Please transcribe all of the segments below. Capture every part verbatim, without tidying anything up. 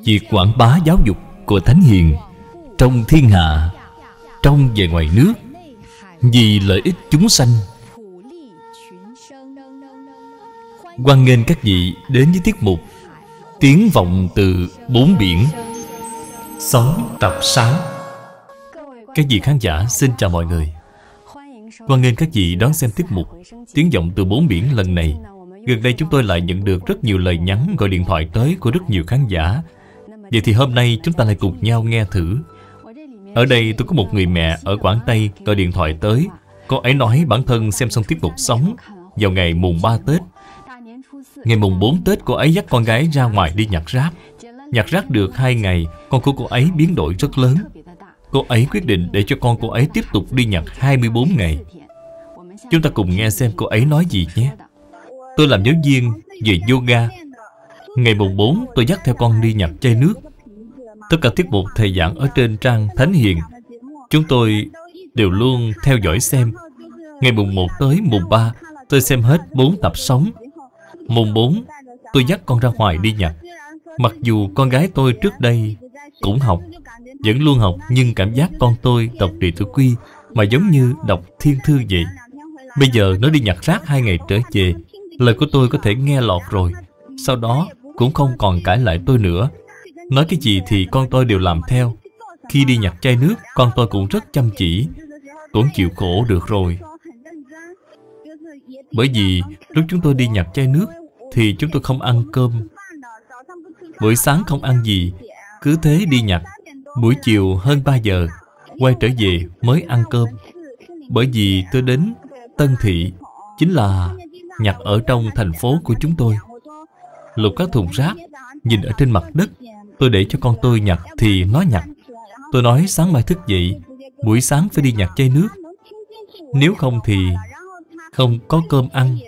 việc quảng bá giáo dục của Thánh Hiền trong thiên hạ, trong và ngoài nước, vì lợi ích chúng sanh. Hoan nghênh các vị đến với tiết mục Tiếng vọng từ bốn biển, Sống tập sáu. Các vị khán giả xin chào mọi người. Hoan nghênh các vị đón xem tiết mục Tiếng vọng từ bốn biển lần này. Gần đây chúng tôi lại nhận được rất nhiều lời nhắn, gọi điện thoại tới của rất nhiều khán giả. Vậy thì hôm nay chúng ta lại cùng nhau nghe thử. Ở đây tôi có một người mẹ ở Quảng Tây gọi điện thoại tới. Cô ấy nói bản thân xem xong tiết mục Sống vào ngày mùng ba Tết. Ngày mùng bốn Tết cô ấy dắt con gái ra ngoài đi nhặt rác. Nhặt rác được hai ngày, con của cô ấy biến đổi rất lớn. Cô ấy quyết định để cho con cô ấy tiếp tục đi nhặt hai mươi bốn ngày. Chúng ta cùng nghe xem cô ấy nói gì nhé. Tôi làm giáo viên về yoga. Ngày mùng bốn tôi dắt theo con đi nhặt chai nước. Tất cả tiết mục thầy giảng ở trên trang Thánh Hiền chúng tôi đều luôn theo dõi xem. Ngày mùng một tới mùng ba tôi xem hết bốn tập Sống. Mùng bốn tôi dắt con ra ngoài đi nhặt. Mặc dù con gái tôi trước đây cũng học, vẫn luôn học, nhưng cảm giác con tôi đọc Trì Tử Quy mà giống như đọc Thiên Thư vậy. Bây giờ nó đi nhặt rác hai ngày trở về, lời của tôi có thể nghe lọt rồi. Sau đó cũng không còn cãi lại tôi nữa. Nói cái gì thì con tôi đều làm theo. Khi đi nhặt chai nước, con tôi cũng rất chăm chỉ, cũng chịu khổ được rồi. Bởi vì lúc chúng tôi đi nhặt chai nước thì chúng tôi không ăn cơm. Buổi sáng không ăn gì, cứ thế đi nhặt. Buổi chiều hơn ba giờ quay trở về mới ăn cơm. Bởi vì tôi đến Tân Thị, chính là nhặt ở trong thành phố của chúng tôi. Lục các thùng rác, nhìn ở trên mặt đất. Tôi để cho con tôi nhặt thì nó nhặt. Tôi nói sáng mai thức dậy, buổi sáng phải đi nhặt chai nước. Nếu không thì không có cơm ăn.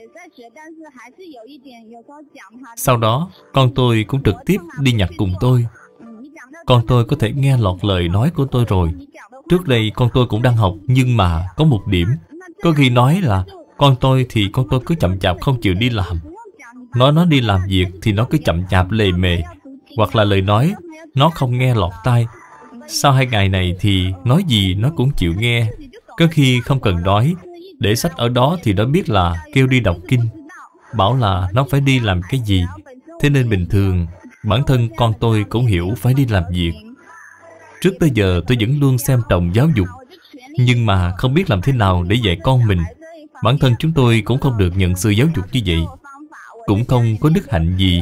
Sau đó con tôi cũng trực tiếp đi nhặt cùng tôi. Con tôi có thể nghe lọt lời nói của tôi rồi. Trước đây con tôi cũng đang học, nhưng mà có một điểm. Có khi nói là con tôi thì con tôi cứ chậm chạp không chịu đi làm. Nói nó đi làm việc thì nó cứ chậm chạp lề mề. Hoặc là lời nói nó không nghe lọt tai. Sau hai ngày này thì nói gì nó cũng chịu nghe. Có khi không cần nói, để sách ở đó thì nó biết là kêu đi đọc kinh, bảo là nó phải đi làm cái gì. Thế nên bình thường bản thân con tôi cũng hiểu phải đi làm việc. Trước tới giờ tôi vẫn luôn xem trọng giáo dục, nhưng mà không biết làm thế nào để dạy con mình. Bản thân chúng tôi cũng không được nhận sự giáo dục như vậy, cũng không có đức hạnh gì,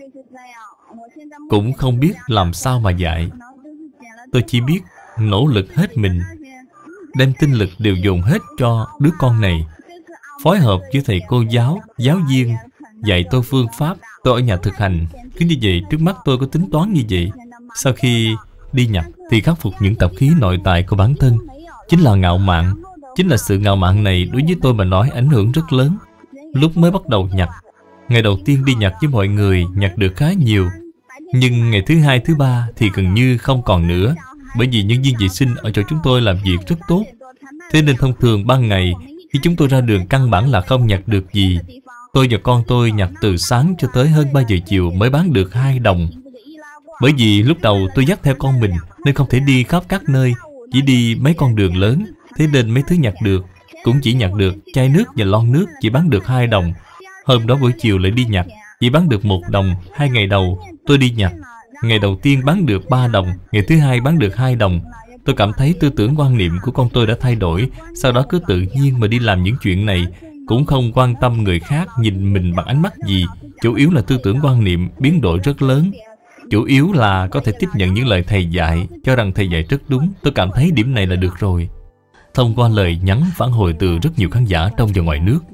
cũng không biết làm sao mà dạy. Tôi chỉ biết nỗ lực hết mình, đem tinh lực đều dồn hết cho đứa con này. Phối hợp với thầy cô giáo, giáo viên dạy tôi phương pháp. Tôi ở nhà thực hành. Cứ như vậy, trước mắt tôi có tính toán như vậy. Sau khi đi nhặt thì khắc phục những tập khí nội tại của bản thân. Chính là ngạo mạn. Chính là sự ngạo mạn này đối với tôi mà nói ảnh hưởng rất lớn. Lúc mới bắt đầu nhặt, ngày đầu tiên đi nhặt với mọi người nhặt được khá nhiều. Nhưng ngày thứ hai, thứ ba thì gần như không còn nữa. Bởi vì nhân viên vệ sinh ở chỗ chúng tôi làm việc rất tốt. Thế nên thông thường ban ngày khi chúng tôi ra đường căn bản là không nhặt được gì. Tôi và con tôi nhặt từ sáng cho tới hơn ba giờ chiều mới bán được hai đồng. Bởi vì lúc đầu tôi dắt theo con mình nên không thể đi khắp các nơi, chỉ đi mấy con đường lớn. Thế nên mấy thứ nhặt được cũng chỉ nhặt được chai nước và lon nước, chỉ bán được hai đồng. Hôm đó buổi chiều lại đi nhặt, chỉ bán được một đồng. Hai ngày đầu tôi đi nhặt, ngày đầu tiên bán được ba đồng, ngày thứ hai bán được hai đồng. Tôi cảm thấy tư tưởng quan niệm của con tôi đã thay đổi. Sau đó cứ tự nhiên mà đi làm những chuyện này, cũng không quan tâm người khác nhìn mình bằng ánh mắt gì. Chủ yếu là tư tưởng quan niệm biến đổi rất lớn. Chủ yếu là có thể tiếp nhận những lời thầy dạy, cho rằng thầy dạy rất đúng. Tôi cảm thấy điểm này là được rồi. Thông qua lời nhắn phản hồi từ rất nhiều khán giả trong và ngoài nước,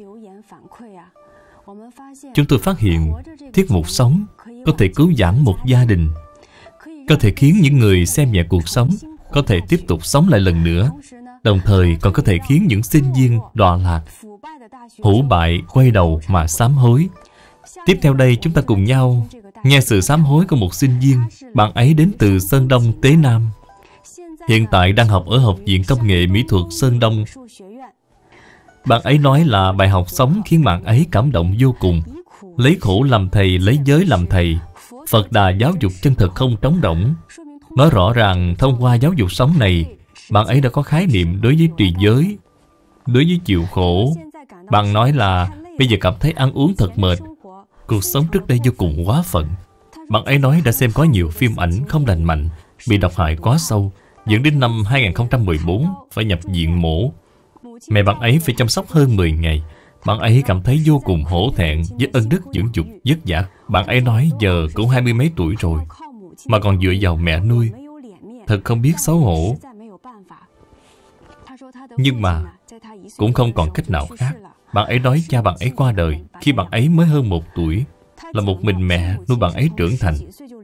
chúng tôi phát hiện tiết mục Sống có thể cứu vãn một gia đình, có thể khiến những người xem nhẹ cuộc sống có thể tiếp tục sống lại lần nữa. Đồng thời còn có thể khiến những sinh viên đọa lạc, hủ bại quay đầu mà sám hối. Tiếp theo đây chúng ta cùng nhau nghe sự sám hối của một sinh viên. Bạn ấy đến từ Sơn Đông, Tế Nam, hiện tại đang học ở Học viện Công nghệ Mỹ thuật Sơn Đông. Bạn ấy nói là bài học Sống khiến bạn ấy cảm động vô cùng. Lấy khổ làm thầy, lấy giới làm thầy. Phật Đà giáo dục chân thật không trống rỗng, nói rõ ràng thông qua giáo dục sống này, bạn ấy đã có khái niệm đối với trì giới, đối với chịu khổ. Bạn nói là bây giờ cảm thấy ăn uống thật mệt, cuộc sống trước đây vô cùng quá phận. Bạn ấy nói đã xem có nhiều phim ảnh không lành mạnh, bị độc hại quá sâu, dẫn đến năm hai nghìn không trăm mười bốn phải nhập viện mổ. Mẹ bạn ấy phải chăm sóc hơn mười ngày. Bạn ấy cảm thấy vô cùng hổ thẹn với ân đức dưỡng dục vất vả. Bạn ấy nói giờ cũng hai mươi mấy tuổi rồi mà còn dựa vào mẹ nuôi, thật không biết xấu hổ. Nhưng mà cũng không còn cách nào khác. Bạn ấy nói cha bạn ấy qua đời khi bạn ấy mới hơn một tuổi, là một mình mẹ nuôi bạn ấy trưởng thành.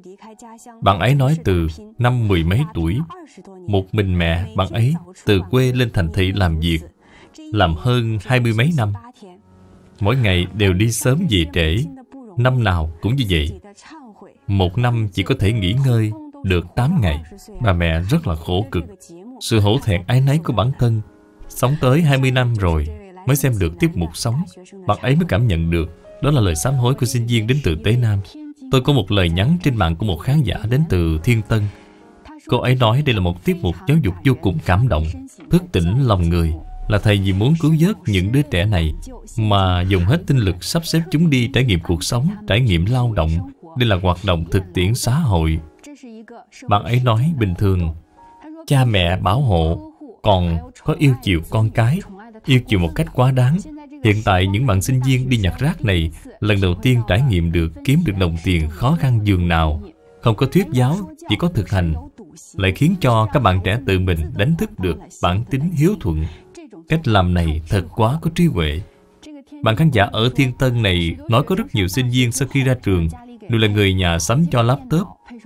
Bạn ấy nói từ năm mười mấy tuổi, một mình mẹ bạn ấy từ quê lên thành thị làm việc, làm hơn hai mươi mấy năm. Mỗi ngày đều đi sớm về trễ, năm nào cũng như vậy. Một năm chỉ có thể nghỉ ngơi được tám ngày. Bà mẹ rất là khổ cực. Sự hổ thẹn áy náy của bản thân, sống tới hai mươi năm rồi mới xem được tiết mục sống, bạn ấy mới cảm nhận được. Đó là lời sám hối của sinh viên đến từ Tế Nam. Tôi có một lời nhắn trên mạng của một khán giả đến từ Thiên Tân. Cô ấy nói đây là một tiết mục giáo dục vô cùng cảm động, thức tỉnh lòng người. Là thầy vì muốn cứu vớt những đứa trẻ này mà dùng hết tinh lực sắp xếp chúng đi trải nghiệm cuộc sống, trải nghiệm lao động. Đây là hoạt động thực tiễn xã hội. Bạn ấy nói bình thường cha mẹ bảo hộ, còn có yêu chiều con cái, yêu chiều một cách quá đáng. Hiện tại những bạn sinh viên đi nhặt rác này lần đầu tiên trải nghiệm được kiếm được đồng tiền khó khăn dường nào. Không có thuyết giáo, chỉ có thực hành, lại khiến cho các bạn trẻ tự mình đánh thức được bản tính hiếu thuận. Cách làm này thật quá có trí huệ. Bạn khán giả ở Thiên Tân này nói có rất nhiều sinh viên sau khi ra trường đều là người nhà sắm cho laptop,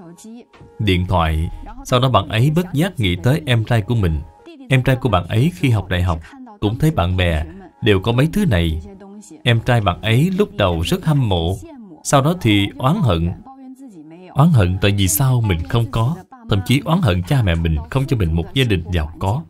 điện thoại. Sau đó bạn ấy bất giác nghĩ tới em trai của mình. Em trai của bạn ấy khi học đại học cũng thấy bạn bè đều có mấy thứ này. Em trai bạn ấy lúc đầu rất hâm mộ, sau đó thì oán hận. Oán hận tại vì sao mình không có, thậm chí oán hận cha mẹ mình không cho mình một gia đình giàu có.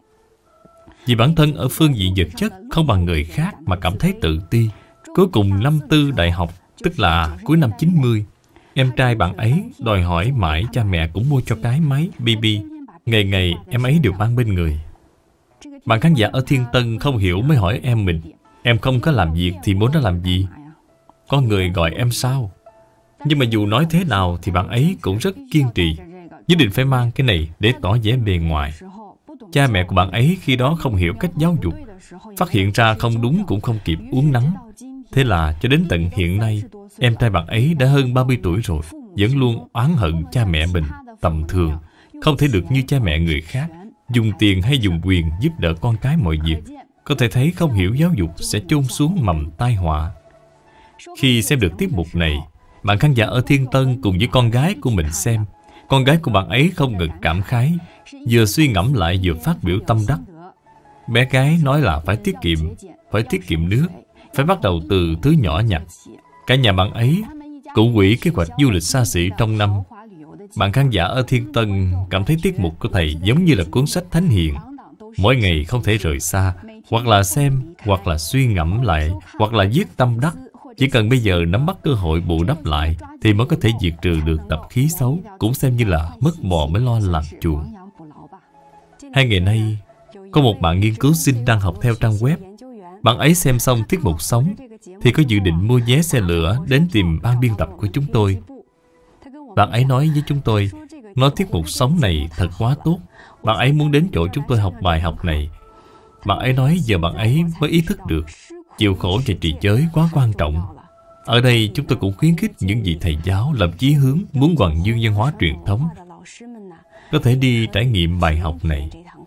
Vì bản thân ở phương diện vật chất không bằng người khác mà cảm thấy tự ti. Cuối cùng năm tư đại học, tức là cuối năm chín mươi, em trai bạn ấy đòi hỏi mãi cha mẹ cũng mua cho cái máy bê bê. Ngày ngày em ấy đều mang bên người. Bạn khán giả ở Thiên Tân không hiểu mới hỏi em mình, em không có làm việc thì muốn nó làm gì? Có người gọi em sao? Nhưng mà dù nói thế nào thì bạn ấy cũng rất kiên trì, nhất định phải mang cái này để tỏ vẻ bề ngoài. Cha mẹ của bạn ấy khi đó không hiểu cách giáo dục, phát hiện ra không đúng cũng không kịp uốn nắn. Thế là cho đến tận hiện nay, em trai bạn ấy đã hơn ba mươi tuổi rồi, vẫn luôn oán hận cha mẹ mình tầm thường, không thể được như cha mẹ người khác, dùng tiền hay dùng quyền giúp đỡ con cái mọi việc. Có thể thấy không hiểu giáo dục sẽ chôn xuống mầm tai họa. Khi xem được tiết mục này, bạn khán giả ở Thiên Tân cùng với con gái của mình xem. Con gái của bạn ấy không ngừng cảm khái, vừa suy ngẫm lại vừa phát biểu tâm đắc. Bé gái nói là phải tiết kiệm, phải tiết kiệm nước, phải bắt đầu từ thứ nhỏ nhặt. Cả nhà bạn ấy cũng hủy kế hoạch du lịch xa xỉ trong năm. Bạn khán giả ở Thiên Tân cảm thấy tiết mục của thầy giống như là cuốn sách thánh hiền. Mỗi ngày không thể rời xa, hoặc là xem, hoặc là suy ngẫm lại, hoặc là viết tâm đắc. Chỉ cần bây giờ nắm bắt cơ hội bù đắp lại thì mới có thể diệt trừ được tập khí xấu, cũng xem như là mất bò mới lo làm chuồng. Hai ngày nay, có một bạn nghiên cứu sinh đang học theo trang web. Bạn ấy xem xong tiết mục sống thì có dự định mua vé xe lửa đến tìm ban biên tập của chúng tôi. Bạn ấy nói với chúng tôi, nói tiết mục sống này thật quá tốt. Bạn ấy muốn đến chỗ chúng tôi học bài học này. Bạn ấy nói giờ bạn ấy mới ý thức được chịu khổ và trì giới quá quan trọng. Ở đây chúng tôi cũng khuyến khích những vị thầy giáo làm chí hướng muốn hoàn dương văn hóa truyền thống có thể đi trải nghiệm bài học này.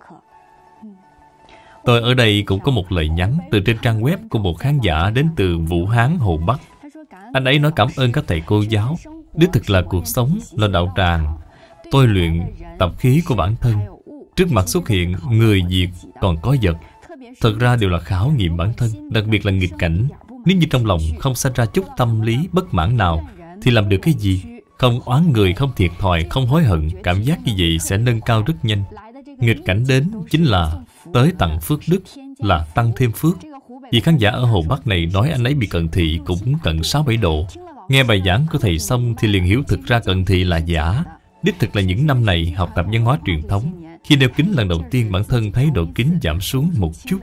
Tôi ở đây cũng có một lời nhắn từ trên trang web của một khán giả đến từ Vũ Hán, Hồ Bắc. Anh ấy nói cảm ơn các thầy cô giáo. Đích thực là cuộc sống là đạo tràng, tôi luyện tập khí của bản thân. Trước mặt xuất hiện người việc còn có vật, thật ra đều là khảo nghiệm bản thân, đặc biệt là nghịch cảnh. Nếu như trong lòng không sinh ra chút tâm lý bất mãn nào thì làm được cái gì? Không oán người, không thiệt thòi, không hối hận. Cảm giác như vậy sẽ nâng cao rất nhanh. Nghịch cảnh đến chính là tới tặng phước đức, là tăng thêm phước. Vị khán giả ở Hồ Bắc này nói anh ấy bị cận thị cũng cận sáu bảy độ. Nghe bài giảng của thầy xong thì liền hiểu thực ra cận thị là giả. Đích thực là những năm này học tập văn hóa truyền thống, khi đeo kính lần đầu tiên bản thân thấy độ kính giảm xuống một chút.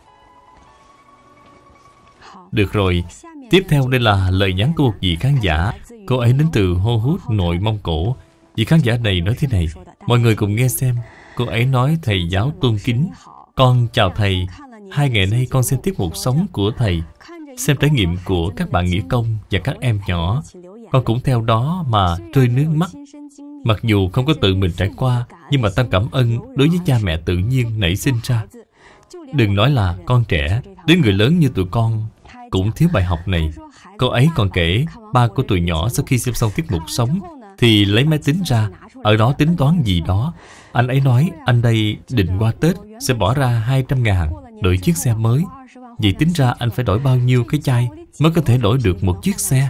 Được rồi, tiếp theo đây là lời nhắn của một vị khán giả. Cô ấy đến từ Hô Hút, nội Mông Cổ. Vị khán giả này nói thế này, mọi người cùng nghe xem. Cô ấy nói thầy giáo tôn kính. Con chào thầy. Hai ngày nay con xem tiết mục sống của thầy, xem trải nghiệm của các bạn nghĩa công và các em nhỏ. Con cũng theo đó mà rơi nước mắt. Mặc dù không có tự mình trải qua, nhưng mà tâm cảm ơn đối với cha mẹ tự nhiên nảy sinh ra. Đừng nói là con trẻ, đến người lớn như tụi con cũng thiếu bài học này. Cô ấy còn kể, ba của tụi nhỏ sau khi xem xong tiết mục sống thì lấy máy tính ra, ở đó tính toán gì đó. Anh ấy nói anh đây định qua Tết sẽ bỏ ra hai trăm ngàn đổi chiếc xe mới. Vậy tính ra anh phải đổi bao nhiêu cái chai mới có thể đổi được một chiếc xe.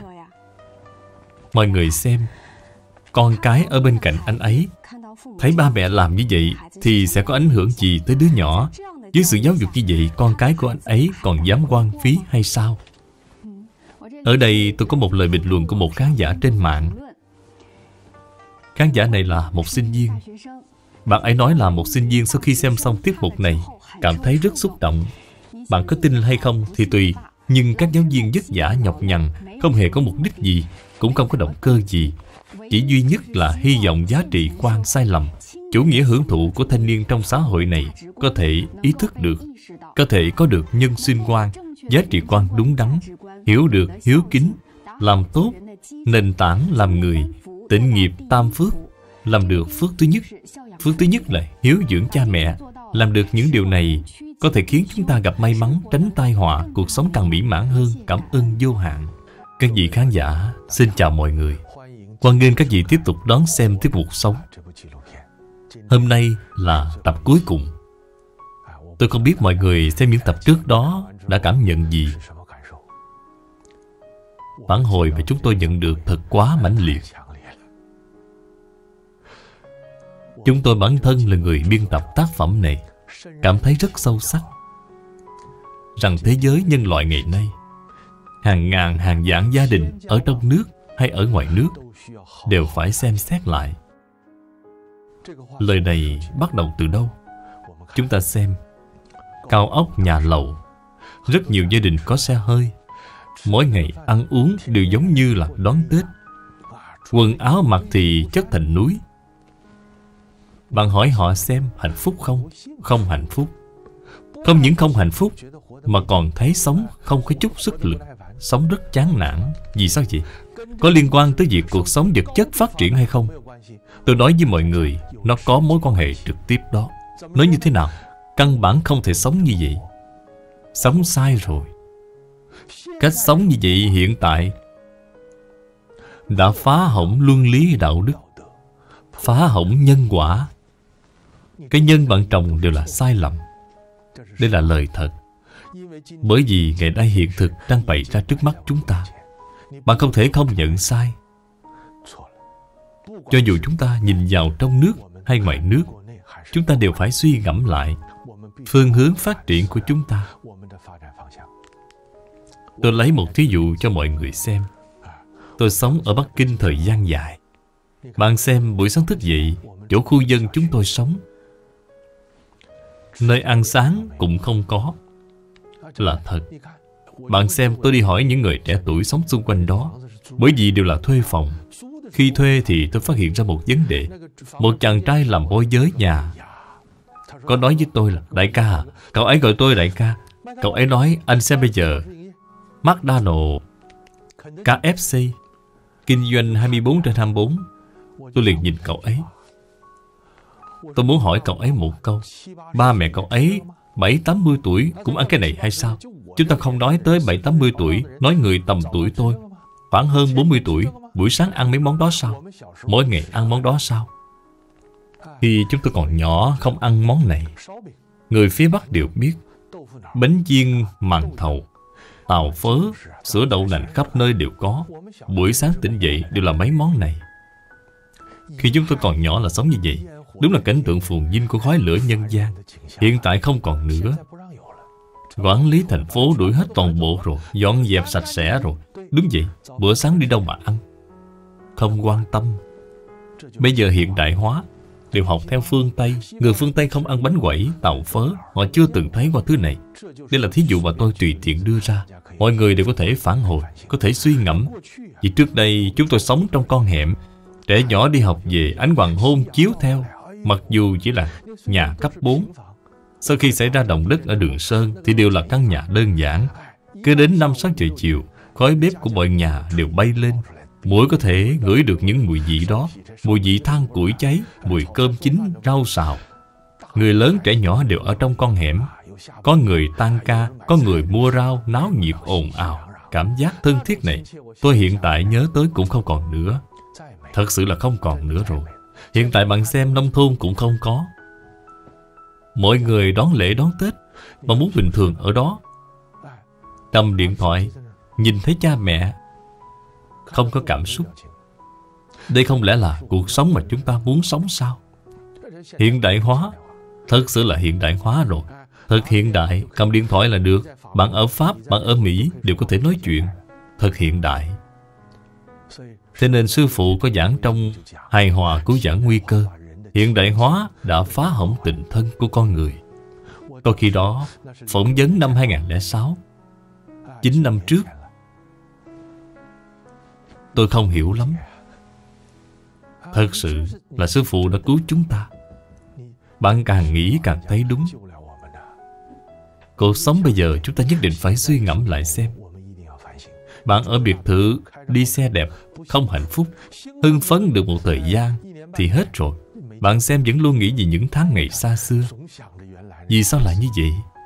Mọi người xem, con cái ở bên cạnh anh ấy thấy ba mẹ làm như vậy thì sẽ có ảnh hưởng gì tới đứa nhỏ. Với sự giáo dục như vậy, con cái của anh ấy còn dám hoang phí hay sao? Ở đây tôi có một lời bình luận của một khán giả trên mạng. Khán giả này là một sinh viên. Bạn ấy nói là một sinh viên sau khi xem xong tiết mục này cảm thấy rất xúc động. Bạn có tin hay không thì tùy, nhưng các giáo viên vất vả nhọc nhằn, không hề có mục đích gì, cũng không có động cơ gì. Chỉ duy nhất là hy vọng giá trị quan sai lầm, chủ nghĩa hưởng thụ của thanh niên trong xã hội này có thể ý thức được, có thể có được nhân sinh quan, giá trị quan đúng đắn, hiểu được hiếu kính, làm tốt, nền tảng làm người, tịnh nghiệp tam phước. Làm được phước thứ nhất. Phước thứ nhất là hiếu dưỡng cha mẹ. Làm được những điều này có thể khiến chúng ta gặp may mắn, tránh tai họa, cuộc sống càng mỹ mãn hơn. Cảm ơn vô hạn. Các vị khán giả, xin chào mọi người. Hoan nghênh các vị tiếp tục đón xem tiết mục sống. Hôm nay là tập cuối cùng. Tôi không biết mọi người xem những tập trước đó đã cảm nhận gì. Phản hồi mà chúng tôi nhận được thật quá mãnh liệt. Chúng tôi bản thân là người biên tập tác phẩm này, cảm thấy rất sâu sắc rằng thế giới nhân loại ngày nay, hàng ngàn hàng vạn gia đình ở trong nước hay ở ngoài nước đều phải xem xét lại. Lời này bắt đầu từ đâu? Chúng ta xem, cao ốc nhà lầu, rất nhiều gia đình có xe hơi, mỗi ngày ăn uống đều giống như là đón Tết. Quần áo mặc thì chất thành núi. Bạn hỏi họ xem hạnh phúc không? Không hạnh phúc. Không những không hạnh phúc, mà còn thấy sống không có chút sức lực, sống rất chán nản. Vì sao vậy? Có liên quan tới việc cuộc sống vật chất phát triển hay không? Tôi nói với mọi người, nó có mối quan hệ trực tiếp đó. Nói như thế nào? Căn bản không thể sống như vậy. Sống sai rồi. Cách sống như vậy hiện tại đã phá hỏng luân lý đạo đức, phá hỏng nhân quả. Cái nhân bạn trồng đều là sai lầm. Đây là lời thật. Bởi vì ngày nay hiện thực đang bày ra trước mắt chúng ta. Bạn không thể không nhận sai. Cho dù chúng ta nhìn vào trong nước hay ngoài nước, chúng ta đều phải suy ngẫm lại phương hướng phát triển của chúng ta. Tôi lấy một thí dụ cho mọi người xem. Tôi sống ở Bắc Kinh thời gian dài. Bạn xem buổi sáng thức dậy, chỗ khu dân chúng tôi sống, nơi ăn sáng cũng không có. Là thật. Bạn xem tôi đi hỏi những người trẻ tuổi sống xung quanh đó, bởi vì đều là thuê phòng. Khi thuê thì tôi phát hiện ra một vấn đề. Một chàng trai làm môi giới nhà có nói với tôi là: đại ca à, cậu ấy gọi tôi đại ca. Cậu ấy nói anh xem bây giờ McDonald's, ca ép xê kinh doanh hai mươi bốn trên hai mươi bốn. Tôi liền nhìn cậu ấy. Tôi muốn hỏi cậu ấy một câu. Ba mẹ cậu ấy bảy tám mươi tuổi cũng ăn cái này hay sao? Chúng ta không nói tới bảy tám mươi tuổi, nói người tầm tuổi tôi, khoảng hơn bốn mươi tuổi, buổi sáng ăn mấy món đó sao? Mỗi ngày ăn món đó sao? Khi chúng tôi còn nhỏ không ăn món này. Người phía Bắc đều biết, bánh chiên, màn thầu, tàu phớ, sữa đậu nành khắp nơi đều có. Buổi sáng tỉnh dậy đều là mấy món này. Khi chúng tôi còn nhỏ là sống như vậy. Đúng là cảnh tượng phồn vinh của khói lửa nhân gian. Hiện tại không còn nữa. Quản lý thành phố đuổi hết toàn bộ rồi, dọn dẹp sạch sẽ rồi. Đúng vậy, bữa sáng đi đâu mà ăn? Không quan tâm. Bây giờ hiện đại hóa, đều học theo phương Tây. Người phương Tây không ăn bánh quẩy, tàu phớ. Họ chưa từng thấy qua thứ này. Đây là thí dụ mà tôi tùy tiện đưa ra. Mọi người đều có thể phản hồi, có thể suy ngẫm. Vì trước đây chúng tôi sống trong con hẻm, trẻ nhỏ đi học về, ánh hoàng hôn chiếu theo. Mặc dù chỉ là nhà cấp bốn, sau khi xảy ra động đất ở Đường Sơn thì đều là căn nhà đơn giản. Cứ đến năm sáu giờ chiều, khói bếp của mọi nhà đều bay lên. Muỗi có thể ngửi được những mùi vị đó. Mùi vị than củi cháy, mùi cơm chín, rau xào. Người lớn trẻ nhỏ đều ở trong con hẻm. Có người tan ca, có người mua rau, náo nhiệt ồn ào. Cảm giác thân thiết này tôi hiện tại nhớ tới cũng không còn nữa. Thật sự là không còn nữa rồi. Hiện tại bạn xem nông thôn cũng không có. Mọi người đón lễ đón Tết mà muốn bình thường ở đó. Cầm điện thoại, nhìn thấy cha mẹ, không có cảm xúc. Đây không lẽ là cuộc sống mà chúng ta muốn sống sao? Hiện đại hóa, thật sự là hiện đại hóa rồi. Thật hiện đại, cầm điện thoại là được. Bạn ở Pháp, bạn ở Mỹ đều có thể nói chuyện. Thật hiện đại. Thế nên sư phụ có giảng trong Hài hòa cứu vãn nguy cơ. Hiện đại hóa đã phá hỏng tình thân của con người. Tôi khi đó phỏng vấn năm hai nghìn không trăm lẻ sáu, chín năm trước. Tôi không hiểu lắm. Thật sự là sư phụ đã cứu chúng ta. Bạn càng nghĩ càng thấy đúng. Cuộc sống bây giờ chúng ta nhất định phải suy ngẫm lại xem. Bạn ở biệt thự, đi xe đẹp, không hạnh phúc, hưng phấn được một thời gian thì hết rồi. Bạn xem vẫn luôn nghĩ về những tháng ngày xa xưa. Vì sao lại như vậy?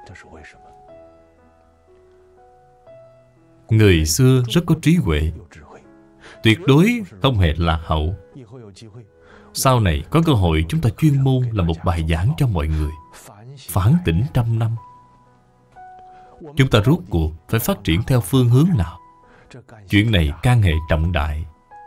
Người xưa rất có trí huệ, tuyệt đối không hề lạc hậu. Sau này có cơ hội chúng ta chuyên môn làm một bài giảng cho mọi người. Phản tỉnh trăm năm. Chúng ta rốt cuộc phải phát triển theo phương hướng nào? Chuyện này can hệ trọng đại.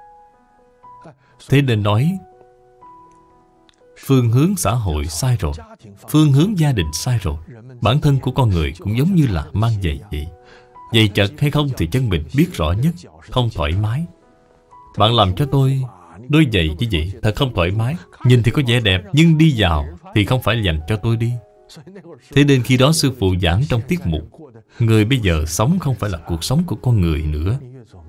Thế nên nói phương hướng xã hội sai rồi, phương hướng gia đình sai rồi. Bản thân của con người cũng giống như là mang giày vậy. Giày chật hay không thì chân mình biết rõ nhất. Không thoải mái. Bạn làm cho tôi đôi giày như vậy thật không thoải mái. Nhìn thì có vẻ đẹp, nhưng đi vào thì không phải dành cho tôi đi. Thế nên khi đó sư phụ giảng trong tiết mục, người bây giờ sống không phải là cuộc sống của con người nữa.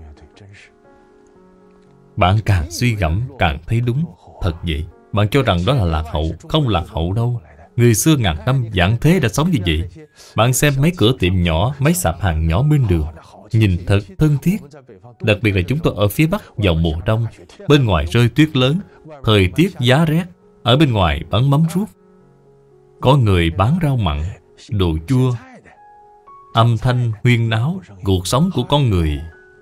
Bạn càng suy gẫm càng thấy đúng. Thật vậy. Bạn cho rằng đó là lạc hậu. Không lạc hậu đâu. Người xưa ngàn năm giảng thế đã sống như vậy. Bạn xem mấy cửa tiệm nhỏ, mấy sạp hàng nhỏ bên đường, nhìn thật thân thiết. Đặc biệt là chúng tôi ở phía Bắc vào mùa đông, bên ngoài rơi tuyết lớn, thời tiết giá rét, ở bên ngoài bán mắm ruốc. Có người bán rau mặn, đồ chua. Âm thanh huyên náo, cuộc sống của con người.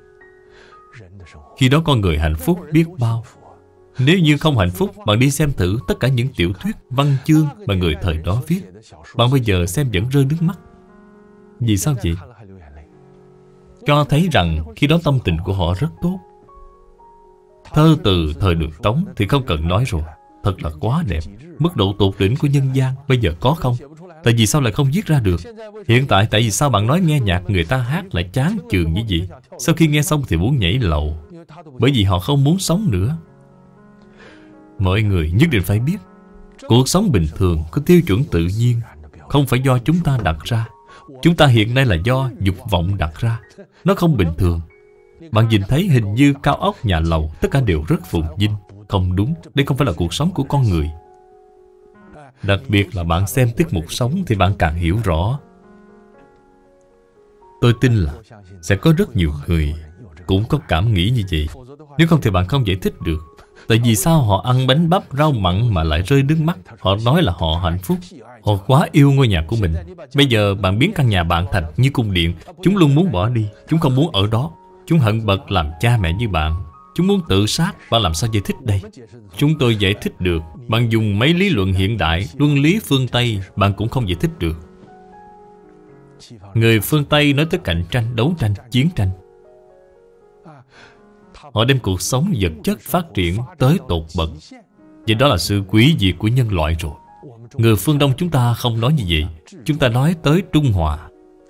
Khi đó con người hạnh phúc biết bao. Nếu như không hạnh phúc, bạn đi xem thử tất cả những tiểu thuyết, văn chương mà người thời đó viết. Bạn bây giờ xem vẫn rơi nước mắt. Vì sao vậy? Cho thấy rằng khi đó tâm tình của họ rất tốt. Thơ từ thời Đường Tống thì không cần nói rồi. Thật là quá đẹp. Mức độ tột đỉnh của nhân gian bây giờ có không? Tại vì sao lại không viết ra được? Hiện tại tại vì sao bạn nói nghe nhạc người ta hát lại chán chường như vậy? Sau khi nghe xong thì muốn nhảy lầu. Bởi vì họ không muốn sống nữa. Mọi người nhất định phải biết, cuộc sống bình thường có tiêu chuẩn tự nhiên, không phải do chúng ta đặt ra. Chúng ta hiện nay là do dục vọng đặt ra. Nó không bình thường. Bạn nhìn thấy hình như cao ốc, nhà lầu, tất cả đều rất phồn vinh. Không đúng, đây không phải là cuộc sống của con người. Đặc biệt là bạn xem tiết mục sống thì bạn càng hiểu rõ. Tôi tin là sẽ có rất nhiều người cũng có cảm nghĩ như vậy. Nếu không thì bạn không giải thích được. Tại vì sao họ ăn bánh bắp, rau mặn mà lại rơi nước mắt? Họ nói là họ hạnh phúc. Họ quá yêu ngôi nhà của mình. Bây giờ bạn biến căn nhà bạn thành như cung điện. Chúng luôn muốn bỏ đi. Chúng không muốn ở đó. Chúng hận bậc làm cha mẹ như bạn. Chúng muốn tự sát. Bạn làm sao giải thích đây? Chúng tôi giải thích được. Bạn dùng mấy lý luận hiện đại, luân lý phương Tây, bạn cũng không giải thích được. Người phương Tây nói tới cạnh tranh, đấu tranh, chiến tranh. Họ đem cuộc sống vật chất phát triển tới tột bậc. Vậy đó là sự quý diệt của nhân loại rồi. Người phương Đông chúng ta không nói như vậy. Chúng ta nói tới trung hòa.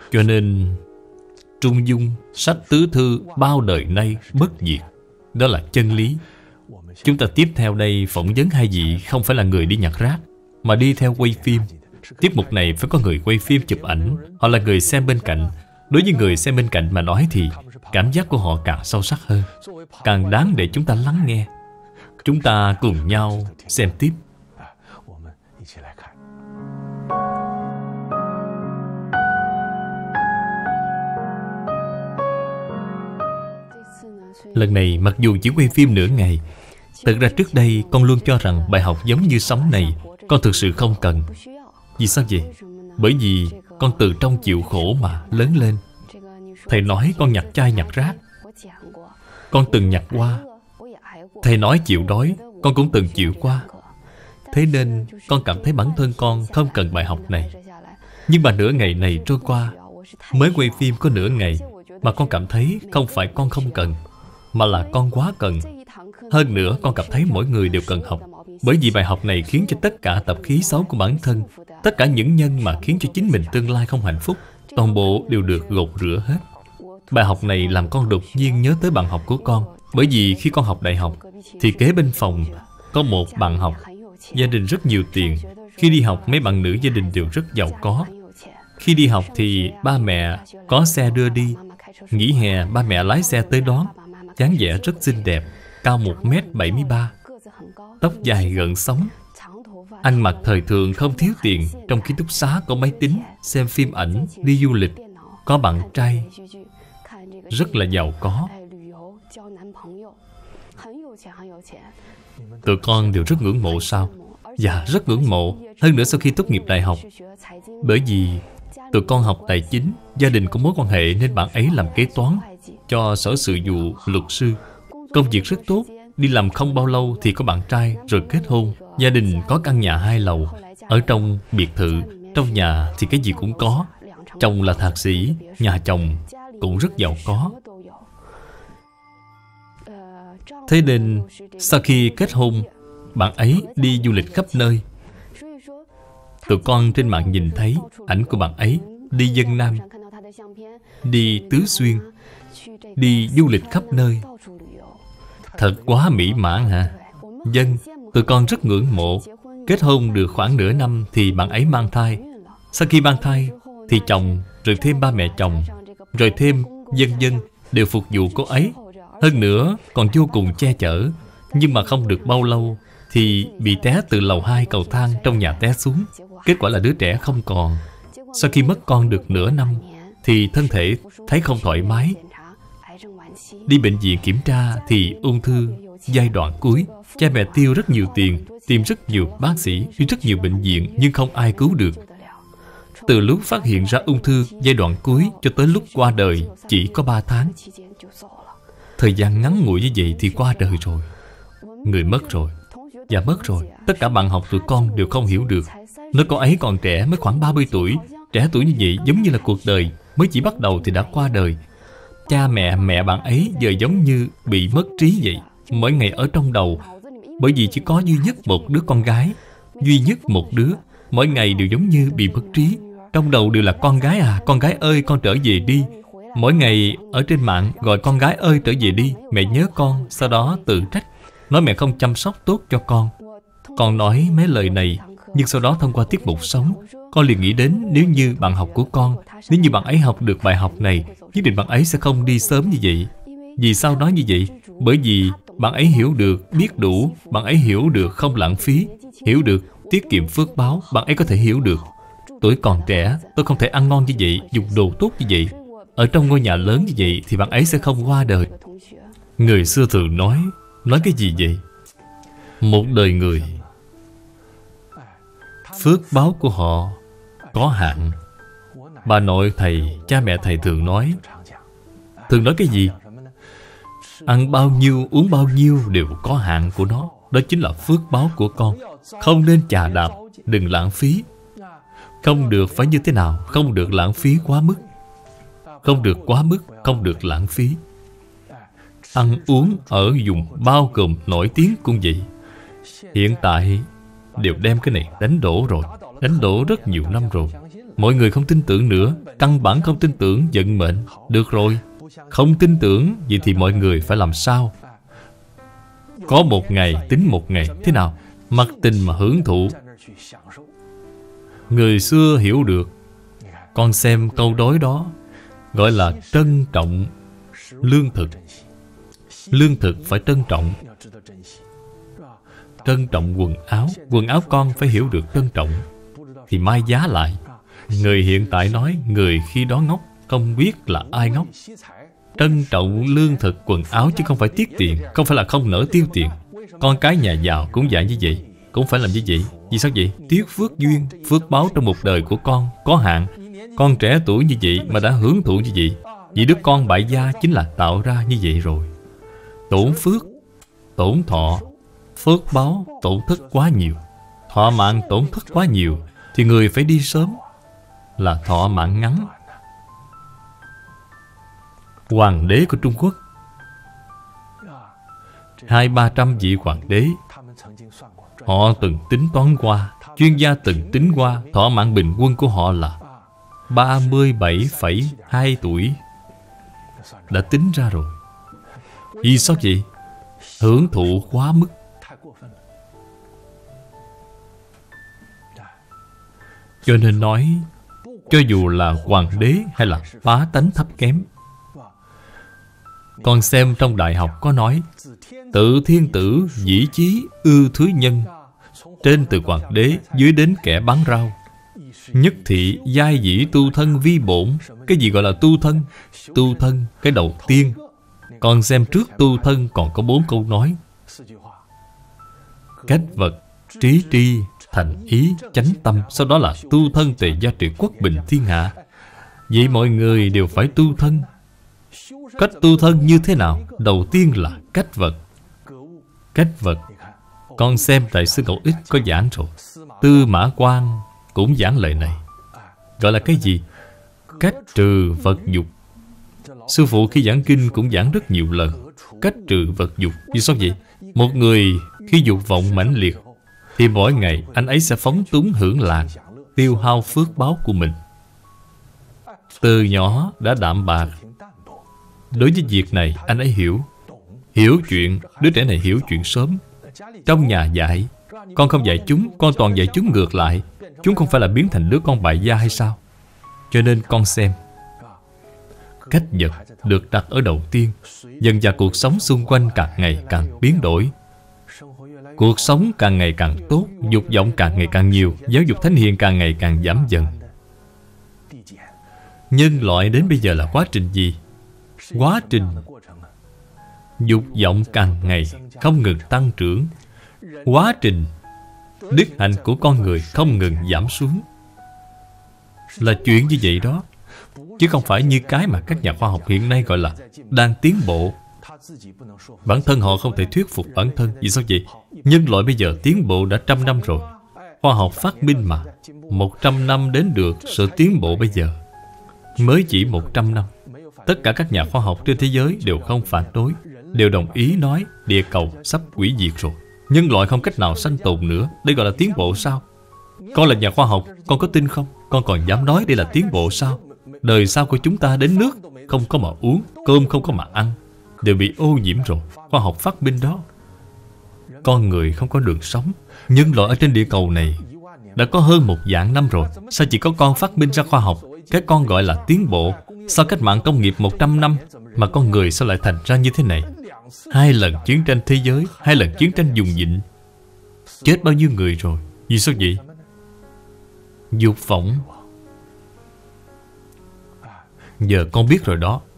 Cho nên Trung Dung, sách tứ thư bao đời nay bất diệt. Đó là chân lý. Chúng ta tiếp theo đây phỏng vấn hai vị không phải là người đi nhặt rác, mà đi theo quay phim. Tiết mục này phải có người quay phim chụp ảnh, họ là người xem bên cạnh. Đối với người xem bên cạnh mà nói thì cảm giác của họ càng sâu sắc hơn, càng đáng để chúng ta lắng nghe. Chúng ta cùng nhau xem tiếp. Lần này mặc dù chỉ quay phim nửa ngày, thực ra trước đây con luôn cho rằng bài học giống như sóng này con thực sự không cần. Vì sao vậy? Bởi vì con từ trong chịu khổ mà lớn lên. Thầy nói con nhặt chai nhặt rác, con từng nhặt qua. Thầy nói chịu đói, con cũng từng chịu qua. Thế nên con cảm thấy bản thân con không cần bài học này. Nhưng mà nửa ngày này trôi qua, mới quay phim có nửa ngày, mà con cảm thấy không phải con không cần, mà là con quá cần. Hơn nữa con cảm thấy mỗi người đều cần học. Bởi vì bài học này khiến cho tất cả tập khí xấu của bản thân, tất cả những nhân mà khiến cho chính mình tương lai không hạnh phúc, toàn bộ đều được gột rửa hết. Bài học này làm con đột nhiên nhớ tới bạn học của con. Bởi vì khi con học đại học thì kế bên phòng có một bạn học, gia đình rất nhiều tiền. Khi đi học mấy bạn nữ gia đình đều rất giàu có. Khi đi học thì ba mẹ có xe đưa đi. Nghỉ hè ba mẹ lái xe tới đón. Dáng vẻ rất xinh đẹp, cao một mét bảy mươi ba, tóc dài gợn sóng, ăn mặc thời thượng không thiếu tiền. Trong ký túc xá có máy tính, xem phim ảnh, đi du lịch, có bạn trai, rất là giàu có. Tụi con đều rất ngưỡng mộ sao? Dạ, rất ngưỡng mộ. Hơn nữa sau khi tốt nghiệp đại học, bởi vì tụi con học tài chính, gia đình có mối quan hệ nên bạn ấy làm kế toán cho sở sự vụ luật sư. Công việc rất tốt. Đi làm không bao lâu thì có bạn trai rồi kết hôn. Gia đình có căn nhà hai lầu, ở trong biệt thự. Trong nhà thì cái gì cũng có. Chồng là thạc sĩ, nhà chồng cũng rất giàu có. Thế nên sau khi kết hôn, bạn ấy đi du lịch khắp nơi. Tụi con trên mạng nhìn thấy ảnh của bạn ấy đi Vân Nam, đi Tứ Xuyên, đi du lịch khắp nơi. Thật quá mỹ mãn hả? Vâng, tụi con rất ngưỡng mộ. Kết hôn được khoảng nửa năm thì bạn ấy mang thai. Sau khi mang thai thì chồng, rồi thêm ba mẹ chồng, rồi thêm vân vân đều phục vụ cô ấy. Hơn nữa còn vô cùng che chở. Nhưng mà không được bao lâu thì bị té từ lầu hai cầu thang trong nhà té xuống. Kết quả là đứa trẻ không còn. Sau khi mất con được nửa năm thì thân thể thấy không thoải mái. Đi bệnh viện kiểm tra thì ung thư giai đoạn cuối. Cha mẹ tiêu rất nhiều tiền, tìm rất nhiều bác sĩ, đi rất nhiều bệnh viện, nhưng không ai cứu được. Từ lúc phát hiện ra ung thư giai đoạn cuối cho tới lúc qua đời chỉ có ba tháng. Thời gian ngắn ngủi như vậy thì qua đời rồi. Người mất rồi. Dạ mất rồi. Tất cả bạn học tụi con đều không hiểu được. Nói cô ấy còn trẻ, mới khoảng ba mươi tuổi. Trẻ tuổi như vậy giống như là cuộc đời mới chỉ bắt đầu thì đã qua đời. Cha mẹ mẹ bạn ấy giờ giống như bị mất trí vậy. Mỗi ngày ở trong đầu. Bởi vì chỉ có duy nhất một đứa con gái, duy nhất một đứa. Mỗi ngày đều giống như bị mất trí. Trong đầu đều là con gái à, con gái ơi con trở về đi. Mỗi ngày ở trên mạng gọi con gái ơi trở về đi, mẹ nhớ con. Sau đó tự trách, nói mẹ không chăm sóc tốt cho con. Con nói mấy lời này, nhưng sau đó thông qua tiết mục sống, con liền nghĩ đến nếu như bạn học của con, nếu như bạn ấy học được bài học này, nhất định bạn ấy sẽ không đi sớm như vậy. Vì sao nói như vậy? Bởi vì bạn ấy hiểu được biết đủ, bạn ấy hiểu được không lãng phí, hiểu được tiết kiệm phước báo, bạn ấy có thể hiểu được. Tuổi còn trẻ, tôi không thể ăn ngon như vậy, dùng đồ tốt như vậy, ở trong ngôi nhà lớn như vậy thì bạn ấy sẽ không qua đời. Người xưa thường nói, nói cái gì vậy? Một đời người, phước báo của họ có hạn. Bà nội thầy, cha mẹ thầy thường nói. Thường nói cái gì? Ăn bao nhiêu, uống bao nhiêu đều có hạn của nó. Đó chính là phước báo của con. Không nên chà đạp, đừng lãng phí. Không được phải như thế nào? Không được lãng phí quá mức. Không được quá mức, không được lãng phí. Ăn uống ở vùng bao gồm nổi tiếng cũng vậy. Hiện tại đều đem cái này đánh đổ rồi. Đánh đổ rất nhiều năm rồi. Mọi người không tin tưởng nữa, căn bản không tin tưởng vận mệnh. Được rồi, không tin tưởng, vậy thì mọi người phải làm sao? Có một ngày tính một ngày. Thế nào? Mặc tình mà hưởng thụ. Người xưa hiểu được. Con xem câu đối đó gọi là trân trọng lương thực. Lương thực phải trân trọng. Trân trọng quần áo. Quần áo con phải hiểu được trân trọng thì mai giá lại. Người hiện tại nói người khi đó ngốc, không biết là ai ngốc. Trân trọng lương thực quần áo chứ không phải tiết tiền. Không phải là không nỡ tiêu tiền. Con cái nhà giàu cũng dạy như vậy, cũng phải làm như vậy. Vì sao vậy? Tiếc phước duyên, phước báo trong một đời của con có hạn. Con trẻ tuổi như vậy mà đã hưởng thụ như vậy, vì đứa con bại gia chính là tạo ra như vậy rồi. Tổn phước, tổn thọ, phước báo tổn thất quá nhiều. Thọ mạng tổn thất quá nhiều thì người phải đi sớm, là thọ mạng ngắn. Hoàng đế của Trung Quốc, Hai ba trăm vị hoàng đế, họ từng tính toán qua, chuyên gia từng tính qua, thọ mạng bình quân của họ là ba mươi bảy phẩy hai tuổi. Đã tính ra rồi. Vì sao vậy? Hưởng thụ quá mức. Cho nên nói, cho dù là hoàng đế hay là bá tánh thấp kém. Con xem trong đại học có nói, tự thiên tử dĩ chí ư thứ nhân. Trên từ hoàng đế, dưới đến kẻ bán rau. Nhất thị giai dĩ tu thân vi bổn. Cái gì gọi là tu thân? Tu thân, cái đầu tiên. Còn xem trước tu thân còn có bốn câu nói: cách vật, trí tri, thành ý, chánh tâm. Sau đó là tu thân tề gia trị quốc bình thiên hạ. Vậy mọi người đều phải tu thân. Cách tu thân như thế nào? Đầu tiên là cách vật. Cách vật, con xem Đại sư Ngẫu Ích có giảng rồi. Tư Mã Quang cũng giảng lời này. Gọi là cái gì? Cách trừ vật dục. Sư phụ khi giảng kinh cũng giảng rất nhiều lần. Cách trừ vật dục. Vì sao vậy? Một người khi dục vọng mãnh liệt thì mỗi ngày anh ấy sẽ phóng túng hưởng lạc, tiêu hao phước báo của mình. Từ nhỏ đã đạm bạc. Đối với việc này anh ấy hiểu. Hiểu chuyện. Đứa trẻ này hiểu chuyện sớm. Trong nhà dạy, con không dạy chúng, con toàn dạy chúng ngược lại. Chúng không phải là biến thành đứa con bại gia hay sao? Cho nên con xem, cách vật được đặt ở đầu tiên. Dần dà cuộc sống xung quanh càng ngày càng biến đổi. Cuộc sống càng ngày càng tốt, dục vọng càng ngày càng nhiều, giáo dục thánh hiền càng ngày càng giảm dần. Nhân loại đến bây giờ là quá trình gì? Quá trình dục vọng càng ngày không ngừng tăng trưởng. Quá trình đức hạnh của con người không ngừng giảm xuống. Là chuyện như vậy đó. Chứ không phải như cái mà các nhà khoa học hiện nay gọi là đang tiến bộ. Bản thân họ không thể thuyết phục bản thân. Vì sao vậy? Nhân loại bây giờ tiến bộ đã trăm năm rồi. Khoa học phát minh mà. Một trăm năm đến được sự tiến bộ bây giờ. Mới chỉ một trăm năm. Tất cả các nhà khoa học trên thế giới đều không phản đối, đều đồng ý nói địa cầu sắp hủy diệt rồi. Nhân loại không cách nào sanh tồn nữa. Đây gọi là tiến bộ sao? Con là nhà khoa học, con có tin không? Con còn dám nói đây là tiến bộ sao? Đời sau của chúng ta đến nước không có mà uống, cơm không có mà ăn, đều bị ô nhiễm rồi. Khoa học phát minh đó. Con người không có đường sống. Nhân loại ở trên địa cầu này đã có hơn một vạn năm rồi. Sao chỉ có con phát minh ra khoa học? Cái con gọi là tiến bộ. Sau cách mạng công nghiệp một trăm năm mà con người sao lại thành ra như thế này? Hai lần chiến tranh thế giới, hai lần chiến tranh dùng dịnh, chết bao nhiêu người rồi? Vì sao vậy? Dục vọng. Giờ con biết rồi đó.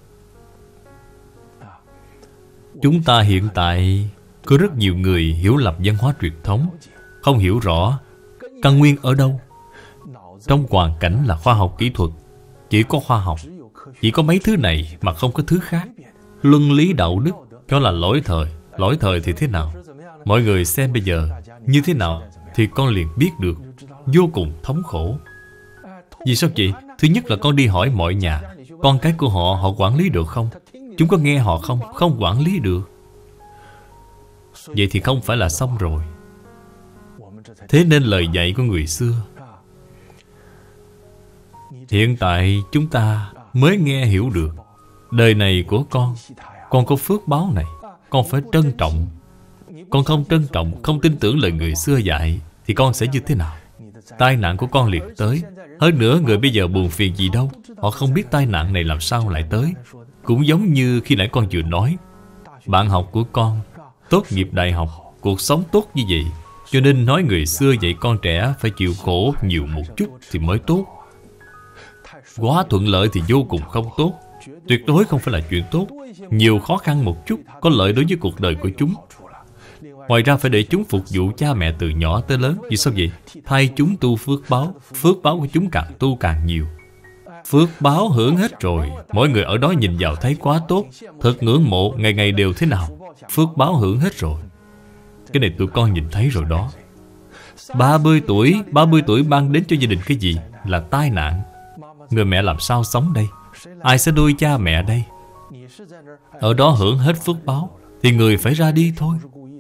Chúng ta hiện tại có rất nhiều người hiểu lầm văn hóa truyền thống, không hiểu rõ căn nguyên ở đâu. Trong hoàn cảnh là khoa học kỹ thuật, chỉ có khoa học, chỉ có mấy thứ này mà không có thứ khác. Luân lý đạo đức đó là lỗi thời. Lỗi thời thì thế nào? Mọi người xem bây giờ như thế nào thì con liền biết được. Vô cùng thống khổ. Vì sao vậy? Thứ nhất là con đi hỏi mọi nhà, con cái của họ, họ quản lý được không? Chúng có nghe họ không? Không quản lý được. Vậy thì không phải là xong rồi. Thế nên lời dạy của người xưa, Hiện tại chúng ta mới nghe hiểu được đời này của con, con có phước báo này, con phải trân trọng. Con không trân trọng, không tin tưởng lời người xưa dạy, thì con sẽ như thế nào? Tai nạn của con liền tới. Hơn nữa người bây giờ buồn phiền gì đâu, họ không biết tai nạn này làm sao lại tới. Cũng giống như khi nãy con vừa nói, bạn học của con tốt nghiệp đại học, cuộc sống tốt như vậy, cho nên nói người xưa dạy con trẻ phải chịu khổ nhiều một chút thì mới tốt. Quá thuận lợi thì vô cùng không tốt. Tuyệt đối không phải là chuyện tốt. Nhiều khó khăn một chút có lợi đối với cuộc đời của chúng. Ngoài ra phải để chúng phục vụ cha mẹ từ nhỏ tới lớn. Vì sao vậy? Thay chúng tu phước báo. Phước báo của chúng càng tu càng nhiều. Phước báo hưởng hết rồi, mỗi người ở đó nhìn vào thấy quá tốt, thật ngưỡng mộ, ngày ngày đều thế nào. Phước báo hưởng hết rồi. Cái này tụi con nhìn thấy rồi đó. Ba mươi tuổi, ba mươi tuổi mang đến cho gia đình cái gì? Là tai nạn. Người mẹ làm sao sống đây? Ai sẽ nuôi cha mẹ đây? Ở đó hưởng hết phước báo thì người phải ra đi thôi.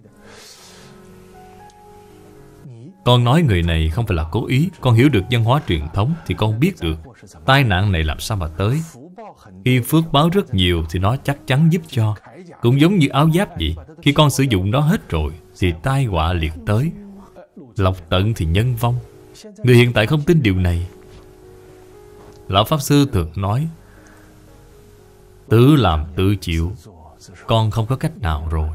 Con nói người này không phải là cố ý. Con hiểu được văn hóa truyền thống thì con biết được tai nạn này làm sao mà tới. Khi phước báo rất nhiều thì nó chắc chắn giúp cho. Cũng giống như áo giáp vậy, khi con sử dụng nó hết rồi thì tai họa liền tới. Lộc tận thì nhân vong. Người hiện tại không tin điều này. Lão Pháp Sư thường nói, tự làm tự chịu. Con không có cách nào rồi.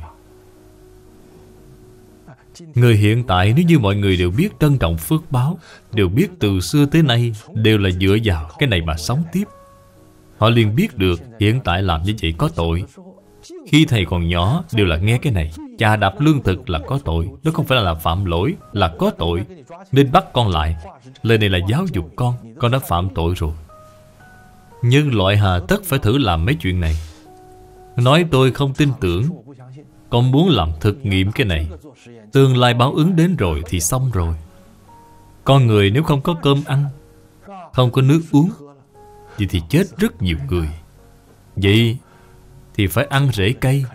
Người hiện tại nếu như mọi người đều biết trân trọng phước báo, đều biết từ xưa tới nay đều là dựa vào cái này mà sống tiếp, họ liền biết được hiện tại làm như vậy có tội. Khi thầy còn nhỏ đều là nghe cái này, chà đạp lương thực là có tội. Đó không phải là phạm lỗi, là có tội, nên bắt con lại. Lời này là giáo dục con. Con đã phạm tội rồi. Nhưng loại hà tất phải thử làm mấy chuyện này. Nói tôi không tin tưởng. Con muốn làm thực nghiệm cái này. Tương lai báo ứng đến rồi thì xong rồi. Con người nếu không có cơm ăn, không có nước uống, vậy thì chết rất nhiều người. Vậy thì phải ăn rễ cây,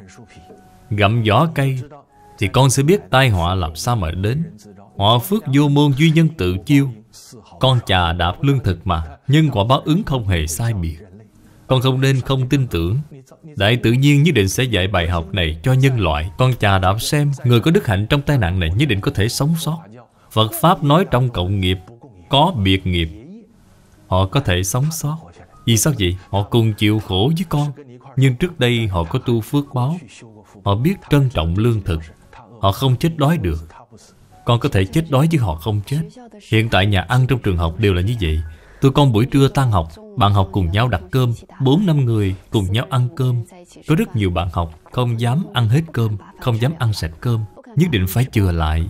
gặm vỏ cây, thì con sẽ biết tai họa làm sao mà đến. Họ phước vô môn duy nhân tự chiêu. Con chà đạp lương thực mà, nhân quả báo ứng không hề sai biệt. Con không nên không tin tưởng. Đại tự nhiên nhất định sẽ dạy bài học này cho nhân loại. Con chà đạp xem, người có đức hạnh trong tai nạn này nhất định có thể sống sót. Phật Pháp nói trong cộng nghiệp có biệt nghiệp, họ có thể sống sót. Vì sao vậy? Họ cùng chịu khổ với con, nhưng trước đây họ có tu phước báo. Họ biết trân trọng lương thực. Họ không chết đói được. Con có thể chết đói chứ họ không chết. Hiện tại nhà ăn trong trường học đều là như vậy. Tụi con buổi trưa tan học, bạn học cùng nhau đặt cơm, bốn năm người cùng nhau ăn cơm. Có rất nhiều bạn học không dám ăn hết cơm, không dám ăn sạch cơm, nhất định phải chừa lại.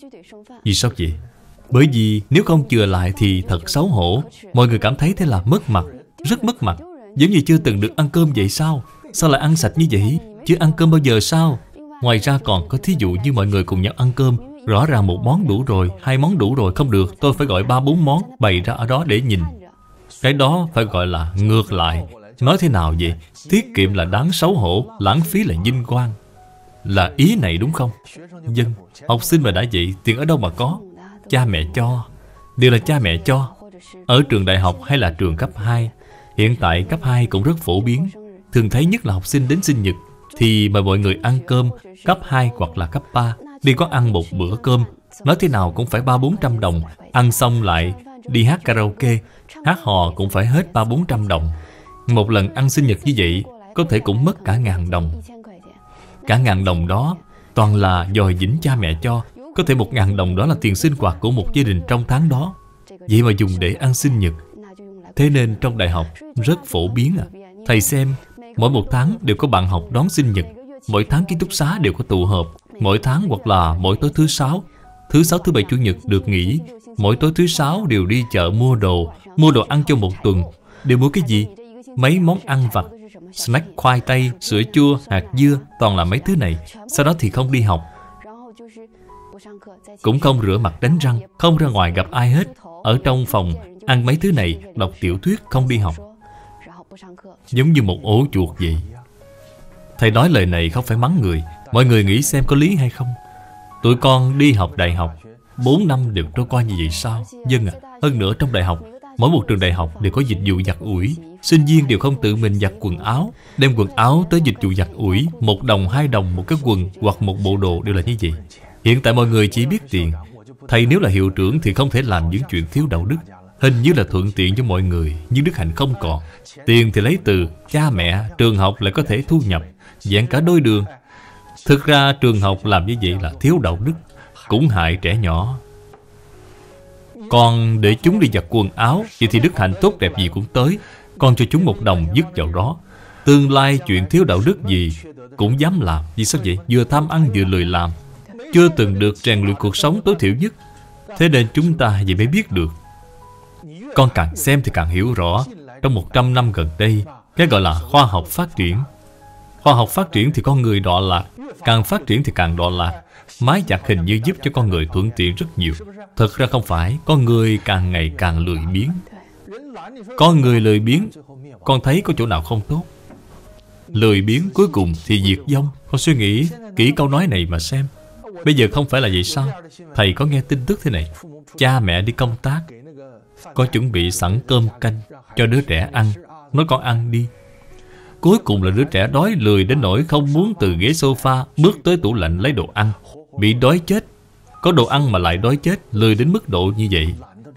Vì sao vậy? Bởi vì nếu không chừa lại thì thật xấu hổ. Mọi người cảm thấy thế là mất mặt, rất mất mặt. Giống như chưa từng được ăn cơm vậy sao? Sao lại ăn sạch như vậy? Chưa ăn cơm bao giờ sao? Ngoài ra còn có thí dụ như mọi người cùng nhau ăn cơm, rõ ràng một món đủ rồi, hai món đủ rồi, không được, tôi phải gọi ba bốn món bày ra ở đó để nhìn. Cái đó phải gọi là ngược lại. Nói thế nào vậy? Tiết kiệm là đáng xấu hổ, lãng phí là vinh quang. Là ý này đúng không? Dân, học sinh mà đã vậy, tiền ở đâu mà có? Cha mẹ cho. Đều là cha mẹ cho. Ở trường đại học hay là trường cấp hai. Hiện tại cấp hai cũng rất phổ biến. Thường thấy nhất là học sinh đến sinh nhật thì mời mọi người ăn cơm. Cấp hai hoặc là cấp ba đi có ăn một bữa cơm, nói thế nào cũng phải ba bốn trăm đồng. Ăn xong lại đi hát karaoke, hát hò cũng phải hết ba bốn trăm đồng. Một lần ăn sinh nhật như vậy có thể cũng mất cả ngàn đồng. Cả ngàn đồng đó toàn là dòi dĩnh cha mẹ cho. Có thể một ngàn đồng đó là tiền sinh hoạt của một gia đình trong tháng đó. Vậy mà dùng để ăn sinh nhật. Thế nên trong đại học rất phổ biến à. Thầy xem, mỗi một tháng đều có bạn học đón sinh nhật. Mỗi tháng ký túc xá đều có tụ họp. Mỗi tháng hoặc là mỗi tối thứ sáu. Thứ sáu, thứ bảy, chủ nhật được nghỉ. Mỗi tối thứ sáu đều đi chợ mua đồ. Mua đồ ăn cho một tuần. Đều mua cái gì? Mấy món ăn vặt, snack khoai tây, sữa chua, hạt dưa, toàn là mấy thứ này. Sau đó thì không đi học, cũng không rửa mặt đánh răng, không ra ngoài gặp ai hết. Ở trong phòng ăn mấy thứ này, đọc tiểu thuyết, không đi học. Giống như một ổ chuột vậy. Thầy nói lời này không phải mắng người. Mọi người nghĩ xem có lý hay không? Tụi con đi học đại học bốn năm đều trôi qua như vậy sao? Dân à, hơn nữa trong đại học Mỗi một trường đại học đều có dịch vụ giặt ủi. Sinh viên đều không tự mình giặt quần áo, đem quần áo tới dịch vụ giặt ủi. Một đồng, hai đồng một cái quần hoặc một bộ đồ đều là như vậy. Hiện tại mọi người chỉ biết tiền. Thầy nếu là hiệu trưởng thì không thể làm những chuyện thiếu đạo đức. Hình như là thuận tiện cho mọi người, nhưng đức hạnh không còn. Tiền thì lấy từ cha mẹ, trường học lại có thể thu nhập, dạng cả đôi đường. Thực ra trường học làm như vậy là thiếu đạo đức, cũng hại trẻ nhỏ. Còn để chúng đi giặt quần áo, vậy thì đức hạnh tốt đẹp gì cũng tới. Còn cho chúng một đồng dứt vào đó. Tương lai chuyện thiếu đạo đức gì cũng dám làm. Vì sao vậy? Vừa tham ăn vừa lười làm, chưa từng được rèn luyện cuộc sống tối thiểu nhất. Thế nên chúng ta vậy mới biết được. Con càng xem thì càng hiểu rõ. Trong một trăm năm gần đây, cái gọi là khoa học phát triển. Khoa học phát triển thì con người đọa lạc, càng phát triển thì càng đọa lạc. Máy giặt hình như giúp cho con người thuận tiện rất nhiều. Thật ra không phải, con người càng ngày càng lười biếng. Con người lười biếng, con thấy có chỗ nào không tốt? Lười biếng cuối cùng thì diệt vong. Con suy nghĩ kỹ câu nói này mà xem. Bây giờ không phải là vậy sao? Thầy có nghe tin tức thế này. Cha mẹ đi công tác, có chuẩn bị sẵn cơm canh cho đứa trẻ ăn. Nói con ăn đi. Cuối cùng là đứa trẻ đói lười đến nỗi không muốn từ ghế sofa bước tới tủ lạnh lấy đồ ăn. Bị đói chết. Có đồ ăn mà lại đói chết, lười đến mức độ như vậy.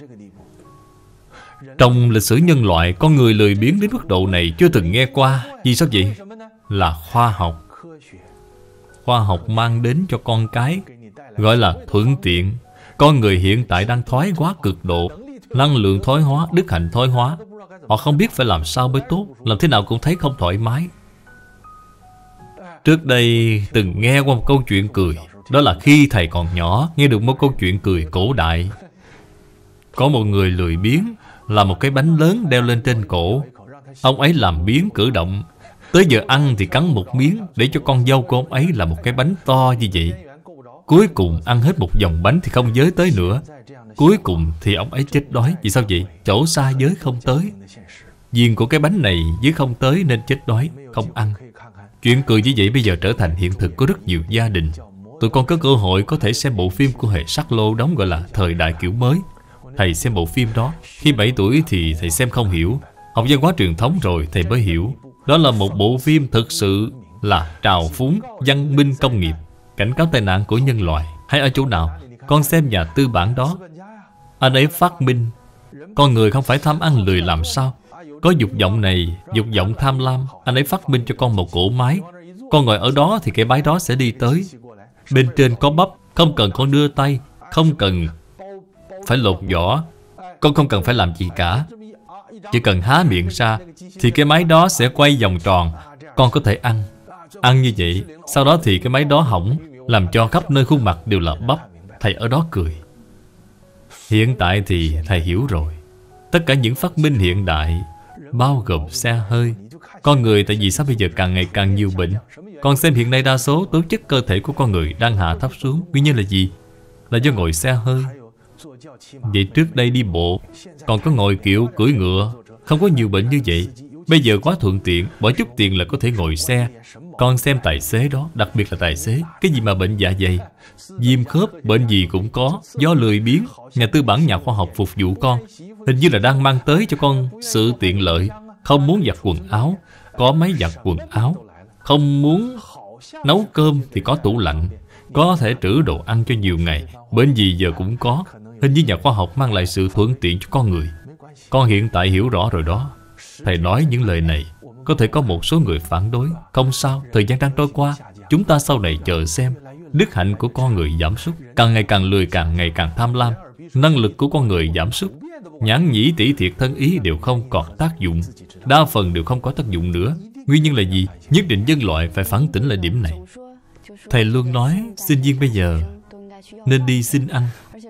Trong lịch sử nhân loại, con người lười biếng đến mức độ này chưa từng nghe qua. Vì sao vậy? Là khoa học. Khoa học mang đến cho con cái gọi là thuận tiện. Con người hiện tại đang thoái hóa cực độ. Năng lượng thoái hóa, đức hạnh thoái hóa. Họ không biết phải làm sao mới tốt. Làm thế nào cũng thấy không thoải mái. Trước đây từng nghe qua một câu chuyện cười. Đó là khi thầy còn nhỏ, nghe được một câu chuyện cười cổ đại. Có một người lười biếng, là một cái bánh lớn đeo lên trên cổ. Ông ấy làm biếng cử động. Tới giờ ăn thì cắn một miếng, để cho con dâu của ông ấy là một cái bánh to như vậy. Cuối cùng ăn hết một vòng bánh thì không giới tới nữa. Cuối cùng thì ông ấy chết đói. Vì sao vậy? Chỗ xa giới không tới. Viên của cái bánh này giới không tới nên chết đói, không ăn. Chuyện cười như vậy bây giờ trở thành hiện thực của rất nhiều gia đình. Tụi con có cơ hội có thể xem bộ phim của hệ Sắc Lô đóng gọi là Thời Đại Kiểu Mới. Thầy xem bộ phim đó. Khi bảy tuổi thì thầy xem không hiểu. Học văn hóa truyền thống rồi thầy mới hiểu. Đó là một bộ phim thực sự là trào phúng văn minh công nghiệp, cảnh cáo tai nạn của nhân loại. Hay ở chỗ nào? Con xem nhà tư bản đó. Anh ấy phát minh con người không phải tham ăn lười làm sao. Có dục vọng này, dục vọng tham lam. Anh ấy phát minh cho con một cỗ máy. Con ngồi ở đó thì cái máy đó sẽ đi tới. Bên trên có bắp, không cần con đưa tay, không cần phải lột vỏ, con không cần phải làm gì cả. Chỉ cần há miệng ra thì cái máy đó sẽ quay vòng tròn. Con có thể ăn. Ăn như vậy, sau đó thì cái máy đó hỏng, làm cho khắp nơi khuôn mặt đều là bắp. Thầy ở đó cười. Hiện tại thì thầy hiểu rồi. Tất cả những phát minh hiện đại, bao gồm xe hơi. Con người tại vì sao bây giờ càng ngày càng nhiều bệnh? Con xem hiện nay đa số tố chất cơ thể của con người đang hạ thấp xuống. Nguyên nhân là gì? Là do ngồi xe hơi. Vậy trước đây đi bộ, còn có ngồi kiểu cưỡi ngựa, không có nhiều bệnh như vậy. Bây giờ quá thuận tiện, bỏ chút tiền là có thể ngồi xe. Con xem tài xế đó, đặc biệt là tài xế. Cái gì mà bệnh dạ dày, viêm khớp, bệnh gì cũng có. Do lười biếng, nhà tư bản nhà khoa học phục vụ con. Hình như là đang mang tới cho con sự tiện lợi. Không muốn giặt quần áo, có máy giặt quần áo. Không muốn nấu cơm thì có tủ lạnh, có thể trữ đồ ăn cho nhiều ngày. Bệnh gì giờ cũng có. Hình như nhà khoa học mang lại sự thuận tiện cho con người. Con hiện tại hiểu rõ rồi đó. Thầy nói những lời này, có thể có một số người phản đối. Không sao, thời gian đang trôi qua. Chúng ta sau này chờ xem. Đức hạnh của con người giảm sút, càng ngày càng lười, càng ngày càng tham lam. Năng lực của con người giảm sút. Nhãn nhĩ tỷ thiệt thân ý đều không còn tác dụng. Đa phần đều không có tác dụng nữa. Nguyên nhân là gì? Nhất định nhân loại phải phản tỉnh lại điểm này. Thầy luôn nói sinh viên bây giờ nên đi xin ăn.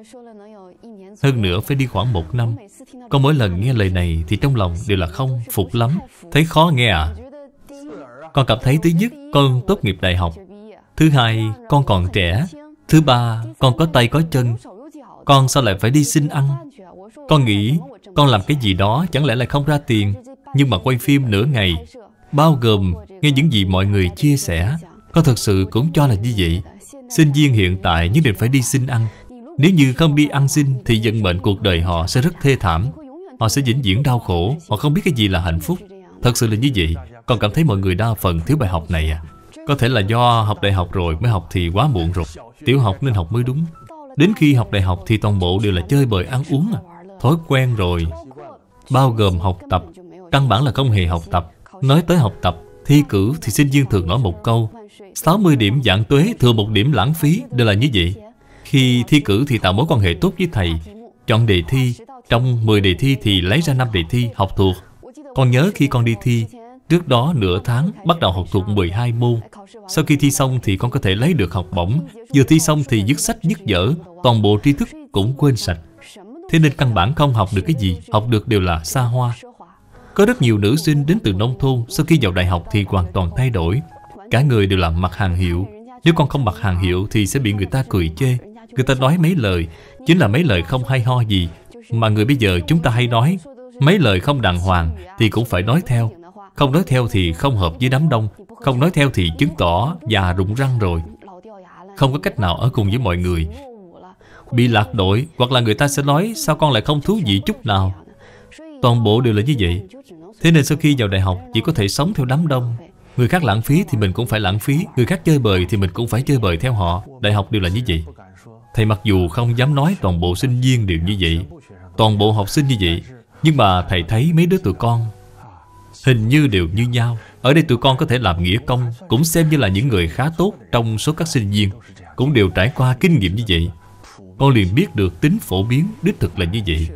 Hơn nữa phải đi khoảng một năm. Con mỗi lần nghe lời này thì trong lòng đều là không phục lắm. Thấy khó nghe à? Con cảm thấy thứ nhất, con tốt nghiệp đại học. Thứ hai, con còn trẻ. Thứ ba, con có tay có chân. Con sao lại phải đi xin ăn? Con nghĩ con làm cái gì đó chẳng lẽ lại không ra tiền. Nhưng mà quay phim nửa ngày, bao gồm nghe những gì mọi người chia sẻ, con thật sự cũng cho là như vậy. Sinh viên hiện tại nhất định phải đi xin ăn. Nếu như không đi ăn xin thì vận mệnh cuộc đời họ sẽ rất thê thảm. họ sẽ vĩnh viễn đau khổ. Họ không biết cái gì là hạnh phúc. Thật sự là như vậy. Con cảm thấy mọi người đa phần thiếu bài học này à? Có thể là do học đại học rồi mới học thì quá muộn rồi. Tiểu học nên học mới đúng. Đến khi học đại học thì toàn bộ đều là chơi bời ăn uống à. Thói quen rồi. Bao gồm học tập. Căn bản là không hề học tập. Nói tới học tập, thi cử thì sinh viên thường nói một câu: sáu mươi điểm vạn tuế, thừa một điểm lãng phí. Đều là như vậy. Khi thi cử thì tạo mối quan hệ tốt với thầy. Chọn đề thi. Trong mười đề thi thì lấy ra năm đề thi học thuộc. Con nhớ khi con đi thi, trước đó nửa tháng bắt đầu học thuộc mười hai môn. Sau khi thi xong thì con có thể lấy được học bổng. Vừa thi xong thì dứt sách dứt vở, toàn bộ tri thức cũng quên sạch. Thế nên căn bản không học được cái gì. Học được đều là xa hoa. Có rất nhiều nữ sinh đến từ nông thôn, sau khi vào đại học thì hoàn toàn thay đổi. Cả người đều làm mặt hàng hiệu. Nếu con không mặc hàng hiệu thì sẽ bị người ta cười chê. Người ta nói mấy lời, chính là mấy lời không hay ho gì. Mà người bây giờ chúng ta hay nói, mấy lời không đàng hoàng thì cũng phải nói theo. Không nói theo thì không hợp với đám đông. Không nói theo thì chứng tỏ già rụng răng rồi. Không có cách nào ở cùng với mọi người. Bị lạc đội, hoặc là người ta sẽ nói: sao con lại không thú vị chút nào. Toàn bộ đều là như vậy. Thế nên sau khi vào đại học chỉ có thể sống theo đám đông. Người khác lãng phí thì mình cũng phải lãng phí. Người khác chơi bời thì mình cũng phải chơi bời theo họ. Đại học đều là như vậy. Thầy mặc dù không dám nói toàn bộ sinh viên đều như vậy, toàn bộ học sinh như vậy, nhưng mà thầy thấy mấy đứa tụi con hình như đều như nhau. Ở đây tụi con có thể làm nghĩa công, cũng xem như là những người khá tốt trong số các sinh viên, cũng đều trải qua kinh nghiệm như vậy. Con liền biết được tính phổ biến đích thực là như vậy.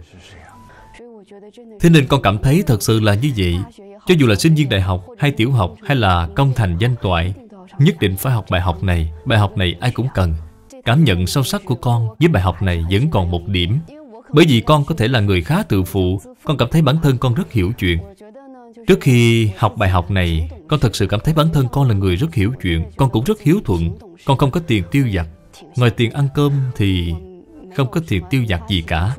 Thế nên con cảm thấy thật sự là như vậy. Cho dù là sinh viên đại học hay tiểu học hay là công thành danh toại, nhất định phải học bài học này. Bài học này ai cũng cần. Cảm nhận sâu sắc của con với bài học này vẫn còn một điểm. Bởi vì con có thể là người khá tự phụ. Con cảm thấy bản thân con rất hiểu chuyện. Trước khi học bài học này, con thật sự cảm thấy bản thân con là người rất hiểu chuyện. Con cũng rất hiếu thuận. Con không có tiền tiêu vặt. Ngoài tiền ăn cơm thì không có tiền tiêu vặt gì cả.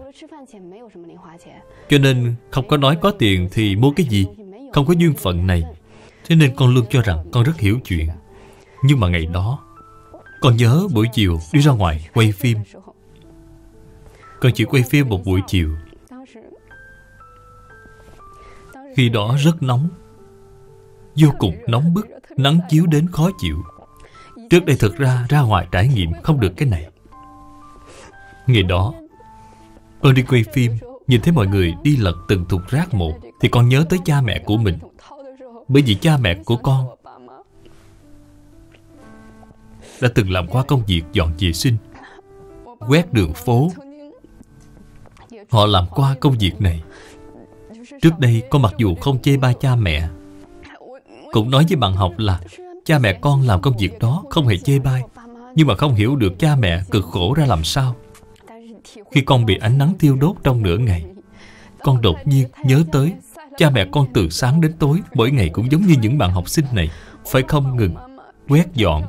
Cho nên không có nói có tiền thì mua cái gì. Không có duyên phận này. Thế nên con luôn cho rằng con rất hiểu chuyện. Nhưng mà ngày đó, con nhớ buổi chiều đi ra ngoài quay phim. Con chỉ quay phim một buổi chiều. Khi đó rất nóng, vô cùng nóng bức, nắng chiếu đến khó chịu. Trước đây thực ra ra ngoài trải nghiệm không được cái này. Ngày đó con đi quay phim, nhìn thấy mọi người đi lật từng thùng rác một, thì con nhớ tới cha mẹ của mình. Bởi vì cha mẹ của con đã từng làm qua công việc dọn vệ sinh, quét đường phố. Họ làm qua công việc này. Trước đây con mặc dù không chê bai cha mẹ, cũng nói với bạn học là cha mẹ con làm công việc đó không hề chê bai, nhưng mà không hiểu được cha mẹ cực khổ ra làm sao. Khi con bị ánh nắng thiêu đốt trong nửa ngày, con đột nhiên nhớ tới cha mẹ con từ sáng đến tối, mỗi ngày cũng giống như những bạn học sinh này, phải không ngừng quét dọn.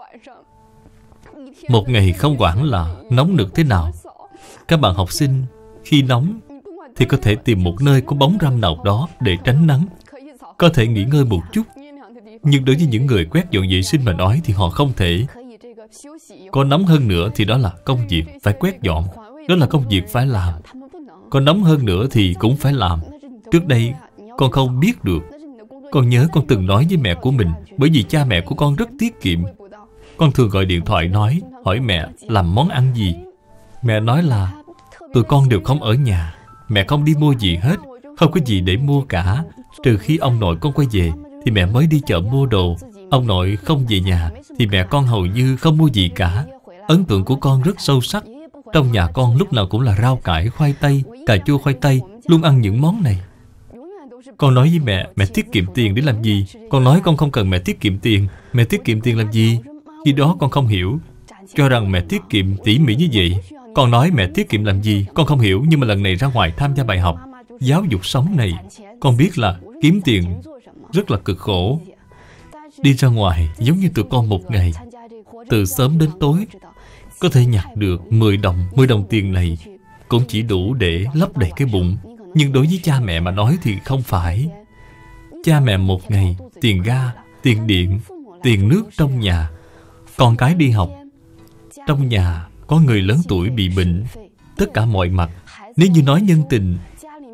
Một ngày không quản là nóng nực thế nào. Các bạn học sinh khi nóng thì có thể tìm một nơi có bóng râm nào đó để tránh nắng, có thể nghỉ ngơi một chút. Nhưng đối với những người quét dọn vệ sinh mà nói thì họ không thể. Có nóng hơn nữa thì đó là công việc phải quét dọn. Đó là công việc phải làm. Có nóng hơn nữa thì cũng phải làm. Trước đây con không biết được. Con nhớ con từng nói với mẹ của mình, bởi vì cha mẹ của con rất tiết kiệm. Con thường gọi điện thoại nói, hỏi mẹ làm món ăn gì. Mẹ nói là tụi con đều không ở nhà, mẹ không đi mua gì hết, không có gì để mua cả. Trừ khi ông nội con quay về thì mẹ mới đi chợ mua đồ. Ông nội không về nhà thì mẹ con hầu như không mua gì cả. Ấn tượng của con rất sâu sắc. Trong nhà con lúc nào cũng là rau cải, khoai tây, cà chua khoai tây, luôn ăn những món này. Con nói với mẹ, mẹ tiết kiệm tiền để làm gì? Con nói con không cần mẹ tiết kiệm tiền. Mẹ tiết kiệm tiền làm gì? Khi đó con không hiểu, cho rằng mẹ tiết kiệm tỉ mỉ như vậy. Con nói mẹ tiết kiệm làm gì? Con không hiểu. Nhưng mà lần này ra ngoài tham gia bài học giáo dục sống này, con biết là kiếm tiền rất là cực khổ. Đi ra ngoài giống như tụi con một ngày, từ sớm đến tối, có thể nhặt được mười đồng. Mười đồng tiền này cũng chỉ đủ để lấp đầy cái bụng. Nhưng đối với cha mẹ mà nói thì không phải. Cha mẹ một ngày, tiền ga, tiền điện, tiền nước trong nhà, con cái đi học, trong nhà có người lớn tuổi bị bệnh, tất cả mọi mặt. Nếu như nói nhân tình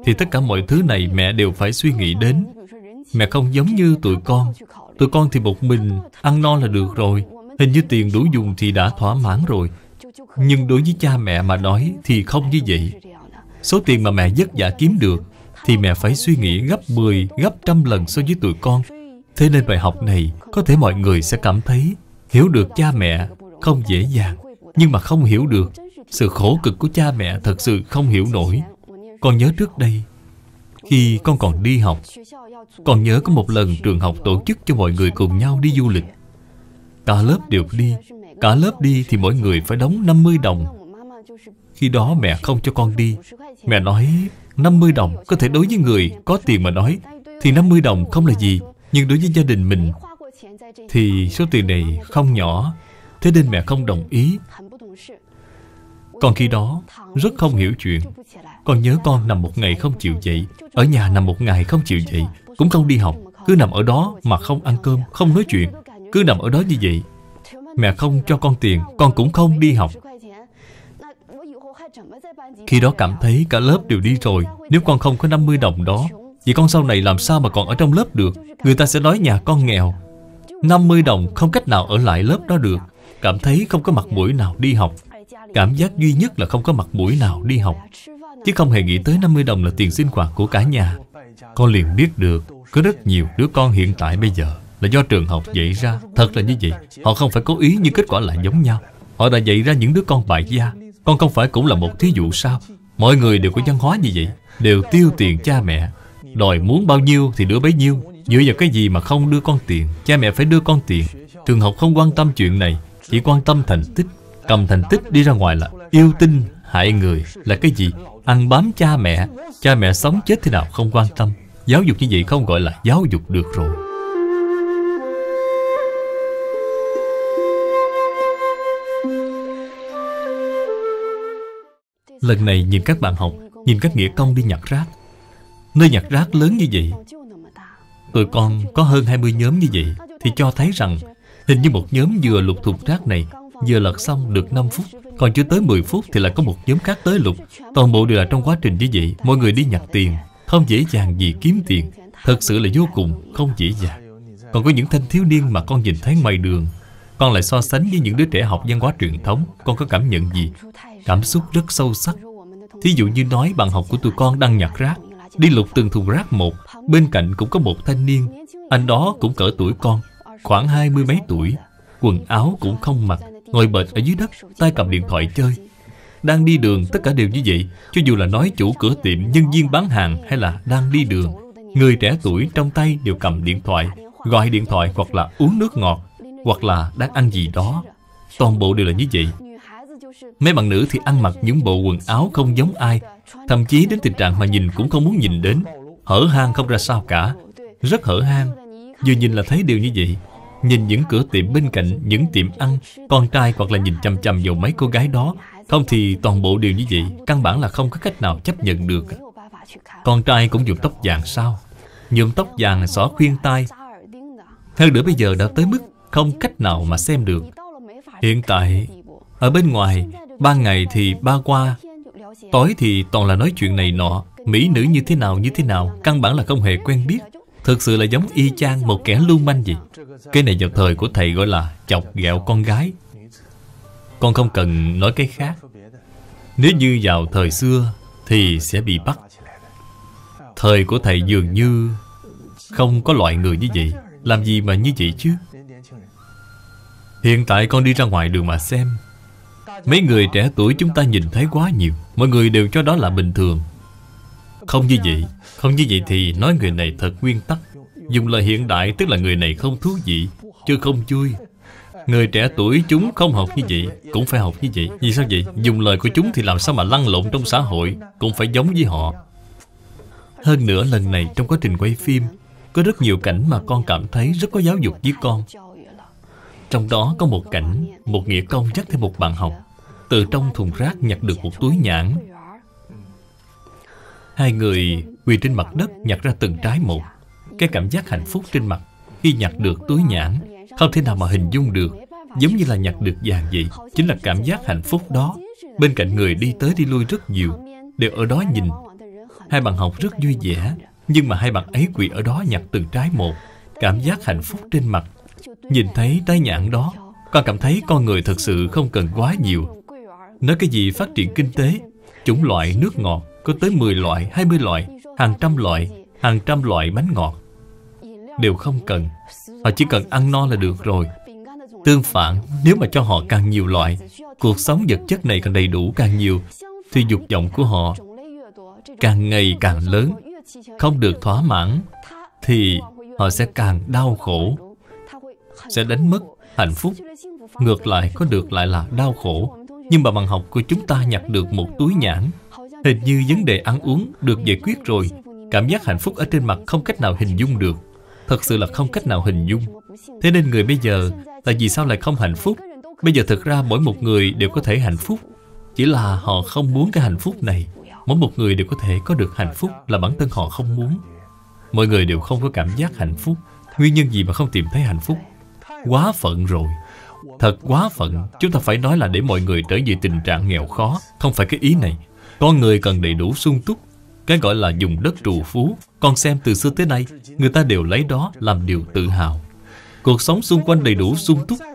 thì tất cả mọi thứ này mẹ đều phải suy nghĩ đến. Mẹ không giống như tụi con. Tụi con thì một mình ăn no là được rồi, hình như tiền đủ dùng thì đã thỏa mãn rồi. Nhưng đối với cha mẹ mà nói thì không như vậy. Số tiền mà mẹ vất vả kiếm được thì mẹ phải suy nghĩ gấp mười, gấp trăm lần so với tụi con. Thế nên bài học này có thể mọi người sẽ cảm thấy hiểu được cha mẹ không dễ dàng, nhưng mà không hiểu được sự khổ cực của cha mẹ thật sự không hiểu nổi. Con nhớ trước đây, khi con còn đi học, con nhớ có một lần trường học tổ chức cho mọi người cùng nhau đi du lịch. Cả lớp đều đi. Cả lớp đi thì mỗi người phải đóng năm mươi đồng. Khi đó mẹ không cho con đi. Mẹ nói năm mươi đồng có thể đối với người có tiền mà nói thì năm mươi đồng không là gì, nhưng đối với gia đình mình thì số tiền này không nhỏ. Thế nên mẹ không đồng ý. Con khi đó rất không hiểu chuyện. Con nhớ con nằm một ngày không chịu dậy, ở nhà nằm một ngày không chịu dậy, cũng không đi học, cứ nằm ở đó mà không ăn cơm, không nói chuyện, cứ nằm ở đó như vậy. Mẹ không cho con tiền, con cũng không đi học. Khi đó cảm thấy cả lớp đều đi rồi. Nếu con không có năm mươi đồng đó, vậy con sau này làm sao mà còn ở trong lớp được? Người ta sẽ nói nhà con nghèo. Năm mươi đồng không cách nào ở lại lớp đó được. Cảm thấy không có mặt mũi nào đi học. Cảm giác duy nhất là không có mặt mũi nào đi học, chứ không hề nghĩ tới năm mươi đồng là tiền sinh hoạt của cả nhà. Con liền biết được có rất nhiều đứa con hiện tại bây giờ là do trường học dạy ra. Thật là như vậy. Họ không phải cố ý nhưng kết quả lại giống nhau. Họ đã dạy ra những đứa con bại gia. Con không phải cũng là một thí dụ sao? Mọi người đều có văn hóa như vậy, đều tiêu tiền cha mẹ, đòi muốn bao nhiêu thì đưa bấy nhiêu. Dựa vào cái gì mà không đưa con tiền? Cha mẹ phải đưa con tiền. Trường học không quan tâm chuyện này, chỉ quan tâm thành tích. Cầm thành tích đi ra ngoài là yêu tinh, hại người. Là cái gì? Ăn bám cha mẹ. Cha mẹ sống chết thế nào không quan tâm. Giáo dục như vậy không gọi là giáo dục được rồi. Lần này nhìn các bạn học, nhìn các nghĩa công đi nhặt rác. Nơi nhặt rác lớn như vậy, tụi con có hơn hai mươi nhóm như vậy, thì cho thấy rằng hình như một nhóm vừa lục thùng rác này vừa lật xong được năm phút, còn chưa tới mười phút thì lại có một nhóm khác tới lục. Toàn bộ đều là trong quá trình như vậy. Mọi người đi nhặt tiền, không dễ dàng gì kiếm tiền. Thật sự là vô cùng không dễ dàng. Còn có những thanh thiếu niên mà con nhìn thấy ngoài đường, con lại so sánh với những đứa trẻ học văn hóa truyền thống. Con có cảm nhận gì? Cảm xúc rất sâu sắc. Thí dụ như nói bạn học của tụi con đang nhặt rác, đi lục từng thùng rác một. Bên cạnh cũng có một thanh niên. Anh đó cũng cỡ tuổi con, khoảng hai mươi mấy tuổi, quần áo cũng không mặc, ngồi bệt ở dưới đất, tay cầm điện thoại chơi. Đang đi đường tất cả đều như vậy. Cho dù là nói chủ cửa tiệm, nhân viên bán hàng hay là đang đi đường, người trẻ tuổi trong tay đều cầm điện thoại, gọi điện thoại hoặc là uống nước ngọt, hoặc là đang ăn gì đó. Toàn bộ đều là như vậy. Mấy bạn nữ thì ăn mặc những bộ quần áo không giống ai, thậm chí đến tình trạng mà nhìn cũng không muốn nhìn đến. Hở hang không ra sao cả, rất hở hang. Vừa nhìn là thấy đều như vậy. Nhìn những cửa tiệm bên cạnh, những tiệm ăn, con trai hoặc là nhìn chằm chằm vào mấy cô gái đó. Không thì toàn bộ đều như vậy. Căn bản là không có cách nào chấp nhận được. Con trai cũng nhuộm tóc vàng sao? Nhuộm tóc vàng xõa khuyên tai. Hơn nữa bây giờ đã tới mức không cách nào mà xem được. Hiện tại ở bên ngoài, ban ngày thì ba qua, tối thì toàn là nói chuyện này nọ, mỹ nữ như thế nào như thế nào. Căn bản là không hề quen biết. Thực sự là giống y chang một kẻ lưu manh vậy. Cái này vào thời của thầy gọi là chọc ghẹo con gái. Con không cần nói cái khác. Nếu như vào thời xưa thì sẽ bị bắt. Thời của thầy dường như không có loại người như vậy. Làm gì mà như vậy chứ? Hiện tại con đi ra ngoài đường mà xem, mấy người trẻ tuổi chúng ta nhìn thấy quá nhiều. Mọi người đều cho đó là bình thường. Không như vậy. Không như vậy thì nói người này thật nguyên tắc. Dùng lời hiện đại tức là người này không thú vị, chứ không vui. Người trẻ tuổi chúng không học như vậy, cũng phải học như vậy. Vì sao vậy? Dùng lời của chúng thì làm sao mà lăn lộn trong xã hội, cũng phải giống với họ. Hơn nữa lần này trong quá trình quay phim, có rất nhiều cảnh mà con cảm thấy rất có giáo dục với con. Trong đó có một cảnh, một nghĩa công dắt theo một bạn học từ trong thùng rác nhặt được một túi nhãn. Hai người quỳ trên mặt đất nhặt ra từng trái một. Cái cảm giác hạnh phúc trên mặt khi nhặt được túi nhãn không thể nào mà hình dung được. Giống như là nhặt được vàng vậy. Chính là cảm giác hạnh phúc đó. Bên cạnh người đi tới đi lui rất nhiều, đều ở đó nhìn. Hai bạn học rất vui vẻ, nhưng mà hai bạn ấy quỳ ở đó nhặt từng trái một. Cảm giác hạnh phúc trên mặt. Nhìn thấy trái nhãn đó, con cảm thấy con người thật sự không cần quá nhiều. Nói cái gì phát triển kinh tế, chủng loại nước ngọt có tới mười loại, hai mươi loại, hàng trăm loại, hàng trăm loại bánh ngọt đều không cần. Họ chỉ cần ăn no là được rồi. Tương phản, nếu mà cho họ càng nhiều loại, cuộc sống vật chất này càng đầy đủ càng nhiều, thì dục vọng của họ càng ngày càng lớn. Không được thỏa mãn thì họ sẽ càng đau khổ, sẽ đánh mất hạnh phúc. Ngược lại, có được lại là đau khổ. Nhưng mà bằng học của chúng ta nhặt được một túi nhãn, hình như vấn đề ăn uống được giải quyết rồi. Cảm giác hạnh phúc ở trên mặt không cách nào hình dung được. Thật sự là không cách nào hình dung. Thế nên người bây giờ, tại vì sao lại không hạnh phúc? Bây giờ thực ra mỗi một người đều có thể hạnh phúc, chỉ là họ không muốn cái hạnh phúc này. Mỗi một người đều có thể có được hạnh phúc, là bản thân họ không muốn. Mọi người đều không có cảm giác hạnh phúc. Nguyên nhân gì mà không tìm thấy hạnh phúc? Quá phận rồi. Thật quá phận. Chúng ta phải nói là để mọi người trở về tình trạng nghèo khó. Không phải cái ý này. Con người cần đầy đủ sung túc. Cái gọi là dùng đất trù phú. Con xem từ xưa tới nay, người ta đều lấy đó làm điều tự hào. Cuộc sống xung quanh đầy đủ sung túc.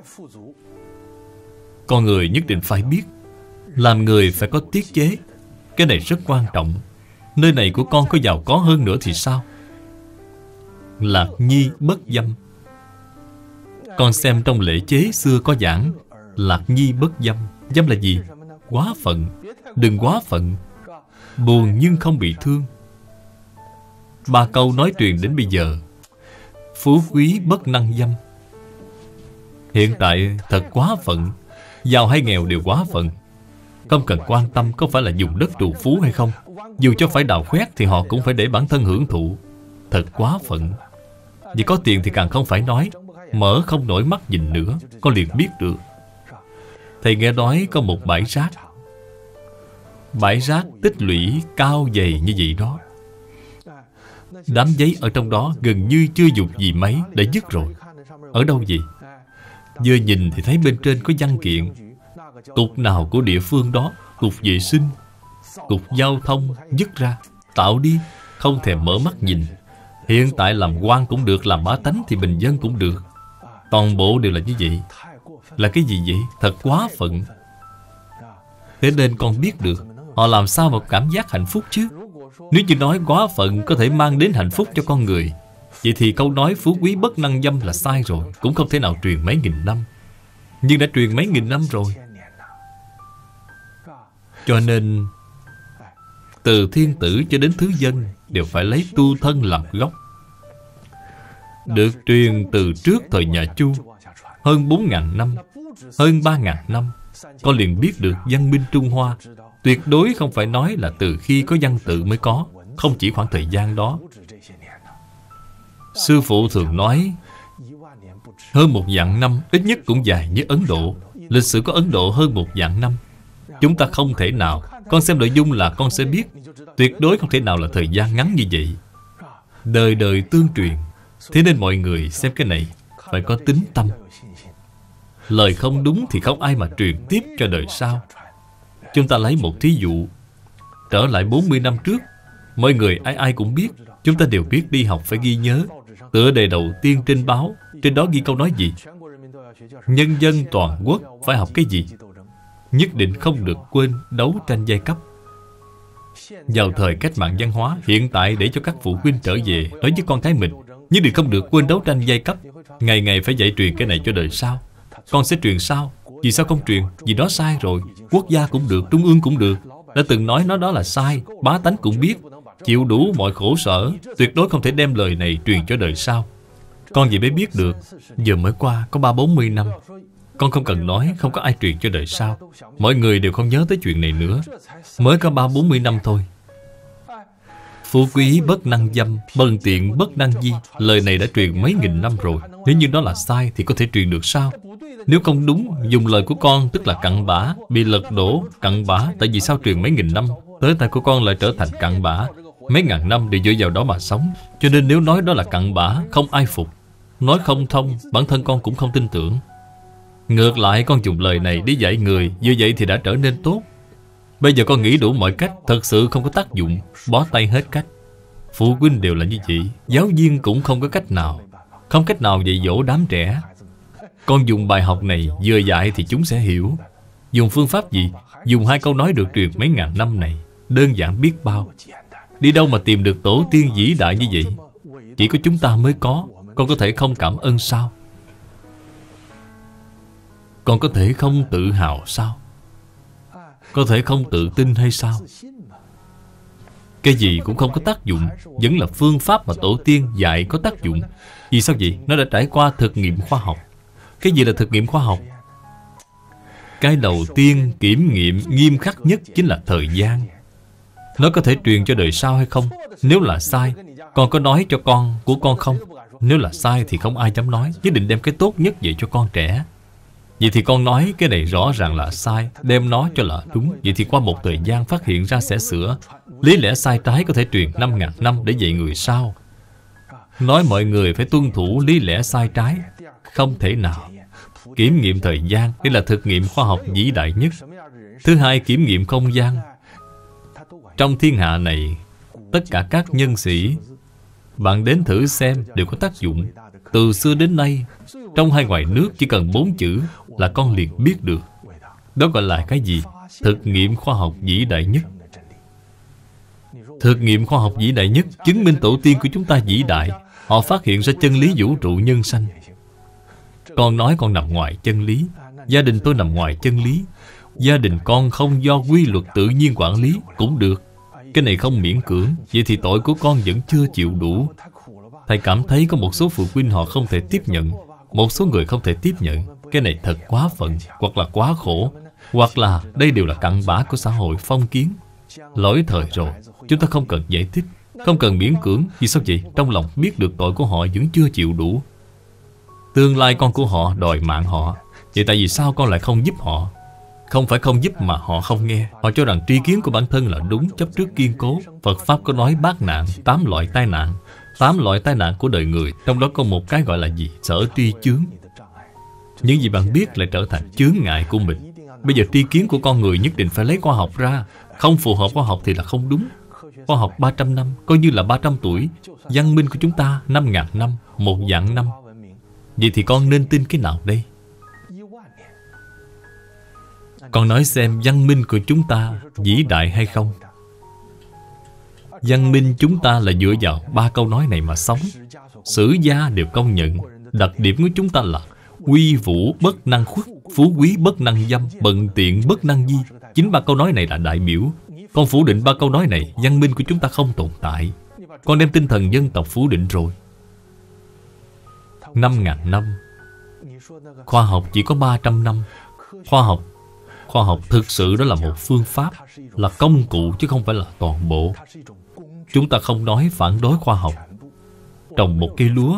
Con người nhất định phải biết, làm người phải có tiết chế. Cái này rất quan trọng. Nơi này của con có giàu có hơn nữa thì sao? Lạc nhi bất dâm. Con xem trong lễ chế xưa có giảng lạc nhi bất dâm. Dâm là gì? Quá phận. Đừng quá phận. Buồn nhưng không bị thương. Ba câu nói truyền đến bây giờ. Phú quý bất năng dâm. Hiện tại thật quá phận. Giàu hay nghèo đều quá phận. Không cần quan tâm có phải là dùng đất trù phú hay không. Dù cho phải đào khoét thì họ cũng phải để bản thân hưởng thụ. Thật quá phận. Vì có tiền thì càng không phải nói. Mở không nổi mắt nhìn nữa, con liền biết được. Thầy nghe nói có một bãi rác. Bãi rác tích lũy cao dày như vậy đó. Đám giấy ở trong đó gần như chưa dùng gì mấy đã dứt rồi. Ở đâu vậy? Vừa nhìn thì thấy bên trên có văn kiện. Cục nào của địa phương đó, cục vệ sinh, cục giao thông dứt ra. Tạo đi, không thèm mở mắt nhìn. Hiện tại làm quan cũng được, làm bá tánh thì bình dân cũng được. Toàn bộ đều là như vậy. Là cái gì vậy? Thật quá phận. Thế nên con biết được họ làm sao mà cảm giác hạnh phúc chứ. Nếu như nói quá phận có thể mang đến hạnh phúc cho con người, vậy thì câu nói phú quý bất năng dâm là sai rồi. Cũng không thể nào truyền mấy nghìn năm. Nhưng đã truyền mấy nghìn năm rồi. Cho nên từ thiên tử cho đến thứ dân đều phải lấy tu thân làm gốc. Được truyền từ trước thời nhà Chu hơn bốn ngàn năm, hơn ba ngàn năm. Con liền biết được văn minh Trung Hoa tuyệt đối không phải nói là từ khi có văn tự mới có. Không chỉ khoảng thời gian đó. Sư phụ thường nói hơn một vạn năm ít nhất cũng dài như Ấn Độ. Lịch sử có Ấn Độ hơn một vạn năm. Chúng ta không thể nào. Con xem nội dung là con sẽ biết. Tuyệt đối không thể nào là thời gian ngắn như vậy. Đời đời tương truyền. Thế nên mọi người xem cái này phải có tín tâm. Lời không đúng thì không ai mà truyền tiếp cho đời sau. Chúng ta lấy một thí dụ. Trở lại bốn mươi năm trước, mọi người ai ai cũng biết. Chúng ta đều biết đi học phải ghi nhớ. Tựa đề đầu tiên trên báo, trên đó ghi câu nói gì? Nhân dân toàn quốc phải học cái gì? Nhất định không được quên đấu tranh giai cấp. Vào thời cách mạng văn hóa, hiện tại để cho các phụ huynh trở về nói với con cái mình, nhất định không được quên đấu tranh giai cấp. Ngày ngày phải dạy truyền cái này cho đời sau. Con sẽ truyền sao? Vì sao không truyền? Vì đó sai rồi. Quốc gia cũng được, trung ương cũng được. Đã từng nói nó đó là sai. Bá tánh cũng biết. Chịu đủ mọi khổ sở. Tuyệt đối không thể đem lời này truyền cho đời sau. Con vậy mới biết được. Giờ mới qua có ba bốn mươi năm. Con không cần nói, không có ai truyền cho đời sau. Mọi người đều không nhớ tới chuyện này nữa. Mới có ba bốn mươi năm thôi. Phú quý bất năng dâm, bần tiện bất năng di. Lời này đã truyền mấy nghìn năm rồi. Nếu như đó là sai thì có thể truyền được sao? Nếu không đúng, dùng lời của con tức là cặn bã, bị lật đổ, cặn bã. Tại vì sao truyền mấy nghìn năm, tới tay của con lại trở thành cặn bã. Mấy ngàn năm đều dựa vào đó mà sống. Cho nên nếu nói đó là cặn bã, không ai phục. Nói không thông, bản thân con cũng không tin tưởng. Ngược lại con dùng lời này để dạy người, như vậy thì đã trở nên tốt. Bây giờ con nghĩ đủ mọi cách, thật sự không có tác dụng, bó tay hết cách. Phụ huynh đều là như vậy, giáo viên cũng không có cách nào, không cách nào dạy dỗ đám trẻ. Con dùng bài học này vừa dạy thì chúng sẽ hiểu. Dùng phương pháp gì? Dùng hai câu nói được truyền mấy ngàn năm này, đơn giản biết bao. Đi đâu mà tìm được tổ tiên vĩ đại như vậy? Chỉ có chúng ta mới có. Con có thể không cảm ơn sao? Con có thể không tự hào sao? Có thể không tự tin hay sao? Cái gì cũng không có tác dụng, vẫn là phương pháp mà tổ tiên dạy có tác dụng. Vì sao vậy? Nó đã trải qua thực nghiệm khoa học. Cái gì là thực nghiệm khoa học? Cái đầu tiên kiểm nghiệm nghiêm khắc nhất chính là thời gian. Nó có thể truyền cho đời sau hay không? Nếu là sai, con có nói cho con của con không? Nếu là sai thì không ai dám nói. Nhất định đem cái tốt nhất dạy cho con trẻ. Vậy thì con nói cái này rõ ràng là sai, đem nó cho là đúng. Vậy thì qua một thời gian phát hiện ra sẽ sửa. Lý lẽ sai trái có thể truyền năm ngàn năm để dạy người sau. Nói mọi người phải tuân thủ lý lẽ sai trái, không thể nào. Kiểm nghiệm thời gian, đây là thực nghiệm khoa học vĩ đại nhất. Thứ hai, kiểm nghiệm không gian. Trong thiên hạ này, tất cả các nhân sĩ, bạn đến thử xem, đều có tác dụng. Từ xưa đến nay, trong hay ngoài nước chỉ cần bốn chữ là con liền biết được. Đó gọi là cái gì? Thực nghiệm khoa học vĩ đại nhất. Thực nghiệm khoa học vĩ đại nhất chứng minh tổ tiên của chúng ta vĩ đại. Họ phát hiện ra chân lý vũ trụ nhân sanh. Con nói con nằm ngoài chân lý, gia đình tôi nằm ngoài chân lý, gia đình con không do quy luật tự nhiên quản lý cũng được. Cái này không miễn cưỡng. Vậy thì tội của con vẫn chưa chịu đủ. Thầy cảm thấy có một số phụ huynh họ không thể tiếp nhận, một số người không thể tiếp nhận. Cái này thật quá phận, hoặc là quá khổ, hoặc là đây đều là cặn bã của xã hội phong kiến. Lỗi thời rồi, chúng ta không cần giải thích, không cần miễn cưỡng. Vì sao vậy? Trong lòng biết được tội của họ vẫn chưa chịu đủ. Tương lai con của họ đòi mạng họ. Vậy tại vì sao con lại không giúp họ? Không phải không giúp mà họ không nghe. Họ cho rằng tri kiến của bản thân là đúng, chấp trước kiên cố. Phật Pháp có nói bát nạn, tám loại tai nạn. Tám loại tai nạn của đời người. Trong đó có một cái gọi là gì? Sở tri chướng. Những gì bạn biết lại trở thành chướng ngại của mình. Bây giờ tri kiến của con người nhất định phải lấy khoa học ra. Không phù hợp khoa học thì là không đúng. Khoa học ba trăm năm, coi như là ba trăm tuổi. Văn minh của chúng ta năm ngàn năm, một vạn năm. Vậy thì con nên tin cái nào đây? Con nói xem văn minh của chúng ta vĩ đại hay không? Văn minh chúng ta là dựa vào ba câu nói này mà sống. Sử gia đều công nhận. Đặc điểm của chúng ta là uy vũ bất năng khuất, phú quý bất năng dâm, bận tiện bất năng di. Chính ba câu nói này là đại biểu. Con phủ định ba câu nói này, văn minh của chúng ta không tồn tại. Con đem tinh thần dân tộc phủ định rồi. Năm ngàn năm. Khoa học chỉ có ba trăm năm. Khoa học Khoa học thực sự đó là một phương pháp, là công cụ chứ không phải là toàn bộ. Chúng ta không nói phản đối khoa học. Trồng một cây lúa,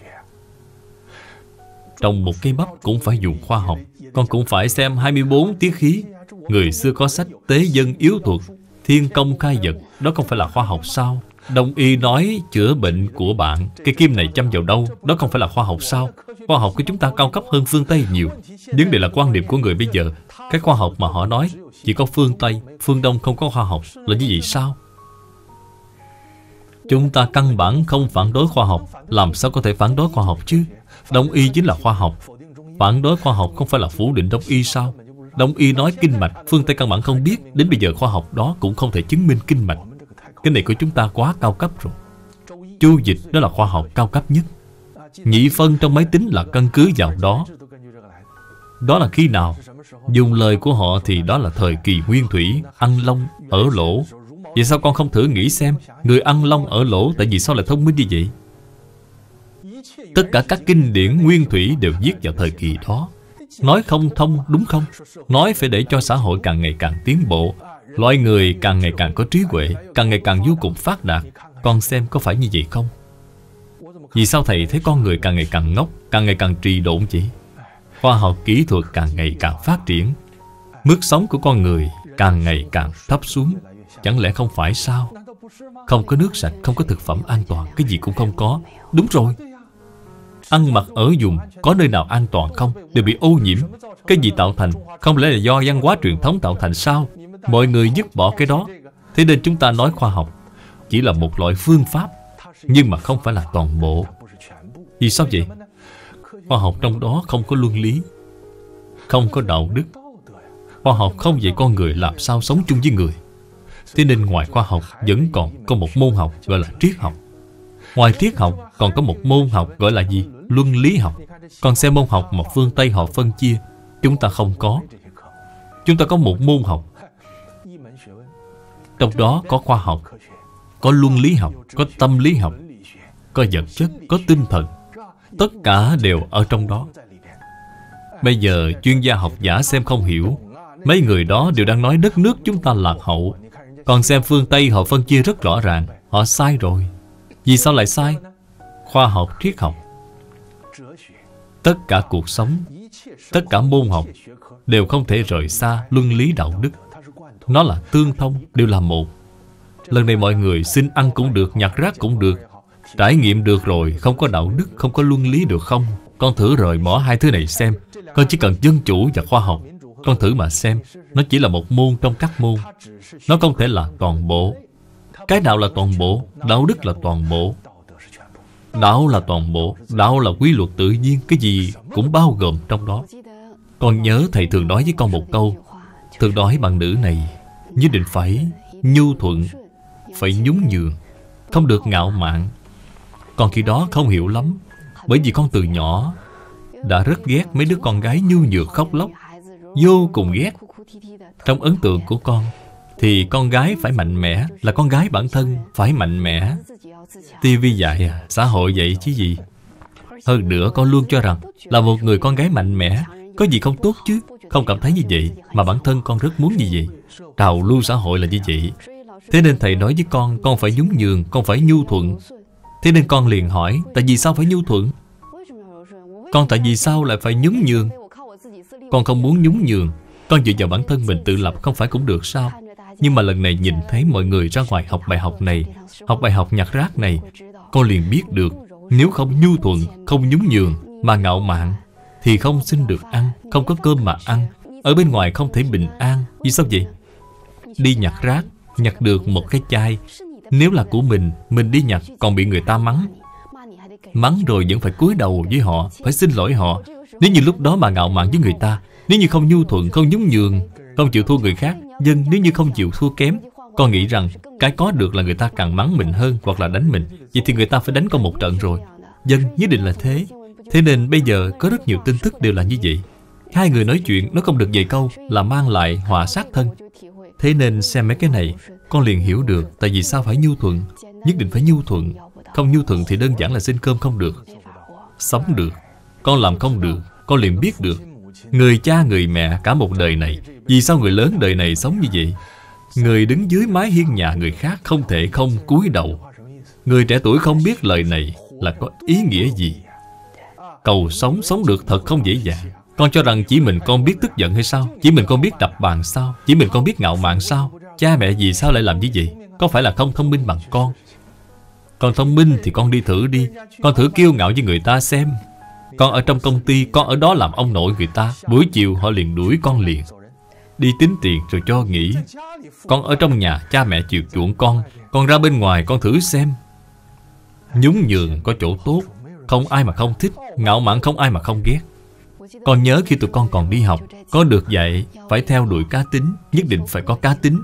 trồng một cây bắp cũng phải dùng khoa học. Con cũng phải xem hai mươi bốn tiết khí. Người xưa có sách Tế dân yếu thuật, Thiên công khai vật. Đó không phải là khoa học sao? Đông y nói chữa bệnh của bạn, cây kim này châm vào đâu? Đó không phải là khoa học sao? Khoa học của chúng ta cao cấp hơn phương Tây nhiều. Vấn đề là quan niệm của người bây giờ. Cái khoa học mà họ nói chỉ có phương Tây, phương Đông không có khoa học. Là như vậy sao? Chúng ta căn bản không phản đối khoa học. Làm sao có thể phản đối khoa học chứ? Đông y chính là khoa học. Phản đối khoa học không phải là phủ định Đông y sao? Đông y nói kinh mạch, phương Tây căn bản không biết. Đến bây giờ khoa học đó cũng không thể chứng minh kinh mạch. Cái này của chúng ta quá cao cấp rồi. Chu dịch đó là khoa học cao cấp nhất. Nhị phân trong máy tính là căn cứ vào đó. Đó là khi nào? Dùng lời của họ thì đó là thời kỳ nguyên thủy, ăn lông, ở lỗ. Vậy sao con không thử nghĩ xem, người ăn lông ở lỗ tại vì sao lại thông minh như vậy? Tất cả các kinh điển nguyên thủy đều viết vào thời kỳ đó. Nói không thông, đúng không? Nói phải để cho xã hội càng ngày càng tiến bộ, loài người càng ngày càng có trí huệ, càng ngày càng vô cùng phát đạt. Con xem có phải như vậy không? Vì sao thầy thấy con người càng ngày càng ngốc, càng ngày càng trì độn vậy? Khoa học kỹ thuật càng ngày càng phát triển, mức sống của con người càng ngày càng thấp xuống. Chẳng lẽ không phải sao? Không có nước sạch, không có thực phẩm an toàn, cái gì cũng không có. Đúng rồi. Ăn mặc ở dùng, có nơi nào an toàn không? Đều bị ô nhiễm. Cái gì tạo thành? Không lẽ là do văn hóa truyền thống tạo thành sao? Mọi người dứt bỏ cái đó. Thế nên chúng ta nói khoa học chỉ là một loại phương pháp, nhưng mà không phải là toàn bộ. Vì sao vậy? Khoa học trong đó không có luân lý, không có đạo đức. Khoa học không dạy con người làm sao sống chung với người. Thế nên ngoài khoa học vẫn còn có một môn học gọi là triết học. Ngoài triết học còn có một môn học gọi là gì? Luân lý học. Còn xem môn học mà phương Tây họ phân chia, chúng ta không có. Chúng ta có một môn học, trong đó có khoa học, có luân lý học, có tâm lý học, có vật chất, có tinh thần. Tất cả đều ở trong đó. Bây giờ chuyên gia học giả xem không hiểu. Mấy người đó đều đang nói đất nước chúng ta lạc hậu. Còn xem phương Tây họ phân chia rất rõ ràng. Họ sai rồi. Vì sao lại sai? Khoa học, triết học, tất cả cuộc sống, tất cả môn học đều không thể rời xa luân lý đạo đức. Nó là tương thông, đều là một. Lần này mọi người xin ăn cũng được, nhặt rác cũng được. Trải nghiệm được rồi, không có đạo đức, không có luân lý được không? Con thử rời bỏ hai thứ này xem. Con chỉ cần dân chủ và khoa học. Con thử mà xem. Nó chỉ là một môn trong các môn. Nó không thể là toàn bộ. Cái nào là toàn bộ? Đạo đức là toàn bộ. Đạo là toàn bộ. Đạo là quy luật tự nhiên. Cái gì cũng bao gồm trong đó. Con nhớ thầy thường nói với con một câu. Thường nói bạn nữ này nhất định phải nhu thuận, phải nhún nhường, không được ngạo mạn. Con khi đó không hiểu lắm. Bởi vì con từ nhỏ đã rất ghét mấy đứa con gái nhu nhược khóc lóc. Vô cùng ghét. Trong ấn tượng của con thì con gái phải mạnh mẽ, là con gái bản thân phải mạnh mẽ. ti vi dạy à, xã hội dạy chứ gì. Hơn nữa con luôn cho rằng là một người con gái mạnh mẽ có gì không tốt chứ. Không cảm thấy như vậy, mà bản thân con rất muốn như vậy. Trào lưu xã hội là như vậy. Thế nên thầy nói với con, con phải nhún nhường, con phải nhu thuận. Thế nên con liền hỏi, tại vì sao phải nhu thuận? Con tại vì sao lại phải nhún nhường? Con không muốn nhún nhường. Con dựa vào bản thân mình tự lập không phải cũng được sao? Nhưng mà lần này nhìn thấy mọi người ra ngoài học bài học này, học bài học nhặt rác này, con liền biết được, nếu không nhu thuận, không nhún nhường, mà ngạo mạn, thì không xin được ăn, không có cơm mà ăn. Ở bên ngoài không thể bình an. Vì sao vậy? Đi nhặt rác, nhặt được một cái chai, nếu là của mình, mình đi nhặt còn bị người ta mắng. Mắng rồi vẫn phải cúi đầu với họ, phải xin lỗi họ. Nếu như lúc đó mà ngạo mạn với người ta, nếu như không nhu thuận, không nhún nhường, không chịu thua người khác, dân nếu như không chịu thua kém, con nghĩ rằng cái có được là người ta càng mắng mình hơn, hoặc là đánh mình. Vậy thì người ta phải đánh con một trận rồi. Dân nhất định là thế. Thế nên bây giờ có rất nhiều tin tức đều là như vậy. Hai người nói chuyện, nó không được vài câu là mang lại họa sát thân. Thế nên xem mấy cái này, con liền hiểu được tại vì sao phải nhu thuận. Nhất định phải nhu thuận. Không nhu thuận thì đơn giản là xin cơm không được, sống được. Con làm không được, con liền biết được. Người cha người mẹ cả một đời này, vì sao người lớn đời này sống như vậy? Người đứng dưới mái hiên nhà người khác không thể không cúi đầu. Người trẻ tuổi không biết lời này là có ý nghĩa gì. Cầu sống, sống được thật không dễ dàng. Con cho rằng chỉ mình con biết tức giận hay sao? Chỉ mình con biết đập bàn sao? Chỉ mình con biết ngạo mạn sao? Cha mẹ vì sao lại làm như vậy? Có phải là không thông minh bằng con? Con thông minh thì con đi thử đi. Con thử kiêu ngạo với người ta xem. Con ở trong công ty, con ở đó làm ông nội người ta. Buổi chiều họ liền đuổi con liền. Đi tính tiền rồi cho nghỉ. Con ở trong nhà, cha mẹ chiều chuộng con. Con ra bên ngoài con thử xem. Nhún nhường có chỗ tốt, không ai mà không thích. Ngạo mạn không ai mà không ghét. Con nhớ khi tụi con còn đi học, có được dạy phải theo đuổi cá tính. Nhất định phải có cá tính.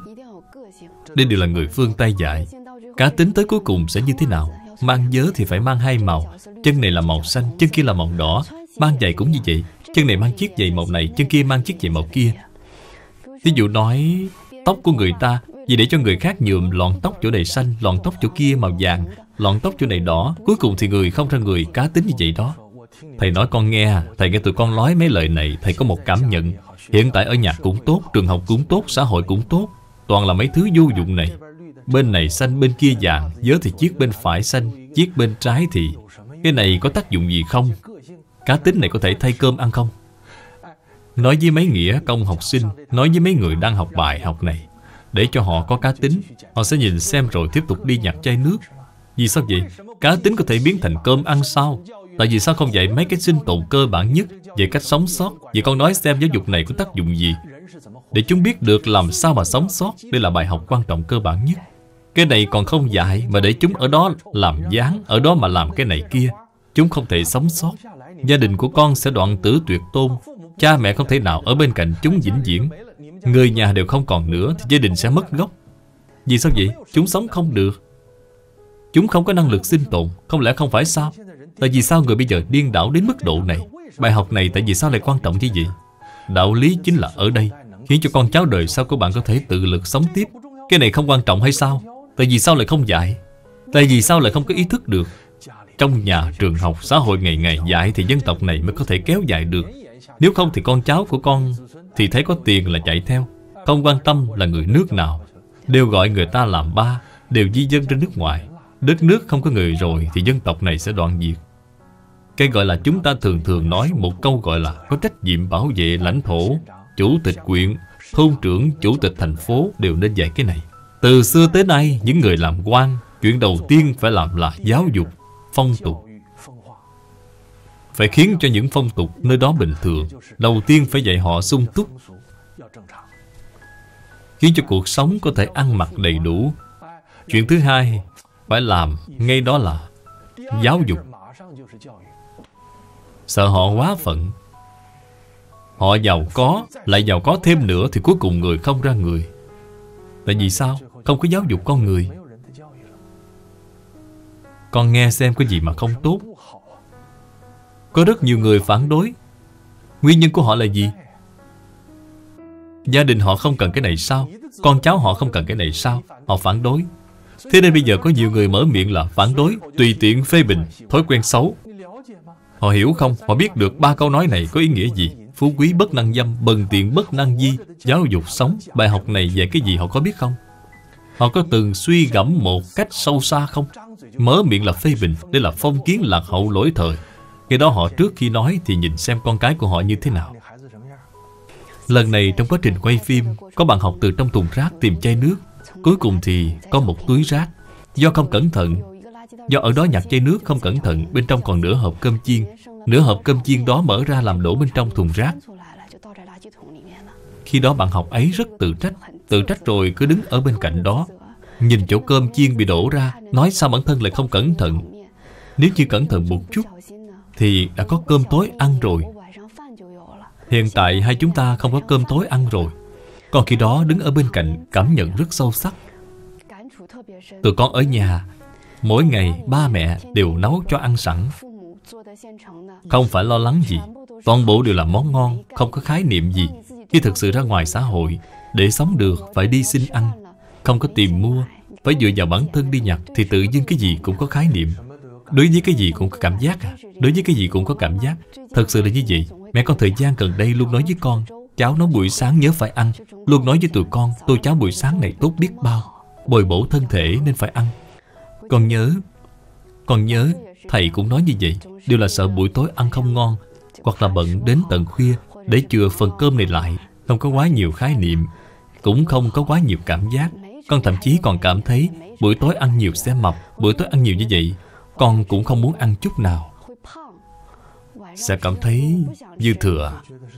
Đây đều là người phương Tây dạy. Cá tính tới cuối cùng sẽ như thế nào? Mang vớ thì phải mang hai màu. Chân này là màu xanh, chân kia là màu đỏ. Mang giày cũng như vậy. Chân này mang chiếc giày màu này, chân kia mang chiếc giày màu kia. Ví dụ nói tóc của người ta, vì để cho người khác nhuộm lọn tóc chỗ này xanh, lọn tóc chỗ kia màu vàng, lọn tóc chỗ này đỏ. Cuối cùng thì người không ra người cá tính như vậy đó. Thầy nói con nghe, thầy nghe tụi con nói mấy lời này, thầy có một cảm nhận. Hiện tại ở nhà cũng tốt, trường học cũng tốt, xã hội cũng tốt. Toàn là mấy thứ vô dụng này. Bên này xanh, bên kia vàng. Vớ thì chiếc bên phải xanh, chiếc bên trái thì... Cái này có tác dụng gì không? Cá tính này có thể thay cơm ăn không? Nói với mấy nghĩa công học sinh, nói với mấy người đang học bài học này, để cho họ có cá tính. Họ sẽ nhìn xem rồi tiếp tục đi nhặt chai nước. Vì sao vậy? Cá tính có thể biến thành cơm ăn sao? Tại vì sao không dạy mấy cái sinh tồn cơ bản nhất, về cách sống sót? Vậy con nói xem giáo dục này có tác dụng gì? để chúng biết được làm sao mà sống sót. Đây là bài học quan trọng cơ bản nhất. Cái này còn không dạy, mà để chúng ở đó làm dáng, ở đó mà làm cái này kia, chúng không thể sống sót. Gia đình của con sẽ đoạn tử tuyệt tôn. Cha mẹ không thể nào ở bên cạnh chúng vĩnh viễn. Người nhà đều không còn nữa thì gia đình sẽ mất gốc. Vì sao vậy? Chúng sống không được. Chúng không có năng lực sinh tồn. Không lẽ không phải sao? Tại vì sao người bây giờ điên đảo đến mức độ này? Bài học này tại vì sao lại quan trọng như vậy? Đạo lý chính là ở đây, khiến cho con cháu đời sau của bạn có thể tự lực sống tiếp. Cái này không quan trọng hay sao? Tại vì sao lại không dạy? Tại vì sao lại không có ý thức được? Trong nhà, trường học, xã hội ngày ngày dạy thì dân tộc này mới có thể kéo dài được. Nếu không thì con cháu của con thì thấy có tiền là chạy theo, không quan tâm là người nước nào, đều gọi người ta làm ba, đều di dân trên nước ngoài. Đất nước không có người rồi thì dân tộc này sẽ đoạn diệt. Cái gọi là chúng ta thường thường nói một câu gọi là có trách nhiệm bảo vệ lãnh thổ. Chủ tịch huyện, thôn trưởng, chủ tịch thành phố đều nên dạy cái này. Từ xưa tới nay, những người làm quan, chuyện đầu tiên phải làm là giáo dục, phong tục. Phải khiến cho những phong tục nơi đó bình thường. Đầu tiên phải dạy họ sung túc, khiến cho cuộc sống có thể ăn mặc đầy đủ. Chuyện thứ hai phải làm ngay đó là giáo dục. Sợ họ quá phận, họ giàu có, lại giàu có thêm nữa thì cuối cùng người không ra người. Tại vì sao? Không có giáo dục con người. Con nghe xem có gì mà không tốt. Có rất nhiều người phản đối. Nguyên nhân của họ là gì? Gia đình họ không cần cái này sao? Con cháu họ không cần cái này sao? Họ phản đối. Thế nên bây giờ có nhiều người mở miệng là phản đối, tùy tiện phê bình, thói quen xấu. Họ hiểu không? Họ biết được ba câu nói này có ý nghĩa gì? Phú quý bất năng dâm, bần tiện bất năng di, giáo dục sống. Bài học này về cái gì họ có biết không? Họ có từng suy gẫm một cách sâu xa không? Mở miệng là phê bình, đây là phong kiến lạc hậu lỗi thời. Cái đó họ trước khi nói thì nhìn xem con cái của họ như thế nào. Lần này trong quá trình quay phim, có bạn học từ trong thùng rác tìm chai nước. Cuối cùng thì có một túi rác. Do không cẩn thận, do ở đó nhặt chai nước không cẩn thận, bên trong còn nửa hộp cơm chiên. Nửa hộp cơm chiên đó mở ra làm đổ bên trong thùng rác. Khi đó bạn học ấy rất tự trách. Tự trách rồi cứ đứng ở bên cạnh đó, nhìn chỗ cơm chiên bị đổ ra, nói sao bản thân lại không cẩn thận. Nếu như cẩn thận một chút thì đã có cơm tối ăn rồi. Hiện tại hai chúng ta không có cơm tối ăn rồi. Còn khi đó đứng ở bên cạnh cảm nhận rất sâu sắc. Tụi con ở nhà, mỗi ngày ba mẹ đều nấu cho ăn sẵn, không phải lo lắng gì. Toàn bộ đều là món ngon, không có khái niệm gì. Khi thực sự ra ngoài xã hội, để sống được phải đi xin ăn, không có tiền mua, phải dựa vào bản thân đi nhặt, thì tự nhiên cái gì cũng có khái niệm. Đối với cái gì cũng có cảm giác à? Đối với cái gì cũng có cảm giác. Thật sự là như vậy. Mẹ con thời gian gần đây luôn nói với con, cháu nấu buổi sáng nhớ phải ăn. Luôn nói với tụi con, tô cháo buổi sáng này tốt biết bao, bồi bổ thân thể nên phải ăn. Con nhớ, con nhớ, thầy cũng nói như vậy. Đều là sợ buổi tối ăn không ngon, hoặc là bận đến tận khuya để chừa phần cơm này lại. Không có quá nhiều khái niệm, cũng không có quá nhiều cảm giác. Con thậm chí còn cảm thấy buổi tối ăn nhiều sẽ mập. Buổi tối ăn nhiều như vậy, con cũng không muốn ăn chút nào, sẽ cảm thấy dư thừa.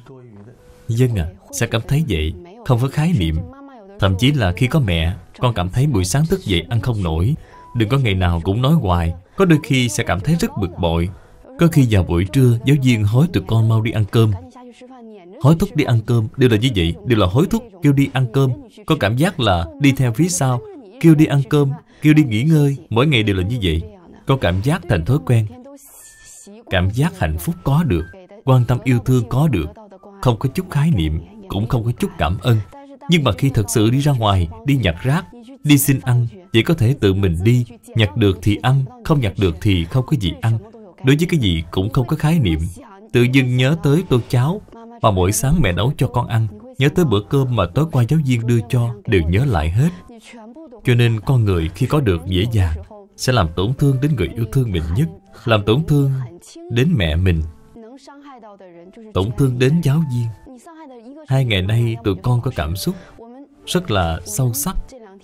Dân à, sẽ cảm thấy vậy, không có khái niệm. Thậm chí là khi có mẹ, con cảm thấy buổi sáng thức dậy ăn không nổi. Đừng có ngày nào cũng nói hoài. Có đôi khi sẽ cảm thấy rất bực bội. Có khi vào buổi trưa, giáo viên hối tụi con mau đi ăn cơm, hối thúc đi ăn cơm. Đều là như vậy, đều là hối thúc, kêu đi ăn cơm. Có cảm giác là đi theo phía sau, kêu đi ăn cơm, kêu đi nghỉ ngơi. Mỗi ngày đều là như vậy. Có cảm giác thành thói quen. Cảm giác hạnh phúc có được, quan tâm yêu thương có được, không có chút khái niệm, cũng không có chút cảm ơn. Nhưng mà khi thật sự đi ra ngoài, đi nhặt rác, đi xin ăn, chỉ có thể tự mình đi. Nhặt được thì ăn, không nhặt được thì không có gì ăn. Đối với cái gì cũng không có khái niệm. Tự dưng nhớ tới tô cháo mà mỗi sáng mẹ nấu cho con ăn, nhớ tới bữa cơm mà tối qua giáo viên đưa cho, đều nhớ lại hết. Cho nên con người khi có được dễ dàng sẽ làm tổn thương đến người yêu thương mình nhất, làm tổn thương đến mẹ mình, tổn thương đến giáo viên. Hai ngày nay tụi con có cảm xúc rất là sâu sắc.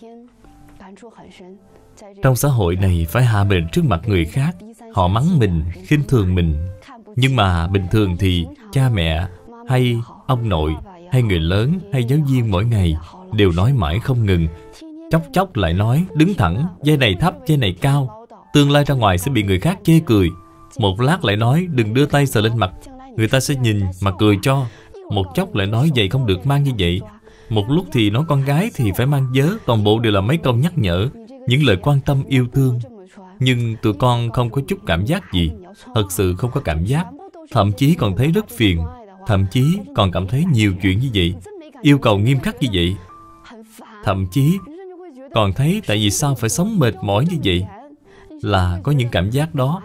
Trong xã hội này phải hạ mình trước mặt người khác. Họ mắng mình, khinh thường mình. Nhưng mà bình thường thì cha mẹ hay ông nội hay người lớn hay giáo viên mỗi ngày đều nói mãi không ngừng. Chốc chốc lại nói đứng thẳng, dây này thấp, dây này cao, tương lai ra ngoài sẽ bị người khác chê cười. Một lát lại nói đừng đưa tay sờ lên mặt, người ta sẽ nhìn mà cười cho. Một chốc lại nói giày không được mang như vậy. Một lúc thì nói con gái thì phải mang vớ. Toàn bộ đều là mấy câu nhắc nhở, những lời quan tâm yêu thương. Nhưng tụi con không có chút cảm giác gì. Thật sự không có cảm giác. Thậm chí còn thấy rất phiền. Thậm chí còn cảm thấy nhiều chuyện như vậy, yêu cầu nghiêm khắc như vậy. Thậm chí còn thấy tại vì sao phải sống mệt mỏi như vậy. Là có những cảm giác đó.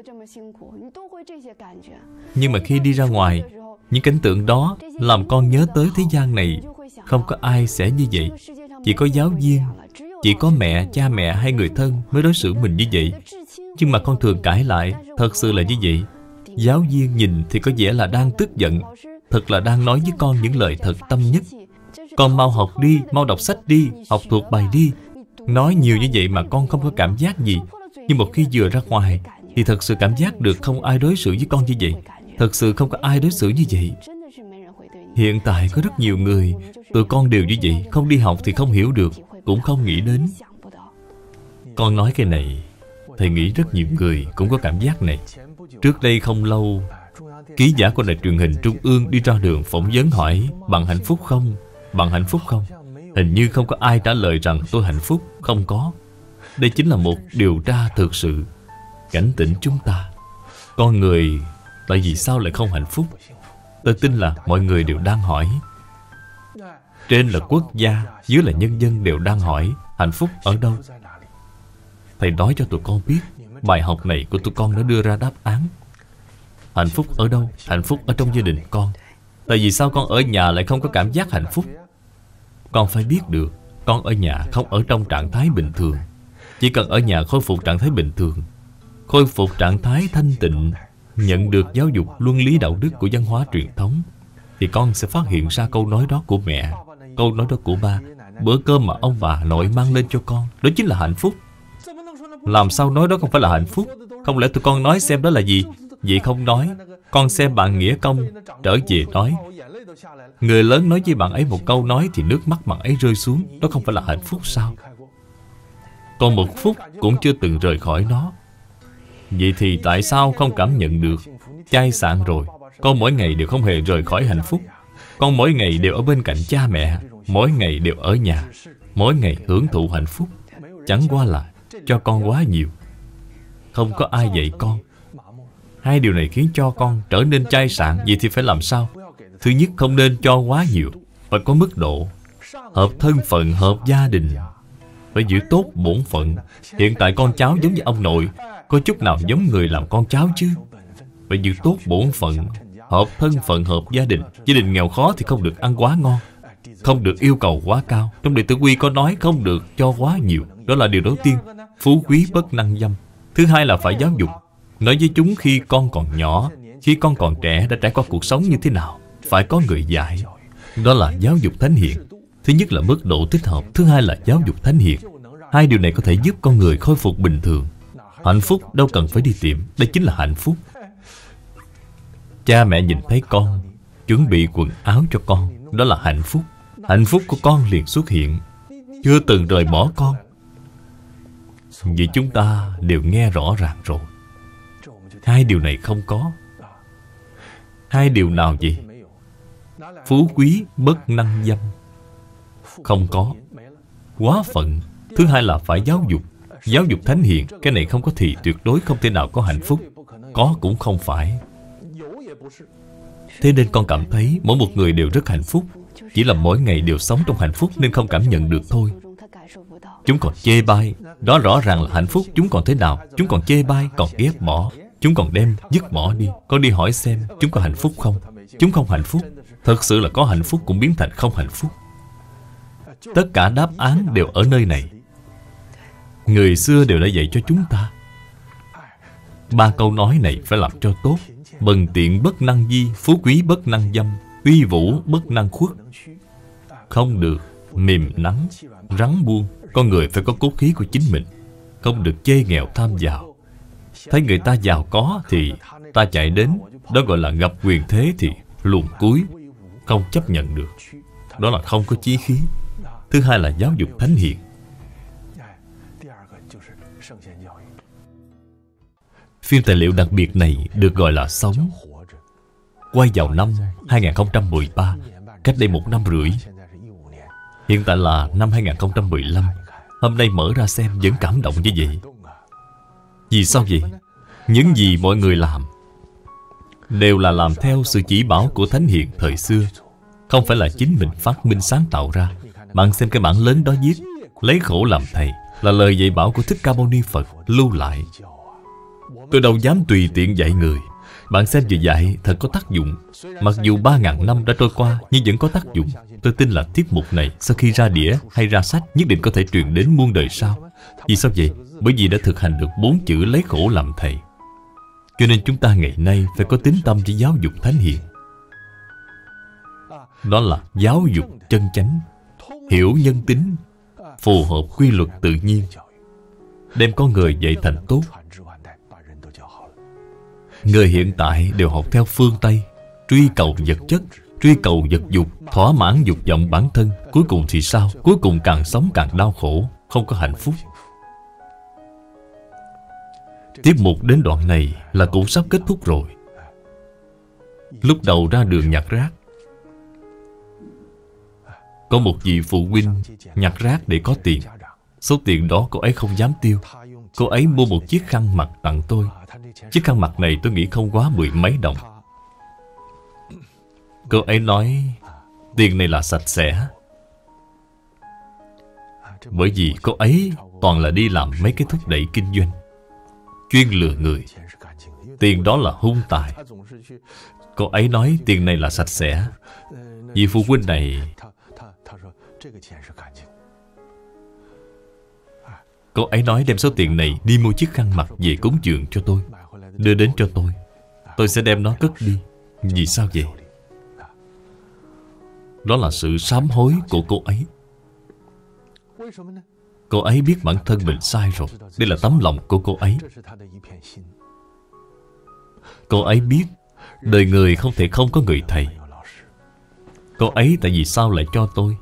Nhưng mà khi đi ra ngoài, những cảnh tượng đó làm con nhớ tới thế gian này không có ai sẽ như vậy. Chỉ có giáo viên, chỉ có mẹ, cha mẹ hay người thân mới đối xử mình như vậy. Nhưng mà con thường cãi lại, thật sự là như vậy. Giáo viên nhìn thì có vẻ là đang tức giận, thật là đang nói với con những lời thật tâm nhất. Con mau học đi, mau đọc sách đi, học thuộc bài đi. Nói nhiều như vậy mà con không có cảm giác gì. Nhưng một khi vừa ra ngoài thì thật sự cảm giác được không ai đối xử với con như vậy. Thật sự không có ai đối xử như vậy. Hiện tại có rất nhiều người, tụi con đều như vậy. Không đi học thì không hiểu được, cũng không nghĩ đến. Con nói cái này, thầy nghĩ rất nhiều người cũng có cảm giác này. Trước đây không lâu, ký giả của đài truyền hình Trung ương đi ra đường phỏng vấn hỏi bạn hạnh phúc không? Bạn hạnh phúc không? Hình như không có ai trả lời rằng tôi hạnh phúc. Không có. Đây chính là một điều tra thực sự cảnh tỉnh chúng ta. Con người tại vì sao lại không hạnh phúc? Tôi tin là mọi người đều đang hỏi. Trên là quốc gia, dưới là nhân dân đều đang hỏi hạnh phúc ở đâu? Thầy nói cho tụi con biết, bài học này của tụi con đã đưa ra đáp án. Hạnh phúc ở đâu? Hạnh phúc ở trong gia đình con. Tại vì sao con ở nhà lại không có cảm giác hạnh phúc? Con phải biết được, con ở nhà không ở trong trạng thái bình thường. Chỉ cần ở nhà khôi phục trạng thái bình thường, khôi phục trạng thái thanh tịnh, nhận được giáo dục luân lý đạo đức của văn hóa truyền thống, thì con sẽ phát hiện ra câu nói đó của mẹ, câu nói đó của ba. Bữa cơm mà ông bà nội mang lên cho con, đó chính là hạnh phúc. Làm sao nói đó không phải là hạnh phúc? Không lẽ tụi con nói xem đó là gì? Vậy không nói. Con xem bạn Nghĩa Công trở về nói, người lớn nói với bạn ấy một câu nói thì nước mắt bạn ấy rơi xuống. Đó không phải là hạnh phúc sao? Còn một phút cũng chưa từng rời khỏi nó. Vậy thì tại sao không cảm nhận được? Chai sạn rồi, con mỗi ngày đều không hề rời khỏi hạnh phúc. Con mỗi ngày đều ở bên cạnh cha mẹ, mỗi ngày đều ở nhà, mỗi ngày hưởng thụ hạnh phúc. Chẳng qua là cho con quá nhiều, không có ai dạy con. Hai điều này khiến cho con trở nên chai sạn. Vậy thì phải làm sao? Thứ nhất, không nên cho quá nhiều, phải có mức độ. Hợp thân phận, hợp gia đình, phải giữ tốt bổn phận. Hiện tại con cháu giống như ông nội, có chút nào giống người làm con cháu chứ? Phải giữ tốt bổn phận, hợp thân phận, hợp gia đình. Gia đình nghèo khó thì không được ăn quá ngon, không được yêu cầu quá cao. Trong Đệ Tử Quy có nói không được cho quá nhiều. Đó là điều đầu tiên. Phú quý bất năng dâm. Thứ hai là phải giáo dục, nói với chúng khi con còn nhỏ, khi con còn trẻ đã trải qua cuộc sống như thế nào. Phải có người dạy. Đó là giáo dục thánh hiền. Thứ nhất là mức độ thích hợp, thứ hai là giáo dục thánh hiền. Hai điều này có thể giúp con người khôi phục bình thường. Hạnh phúc đâu cần phải đi tìm, đây chính là hạnh phúc. Cha mẹ nhìn thấy con, chuẩn bị quần áo cho con, đó là hạnh phúc. Hạnh phúc của con liền xuất hiện, chưa từng rời bỏ con. Vì chúng ta đều nghe rõ ràng rồi. Hai điều này không có. Hai điều nào vậy? Phú quý bất năng dâm, không có. Quá phận. Thứ hai là phải giáo dục, giáo dục thánh hiền. Cái này không có thì tuyệt đối không thể nào có hạnh phúc. Có cũng không phải. Thế nên con cảm thấy mỗi một người đều rất hạnh phúc. Chỉ là mỗi ngày đều sống trong hạnh phúc nên không cảm nhận được thôi. Chúng còn chê bai, đó rõ ràng là hạnh phúc. Chúng còn thế nào? Chúng còn chê bai, còn ghét bỏ, chúng còn đem dứt bỏ đi. Con đi hỏi xem chúng có hạnh phúc không? Chúng không hạnh phúc. Thật sự là có hạnh phúc cũng biến thành không hạnh phúc. Tất cả đáp án đều ở nơi này. Người xưa đều đã dạy cho chúng ta. Ba câu nói này phải làm cho tốt. Bần tiện bất năng di, phú quý bất năng dâm, uy vũ bất năng khuất. Không được mềm nắng, rắn buông. Con người phải có cốt khí của chính mình, không được chê nghèo tham giàu. Thấy người ta giàu có thì ta chạy đến, đó gọi là gặp quyền thế thì luồn cúi. không chấp nhận được. Đó là không có chí khí. Thứ hai là giáo dục thánh hiền. Phim tài liệu đặc biệt này được gọi là Sống, quay vào năm hai nghìn không trăm mười ba, cách đây một năm rưỡi. Hiện tại là năm hai nghìn không trăm mười lăm. Hôm nay mở ra xem vẫn cảm động như vậy. Vì sao vậy? Những gì mọi người làm đều là làm theo sự chỉ bảo của thánh hiền thời xưa, không phải là chính mình phát minh sáng tạo ra. Bạn xem cái bảng lớn đó viết lấy khổ làm thầy, là lời dạy bảo của Thích Ca Mâu Ni Phật lưu lại. Tôi đâu dám tùy tiện dạy người. Bạn xem vừa dạy thật có tác dụng. Mặc dù ba ngàn năm đã trôi qua nhưng vẫn có tác dụng. Tôi tin là tiết mục này sau khi ra đĩa hay ra sách nhất định có thể truyền đến muôn đời sau. Vì sao vậy? Bởi vì đã thực hành được bốn chữ lấy khổ làm thầy. Cho nên chúng ta ngày nay phải có tín tâm với giáo dục thánh hiền. Đó là giáo dục chân chánh, hiểu nhân tính, phù hợp quy luật tự nhiên, đem con người dạy thành tốt. Người hiện tại đều học theo phương Tây, truy cầu vật chất, truy cầu vật dục, thỏa mãn dục vọng bản thân. Cuối cùng thì sao? Cuối cùng càng sống càng đau khổ, không có hạnh phúc. Tiết mục đến đoạn này là cũng sắp kết thúc rồi. Lúc đầu ra đường nhặt rác, có một vị phụ huynh nhặt rác để có tiền. Số tiền đó cô ấy không dám tiêu. Cô ấy mua một chiếc khăn mặt tặng tôi. Chiếc khăn mặt này tôi nghĩ không quá mười mấy đồng. Cô ấy nói tiền này là sạch sẽ. Bởi vì cô ấy toàn là đi làm mấy cái thúc đẩy kinh doanh, chuyên lừa người. Tiền đó là hung tài. Cô ấy nói tiền này là sạch sẽ. Vị phụ huynh này, cô ấy nói đem số tiền này đi mua chiếc khăn mặt về cúng dường cho tôi, đưa đến cho tôi. Tôi sẽ đem nó cất đi. Vì sao vậy? Đó là sự sám hối của cô ấy. Cô ấy biết bản thân mình sai rồi. Đây là tấm lòng của cô ấy. Cô ấy biết đời người không thể không có người thầy. Cô ấy tại vì sao lại cho tôi?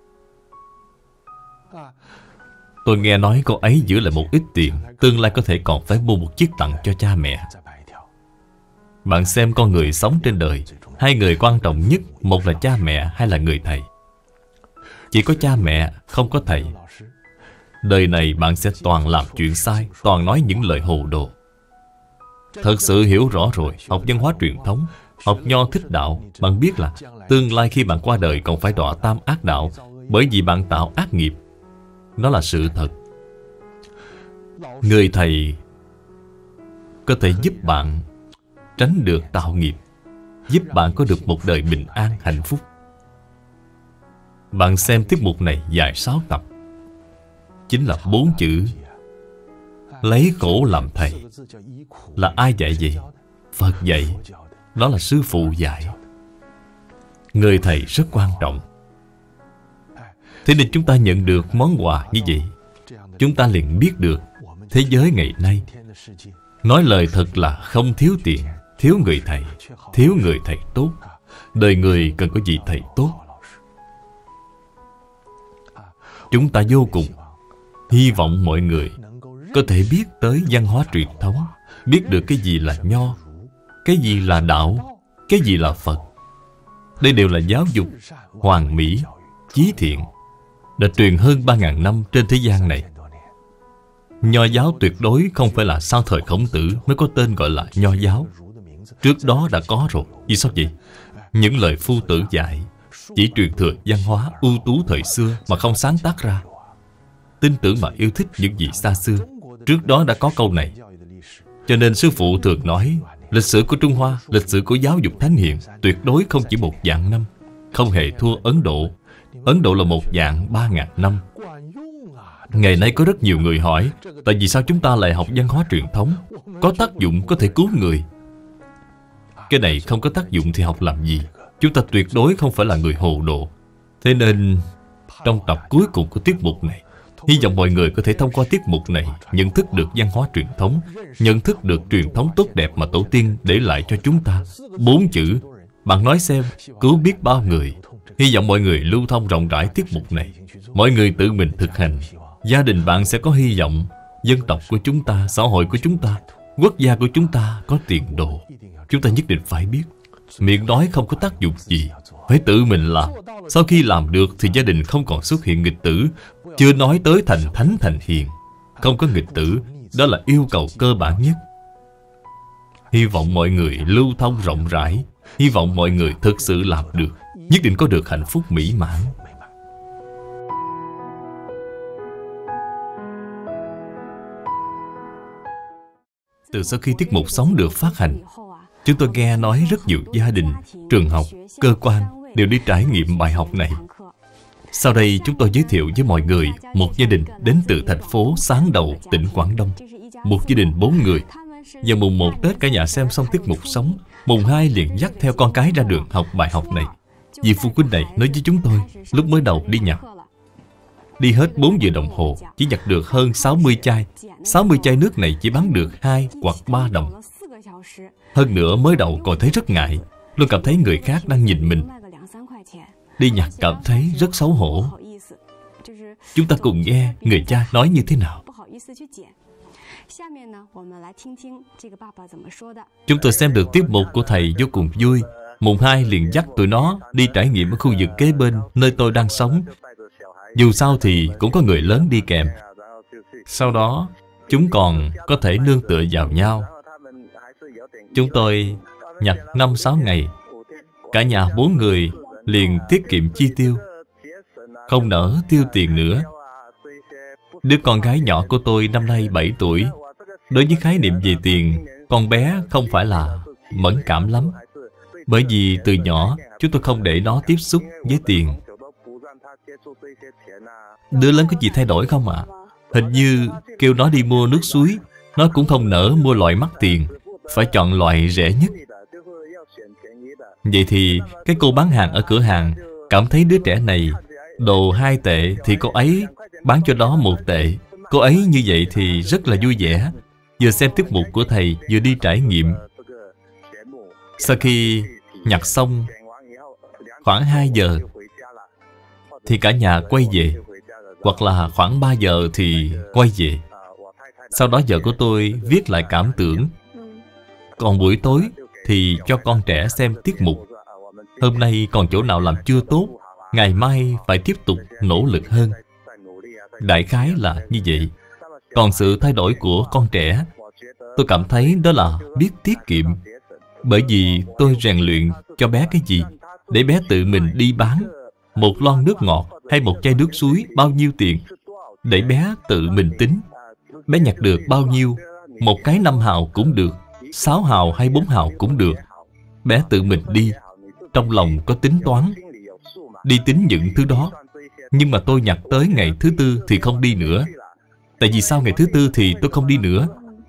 Tôi nghe nói cô ấy giữ lại một ít tiền, tương lai có thể còn phải mua một chiếc tặng cho cha mẹ. Bạn xem con người sống trên đời, hai người quan trọng nhất, một là cha mẹ, hai là người thầy. Chỉ có cha mẹ, không có thầy, đời này bạn sẽ toàn làm chuyện sai, toàn nói những lời hồ đồ. Thật sự hiểu rõ rồi, học văn hóa truyền thống, học Nho Thích Đạo, bạn biết là tương lai khi bạn qua đời còn phải đọa tam ác đạo, bởi vì bạn tạo ác nghiệp. Đó là sự thật. Người thầy có thể giúp bạn tránh được tạo nghiệp, giúp bạn có được một đời bình an, hạnh phúc. Bạn xem tiết mục này dài sáu tập, chính là bốn chữ lấy khổ làm thầy. Là ai dạy vậy? Phật dạy. Đó là sư phụ dạy. Người thầy rất quan trọng. Thế nên chúng ta nhận được món quà như vậy, chúng ta liền biết được thế giới ngày nay nói lời thật là không thiếu tiền, thiếu người thầy, thiếu người thầy tốt. Đời người cần có vị thầy tốt. Chúng ta vô cùng hy vọng mọi người có thể biết tới văn hóa truyền thống, biết được cái gì là Nho, cái gì là Đạo, cái gì là Phật. Đây đều là giáo dục hoàn mỹ, chí thiện, đã truyền hơn ba ngàn năm trên thế gian này. Nho giáo tuyệt đối không phải là sau thời Khổng Tử mới có tên gọi là Nho giáo. Trước đó đã có rồi. Vì sao vậy? Những lời Phu Tử dạy chỉ truyền thừa văn hóa ưu tú thời xưa mà không sáng tác ra. Tin tưởng mà yêu thích những gì xa xưa. Trước đó đã có câu này. Cho nên sư phụ thường nói, lịch sử của Trung Hoa, lịch sử của giáo dục thánh hiền tuyệt đối không chỉ một vạn năm, không hề thua Ấn Độ. Ấn Độ là một vạn ba ngàn năm. Ngày nay có rất nhiều người hỏi, tại vì sao chúng ta lại học văn hóa truyền thống? Có tác dụng có thể cứu người. Cái này không có tác dụng thì học làm gì? Chúng ta tuyệt đối không phải là người hồ đồ. Thế nên trong tập cuối cùng của tiết mục này, hy vọng mọi người có thể thông qua tiết mục này nhận thức được văn hóa truyền thống, nhận thức được truyền thống tốt đẹp mà tổ tiên để lại cho chúng ta. Bốn chữ Bạn nói xem, cứu biết bao người. Hy vọng mọi người lưu thông rộng rãi tiết mục này. Mọi người tự mình thực hành. Gia đình bạn sẽ có hy vọng. Dân tộc của chúng ta, xã hội của chúng ta, quốc gia của chúng ta có tiền đồ. Chúng ta nhất định phải biết. Miệng nói không có tác dụng gì, phải tự mình làm. Sau khi làm được thì gia đình không còn xuất hiện nghịch tử. Chưa nói tới thành thánh thành hiền. Không có nghịch tử, đó là yêu cầu cơ bản nhất. Hy vọng mọi người lưu thông rộng rãi. Hy vọng mọi người thực sự làm được. Nhất định có được hạnh phúc mỹ mãn. Từ sau khi tiết mục sống được phát hành, chúng tôi nghe nói rất nhiều gia đình, trường học, cơ quan đều đi trải nghiệm bài học này. Sau đây chúng tôi giới thiệu với mọi người một gia đình đến từ thành phố Sáng Đầu, tỉnh Quảng Đông. Một gia đình bốn người. Vào mùng một Tết cả nhà xem xong tiết mục sống, mùng hai liền dắt theo con cái ra đường học bài học này. Vị phụ huynh này nói với chúng tôi, lúc mới đầu đi nhặt, đi hết bốn giờ đồng hồ, chỉ nhặt được hơn sáu mươi chai. sáu mươi chai nước này chỉ bán được hai hoặc ba đồng. Hơn nữa mới đầu còn thấy rất ngại, luôn cảm thấy người khác đang nhìn mình. Đi nhặt cảm thấy rất xấu hổ. Chúng ta cùng nghe người cha nói như thế nào. Chúng tôi xem được tiết mục của thầy vô cùng vui. Mùng hai liền dắt tụi nó đi trải nghiệm ở khu vực kế bên nơi tôi đang sống. Dù sao thì cũng có người lớn đi kèm. Sau đó chúng còn có thể nương tựa vào nhau. Chúng tôi nhặt năm sáu ngày. Cả nhà bốn người liền tiết kiệm chi tiêu, không nỡ tiêu tiền nữa. Đứa con gái nhỏ của tôi năm nay bảy tuổi. Đối với khái niệm về tiền, con bé không phải là mẫn cảm lắm. Bởi vì từ nhỏ chúng tôi không để nó tiếp xúc với tiền. Đứa lớn có gì thay đổi không ạ? À? Hình như kêu nó đi mua nước suối, nó cũng không nỡ mua loại mắc tiền, phải chọn loại rẻ nhất. Vậy thì cái cô bán hàng ở cửa hàng cảm thấy đứa trẻ này đồ hai tệ thì cô ấy bán cho nó một tệ. Cô ấy như vậy thì rất là vui vẻ, vừa xem tiết mục của thầy vừa đi trải nghiệm. Sau khi nhặt xong khoảng hai giờ thì cả nhà quay về, hoặc là khoảng ba giờ thì quay về. Sau đó vợ của tôi viết lại cảm tưởng. Còn buổi tối thì cho con trẻ xem tiết mục. Hôm nay còn chỗ nào làm chưa tốt, ngày mai phải tiếp tục nỗ lực hơn. Đại khái là như vậy. Còn sự thay đổi của con trẻ, tôi cảm thấy đó là biết tiết kiệm. Bởi vì tôi rèn luyện cho bé cái gì, để bé tự mình đi bán. Một lon nước ngọt hay một chai nước suối bao nhiêu tiền, để bé tự mình tính. Bé nhặt được bao nhiêu, một cái năm hào cũng được, sáu hào hay bốn hào cũng được. Bé tự mình đi, trong lòng có tính toán, đi tính những thứ đó. Nhưng mà tôi nhặt tới ngày thứ tư thì không đi nữa. Tại vì sao ngày thứ tư thì tôi không đi nữa?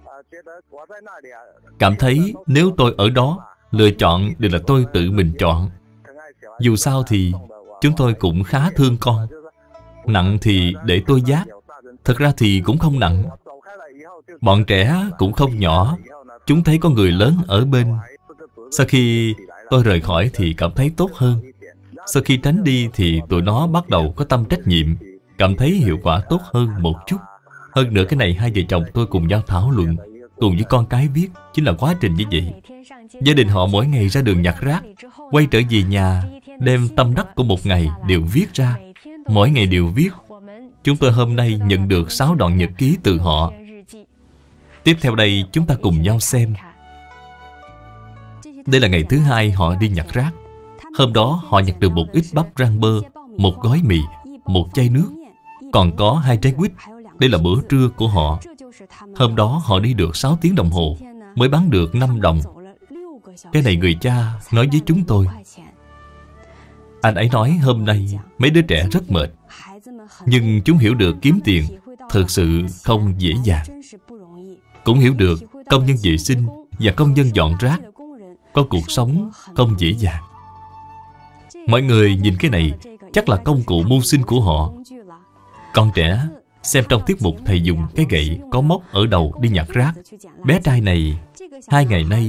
Cảm thấy nếu tôi ở đó, lựa chọn đều là tôi tự mình chọn. Dù sao thì chúng tôi cũng khá thương con. Nặng thì để tôi vác. Thật ra thì cũng không nặng. Bọn trẻ cũng không nhỏ. Chúng thấy có người lớn ở bên. Sau khi tôi rời khỏi thì cảm thấy tốt hơn. Sau khi tránh đi thì tụi nó bắt đầu có tâm trách nhiệm, cảm thấy hiệu quả tốt hơn một chút. Hơn nữa cái này hai vợ chồng tôi cùng nhau thảo luận, cùng với con cái viết, chính là quá trình như vậy. Gia đình họ mỗi ngày ra đường nhặt rác, quay trở về nhà, đem tâm đắc của một ngày đều viết ra. Mỗi ngày đều viết. Chúng tôi hôm nay nhận được sáu đoạn nhật ký từ họ. Tiếp theo đây chúng ta cùng nhau xem. Đây là ngày thứ hai họ đi nhặt rác. Hôm đó họ nhặt được một ít bắp rang bơ, một gói mì, một chai nước, còn có hai trái quýt. Đây là bữa trưa của họ. Hôm đó họ đi được sáu tiếng đồng hồ, mới bán được năm đồng. Cái này người cha nói với chúng tôi. Anh ấy nói hôm nay mấy đứa trẻ rất mệt, nhưng chúng hiểu được kiếm tiền thực sự không dễ dàng. Cũng hiểu được công nhân vệ sinh và công nhân dọn rác có cuộc sống không dễ dàng. Mọi người nhìn cái này chắc là công cụ mưu sinh của họ. Con trẻ xem trong tiết mục thầy dùng cái gậy có móc ở đầu đi nhặt rác. Bé trai này hai ngày nay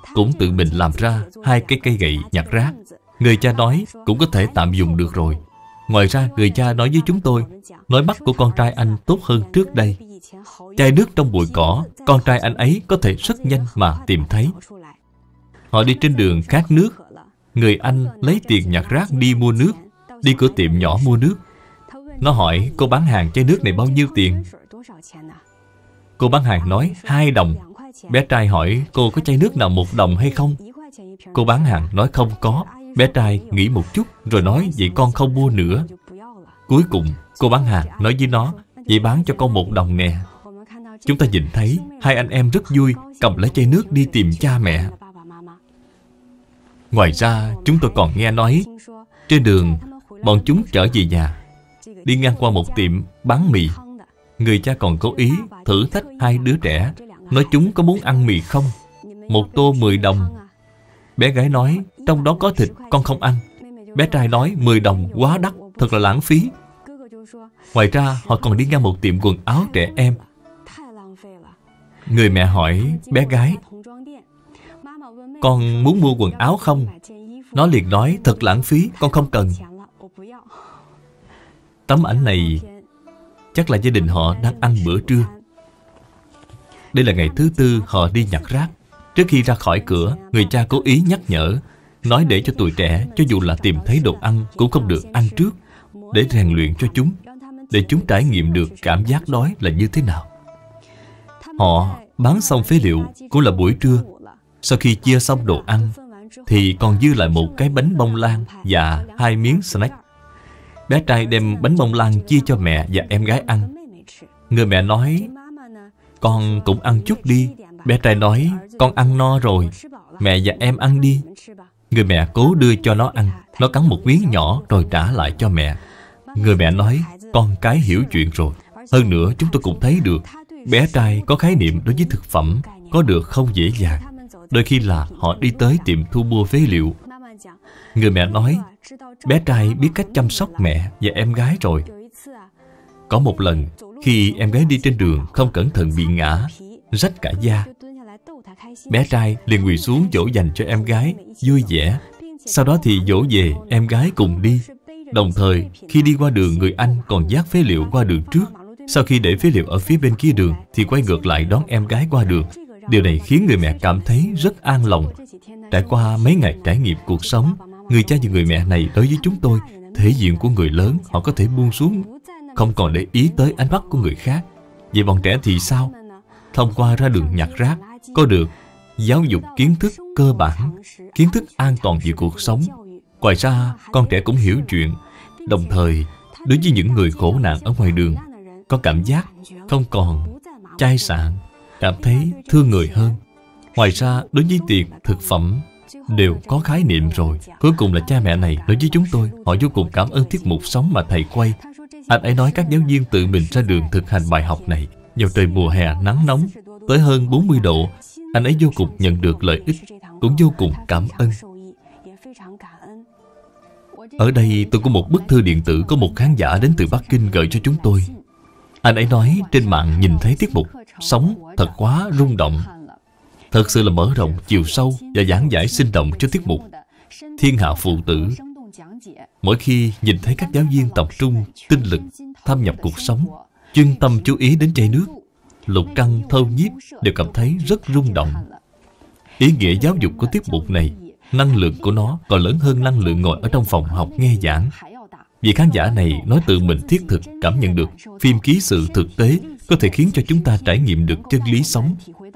cũng tự mình làm ra hai cái cây gậy nhặt rác. Người cha nói cũng có thể tạm dùng được rồi. Ngoài ra người cha nói với chúng tôi, nói mắt của con trai anh tốt hơn trước đây. Chai nước trong bụi cỏ, con trai anh ấy có thể rất nhanh mà tìm thấy. Họ đi trên đường khát nước, người anh lấy tiền nhặt rác đi mua nước, đi cửa tiệm nhỏ mua nước. Nó hỏi cô bán hàng chai nước này bao nhiêu tiền. Cô bán hàng nói hai đồng. Bé trai hỏi cô có chai nước nào một đồng hay không. Cô bán hàng nói không có. Bé trai nghĩ một chút rồi nói vậy con không mua nữa. Cuối cùng cô bán hàng nói với nó, vậy bán cho con một đồng nè. Chúng ta nhìn thấy hai anh em rất vui, cầm lấy chai nước đi tìm cha mẹ. Ngoài ra chúng tôi còn nghe nói, trên đường bọn chúng trở về nhà, đi ngang qua một tiệm bán mì. Người cha còn cố ý thử thách hai đứa trẻ, nói chúng có muốn ăn mì không. Một tô mười đồng. Bé gái nói trong đó có thịt, con không ăn. Bé trai nói mười đồng quá đắt, thật là lãng phí. Ngoài ra họ còn đi ngang một tiệm quần áo trẻ em. Người mẹ hỏi bé gái, con muốn mua quần áo không? Nó liền nói thật lãng phí, con không cần. Tấm ảnh này chắc là gia đình họ đang ăn bữa trưa. Đây là ngày thứ tư họ đi nhặt rác. Trước khi ra khỏi cửa, người cha cố ý nhắc nhở, nói để cho tụi trẻ cho dù là tìm thấy đồ ăn cũng không được ăn trước, để rèn luyện cho chúng, để chúng trải nghiệm được cảm giác đói là như thế nào. Họ bán xong phế liệu cũng là buổi trưa. Sau khi chia xong đồ ăn thì còn dư lại một cái bánh bông lan và hai miếng snack. Bé trai đem bánh bông lan chia cho mẹ và em gái ăn. Người mẹ nói, con cũng ăn chút đi. Bé trai nói, con ăn no rồi, mẹ và em ăn đi. Người mẹ cố đưa cho nó ăn. Nó cắn một miếng nhỏ rồi trả lại cho mẹ. Người mẹ nói, con cái hiểu chuyện rồi. Hơn nữa chúng tôi cũng thấy được bé trai có khái niệm đối với thực phẩm có được không dễ dàng. Đôi khi là họ đi tới tiệm thu mua phế liệu. Người mẹ nói, bé trai biết cách chăm sóc mẹ và em gái rồi. Có một lần, khi em gái đi trên đường không cẩn thận bị ngã, rách cả da. Bé trai liền quỳ xuống dỗ dành cho em gái, vui vẻ. Sau đó thì dỗ về em gái cùng đi. Đồng thời, khi đi qua đường, người anh còn vác phế liệu qua đường trước. Sau khi để phế liệu ở phía bên kia đường thì quay ngược lại đón em gái qua đường. Điều này khiến người mẹ cảm thấy rất an lòng. Trải qua mấy ngày trải nghiệm cuộc sống, người cha và người mẹ này đối với chúng tôi, thể diện của người lớn họ có thể buông xuống, không còn để ý tới ánh mắt của người khác. Vậy bọn trẻ thì sao? Thông qua ra đường nhặt rác, có được giáo dục kiến thức cơ bản, kiến thức an toàn về cuộc sống. Ngoài ra, con trẻ cũng hiểu chuyện. Đồng thời, đối với những người khổ nạn ở ngoài đường, có cảm giác không còn chai sạn, cảm thấy thương người hơn. Ngoài ra, đối với tiền, thực phẩm đều có khái niệm rồi. Cuối cùng là cha mẹ này nói với chúng tôi, họ vô cùng cảm ơn tiết mục sống mà thầy quay. Anh ấy nói các giáo viên tự mình ra đường thực hành bài học này vào trời mùa hè nắng nóng tới hơn bốn mươi độ. Anh ấy vô cùng nhận được lợi ích, cũng vô cùng cảm ơn. Ở đây tôi có một bức thư điện tử có một khán giả đến từ Bắc Kinh gửi cho chúng tôi. Anh ấy nói trên mạng nhìn thấy tiết mục sống thật quá rung động. Thật sự là mở rộng chiều sâu và giảng giải sinh động cho tiết mục Thiên Hạ Phụ Tử. Mỗi khi nhìn thấy các giáo viên tập trung tinh lực thâm nhập cuộc sống, chuyên tâm chú ý đến chai nước, lục căn thâu nhiếp đều cảm thấy rất rung động. Ý nghĩa giáo dục của tiết mục này, năng lượng của nó còn lớn hơn năng lượng ngồi ở trong phòng học nghe giảng. Vị khán giả này nói tự mình thiết thực cảm nhận được phim ký sự thực tế có thể khiến cho chúng ta trải nghiệm được chân lý sống.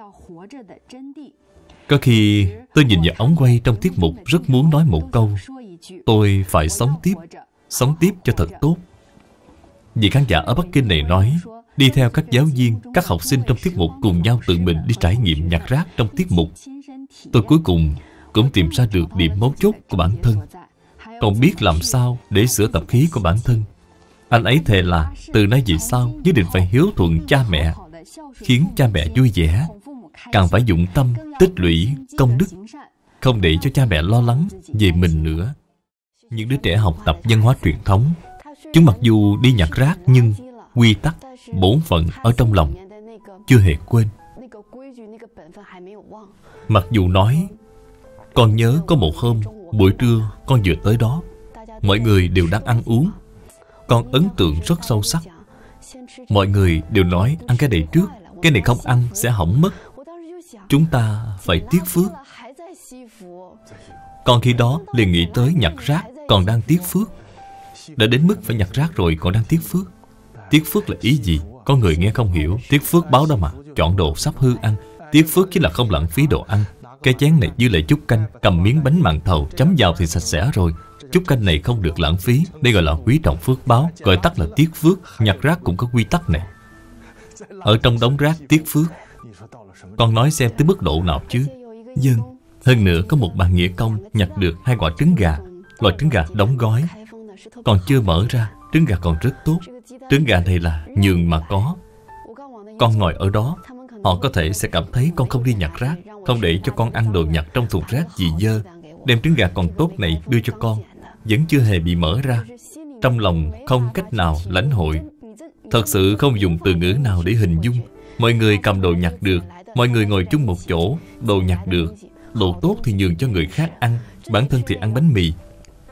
Có khi tôi nhìn vào ống quay trong tiết mục rất muốn nói một câu: tôi phải sống tiếp, sống tiếp cho thật tốt. Vị khán giả ở Bắc Kinh này nói, đi theo các giáo viên, các học sinh trong tiết mục cùng nhau tự mình đi trải nghiệm nhặt rác trong tiết mục. Tôi cuối cùng cũng tìm ra được điểm mấu chốt của bản thân, còn biết làm sao để sửa tập khí của bản thân. Anh ấy thề là từ nay về sau nhất định phải hiếu thuận cha mẹ, khiến cha mẹ vui vẻ. Càng phải dụng tâm tích lũy công đức, không để cho cha mẹ lo lắng về mình nữa. Những đứa trẻ học tập văn hóa truyền thống, chúng mặc dù đi nhặt rác nhưng quy tắc, bổn phận ở trong lòng chưa hề quên. Mặc dù nói con nhớ có một hôm buổi trưa con vừa tới đó, mọi người đều đang ăn uống. Con ấn tượng rất sâu sắc. Mọi người đều nói ăn cái này trước, cái này không ăn sẽ hỏng mất. Chúng ta phải tiếc phước. Con khi đó liền nghĩ tới nhặt rác, còn đang tiếc phước. Đã đến mức phải nhặt rác rồi còn đang tiếc phước. Tiếc phước là ý gì? Có người nghe không hiểu. Tiếc phước báo đó mà, chọn đồ sắp hư ăn. Tiếc phước chính là không lãng phí đồ ăn. Cái chén này dư lại chút canh, cầm miếng bánh màn thầu chấm vào thì sạch sẽ rồi. Chút canh này không được lãng phí. Đây gọi là quý trọng phước báo, gọi tắt là tiếc phước. Nhặt rác cũng có quy tắc này. Ở trong đống rác tiếc phước. Con nói xem tới mức độ nào chứ? Dân. Hơn nữa có một bà nghĩa công nhặt được hai quả trứng gà. Loại trứng gà đóng gói, còn chưa mở ra. Trứng gà còn rất tốt. Trứng gà này là nhường mà có. Con ngồi ở đó, họ có thể sẽ cảm thấy con không đi nhặt rác, không để cho con ăn đồ nhặt trong thùng rác gì dơ. Đem trứng gà còn tốt này đưa cho con, vẫn chưa hề bị mở ra. Trong lòng không cách nào lãnh hội. Thật sự không dùng từ ngữ nào để hình dung. Mọi người cầm đồ nhặt được, mọi người ngồi chung một chỗ, đồ nhặt được. Đồ tốt thì nhường cho người khác ăn, bản thân thì ăn bánh mì.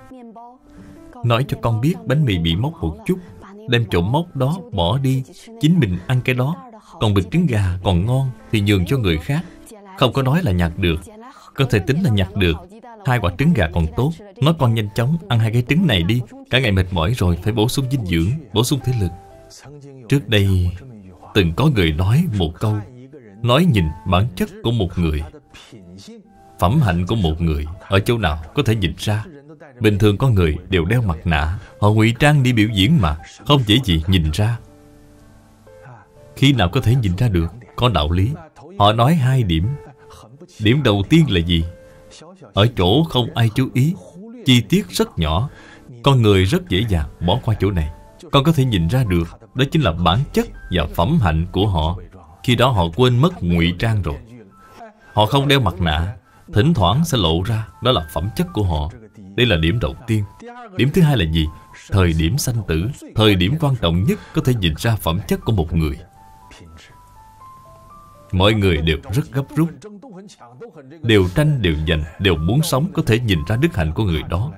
Nói cho con biết bánh mì bị mốc một chút, đem chỗ mốc đó bỏ đi, chính mình ăn cái đó. Còn bịch trứng gà còn ngon thì nhường cho người khác. Không có nói là nhặt được. Có thể tính là nhặt được. Hai quả trứng gà còn tốt. Nói con nhanh chóng ăn hai cái trứng này đi. Cả ngày mệt mỏi rồi, phải bổ sung dinh dưỡng, bổ sung thể lực. Trước đây từng có người nói một câu, nói nhìn bản chất của một người, phẩm hạnh của một người ở chỗ nào có thể nhìn ra. Bình thường con người đều đeo mặt nạ, họ ngụy trang đi biểu diễn mà, không dễ gì nhìn ra. Khi nào có thể nhìn ra được? Có đạo lý. Họ nói hai điểm. Điểm đầu tiên là gì? Ở chỗ không ai chú ý, chi tiết rất nhỏ, con người rất dễ dàng bỏ qua chỗ này. Con có thể nhìn ra được, đó chính là bản chất và phẩm hạnh của họ. Khi đó họ quên mất ngụy trang rồi. Họ không đeo mặt nạ, thỉnh thoảng sẽ lộ ra, đó là phẩm chất của họ. Đây là điểm đầu tiên. Điểm thứ hai là gì? Thời điểm sanh tử, thời điểm quan trọng nhất có thể nhìn ra phẩm chất của một người. Mọi người đều rất gấp rút, đều tranh, đều giành, đều muốn sống, có thể nhìn ra đức hạnh của người đó.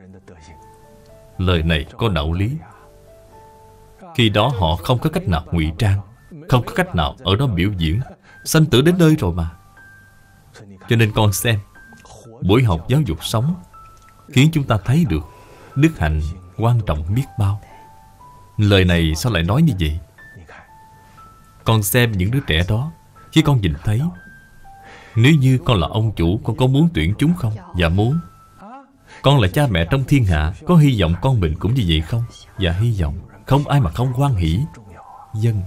Lời này có đạo lý. Khi đó họ không có cách nào ngụy trang, không có cách nào ở đó biểu diễn. Sanh tử đến nơi rồi mà. Cho nên con xem, buổi học giáo dục sống khiến chúng ta thấy được đức hạnh quan trọng biết bao. Lời này sao lại nói như vậy? Con xem những đứa trẻ đó, khi con nhìn thấy, nếu như con là ông chủ, con có muốn tuyển chúng không? Dạ muốn. Con là cha mẹ trong thiên hạ, có hy vọng con mình cũng như vậy không? Dạ hy vọng. Không ai mà không hoan hỷ. Dân.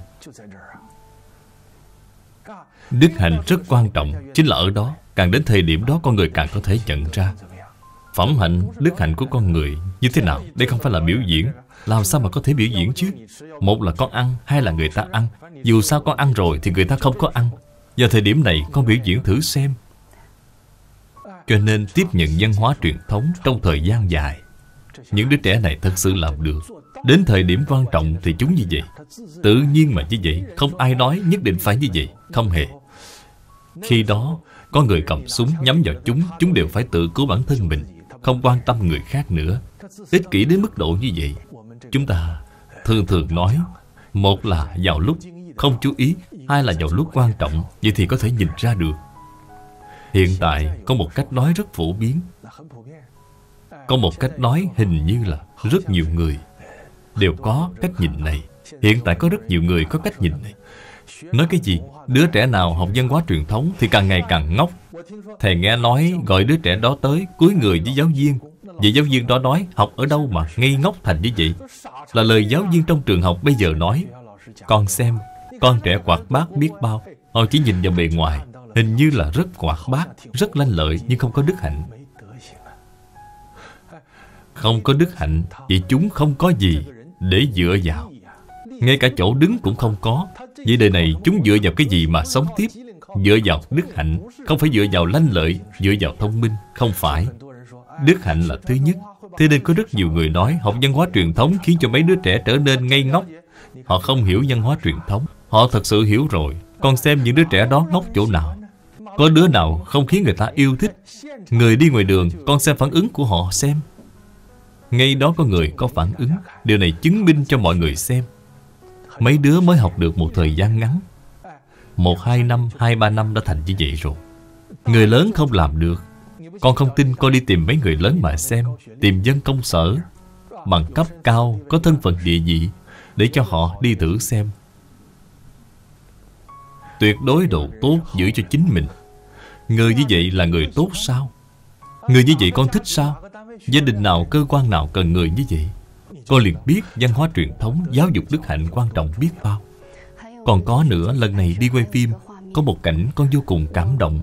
Đức hạnh rất quan trọng, chính là ở đó. Càng đến thời điểm đó con người càng có thể nhận ra phẩm hạnh, đức hạnh của con người như thế nào. Đây không phải là biểu diễn. Làm sao mà có thể biểu diễn chứ? Một là con ăn, hai là người ta ăn. Dù sao con ăn rồi thì người ta không có ăn. Vào thời điểm này con biểu diễn thử xem. Cho nên tiếp nhận văn hóa truyền thống trong thời gian dài. Những đứa trẻ này thật sự làm được. Đến thời điểm quan trọng thì chúng như vậy. Tự nhiên mà như vậy. Không ai nói nhất định phải như vậy. Không hề. Khi đó có người cầm súng nhắm vào chúng, chúng đều phải tự cứu bản thân mình, không quan tâm người khác nữa. Ích kỷ đến mức độ như vậy. Chúng ta thường thường nói, một là vào lúc không chú ý, hai là vào lúc quan trọng. Vậy thì có thể nhìn ra được. Hiện tại có một cách nói rất phổ biến. Có một cách nói hình như là rất nhiều người đều có cách nhìn này. Hiện tại có rất nhiều người có cách nhìn này. Nói cái gì? Đứa trẻ nào học văn hóa truyền thống thì càng ngày càng ngốc. Thầy nghe nói gọi đứa trẻ đó tới cúi người với giáo viên. Vậy giáo viên đó nói học ở đâu mà ngây ngốc thành như vậy? Là lời giáo viên trong trường học bây giờ nói. Con xem, con trẻ hoạt bát biết bao. Họ chỉ nhìn vào bề ngoài, hình như là rất hoạt bát, rất lanh lợi, nhưng không có đức hạnh. Không có đức hạnh, vậy chúng không có gì để dựa vào. Ngay cả chỗ đứng cũng không có. Vậy đời này chúng dựa vào cái gì mà sống tiếp? Dựa vào đức hạnh, không phải dựa vào lanh lợi, dựa vào thông minh. Không phải. Đức hạnh là thứ nhất. Thế nên có rất nhiều người nói học văn hóa truyền thống khiến cho mấy đứa trẻ trở nên ngây ngốc. Họ không hiểu văn hóa truyền thống. Họ thật sự hiểu rồi. Con xem những đứa trẻ đó ngốc chỗ nào? Có đứa nào không khiến người ta yêu thích? Người đi ngoài đường, con xem phản ứng của họ xem. Ngay đó có người có phản ứng. Điều này chứng minh cho mọi người xem. Mấy đứa mới học được một thời gian ngắn, một hai năm, hai ba năm đã thành như vậy rồi. Người lớn không làm được. Con không tin, con đi tìm mấy người lớn mà xem. Tìm dân công sở bằng cấp cao, có thân phận địa vị, để cho họ đi thử xem. Tuyệt đối độ tốt giữ cho chính mình. Người như vậy là người tốt sao? Người như vậy con thích sao? Gia đình nào, cơ quan nào cần người như vậy? Con liền biết văn hóa truyền thống, giáo dục đức hạnh quan trọng biết bao. Còn có nữa, lần này đi quay phim, có một cảnh con vô cùng cảm động.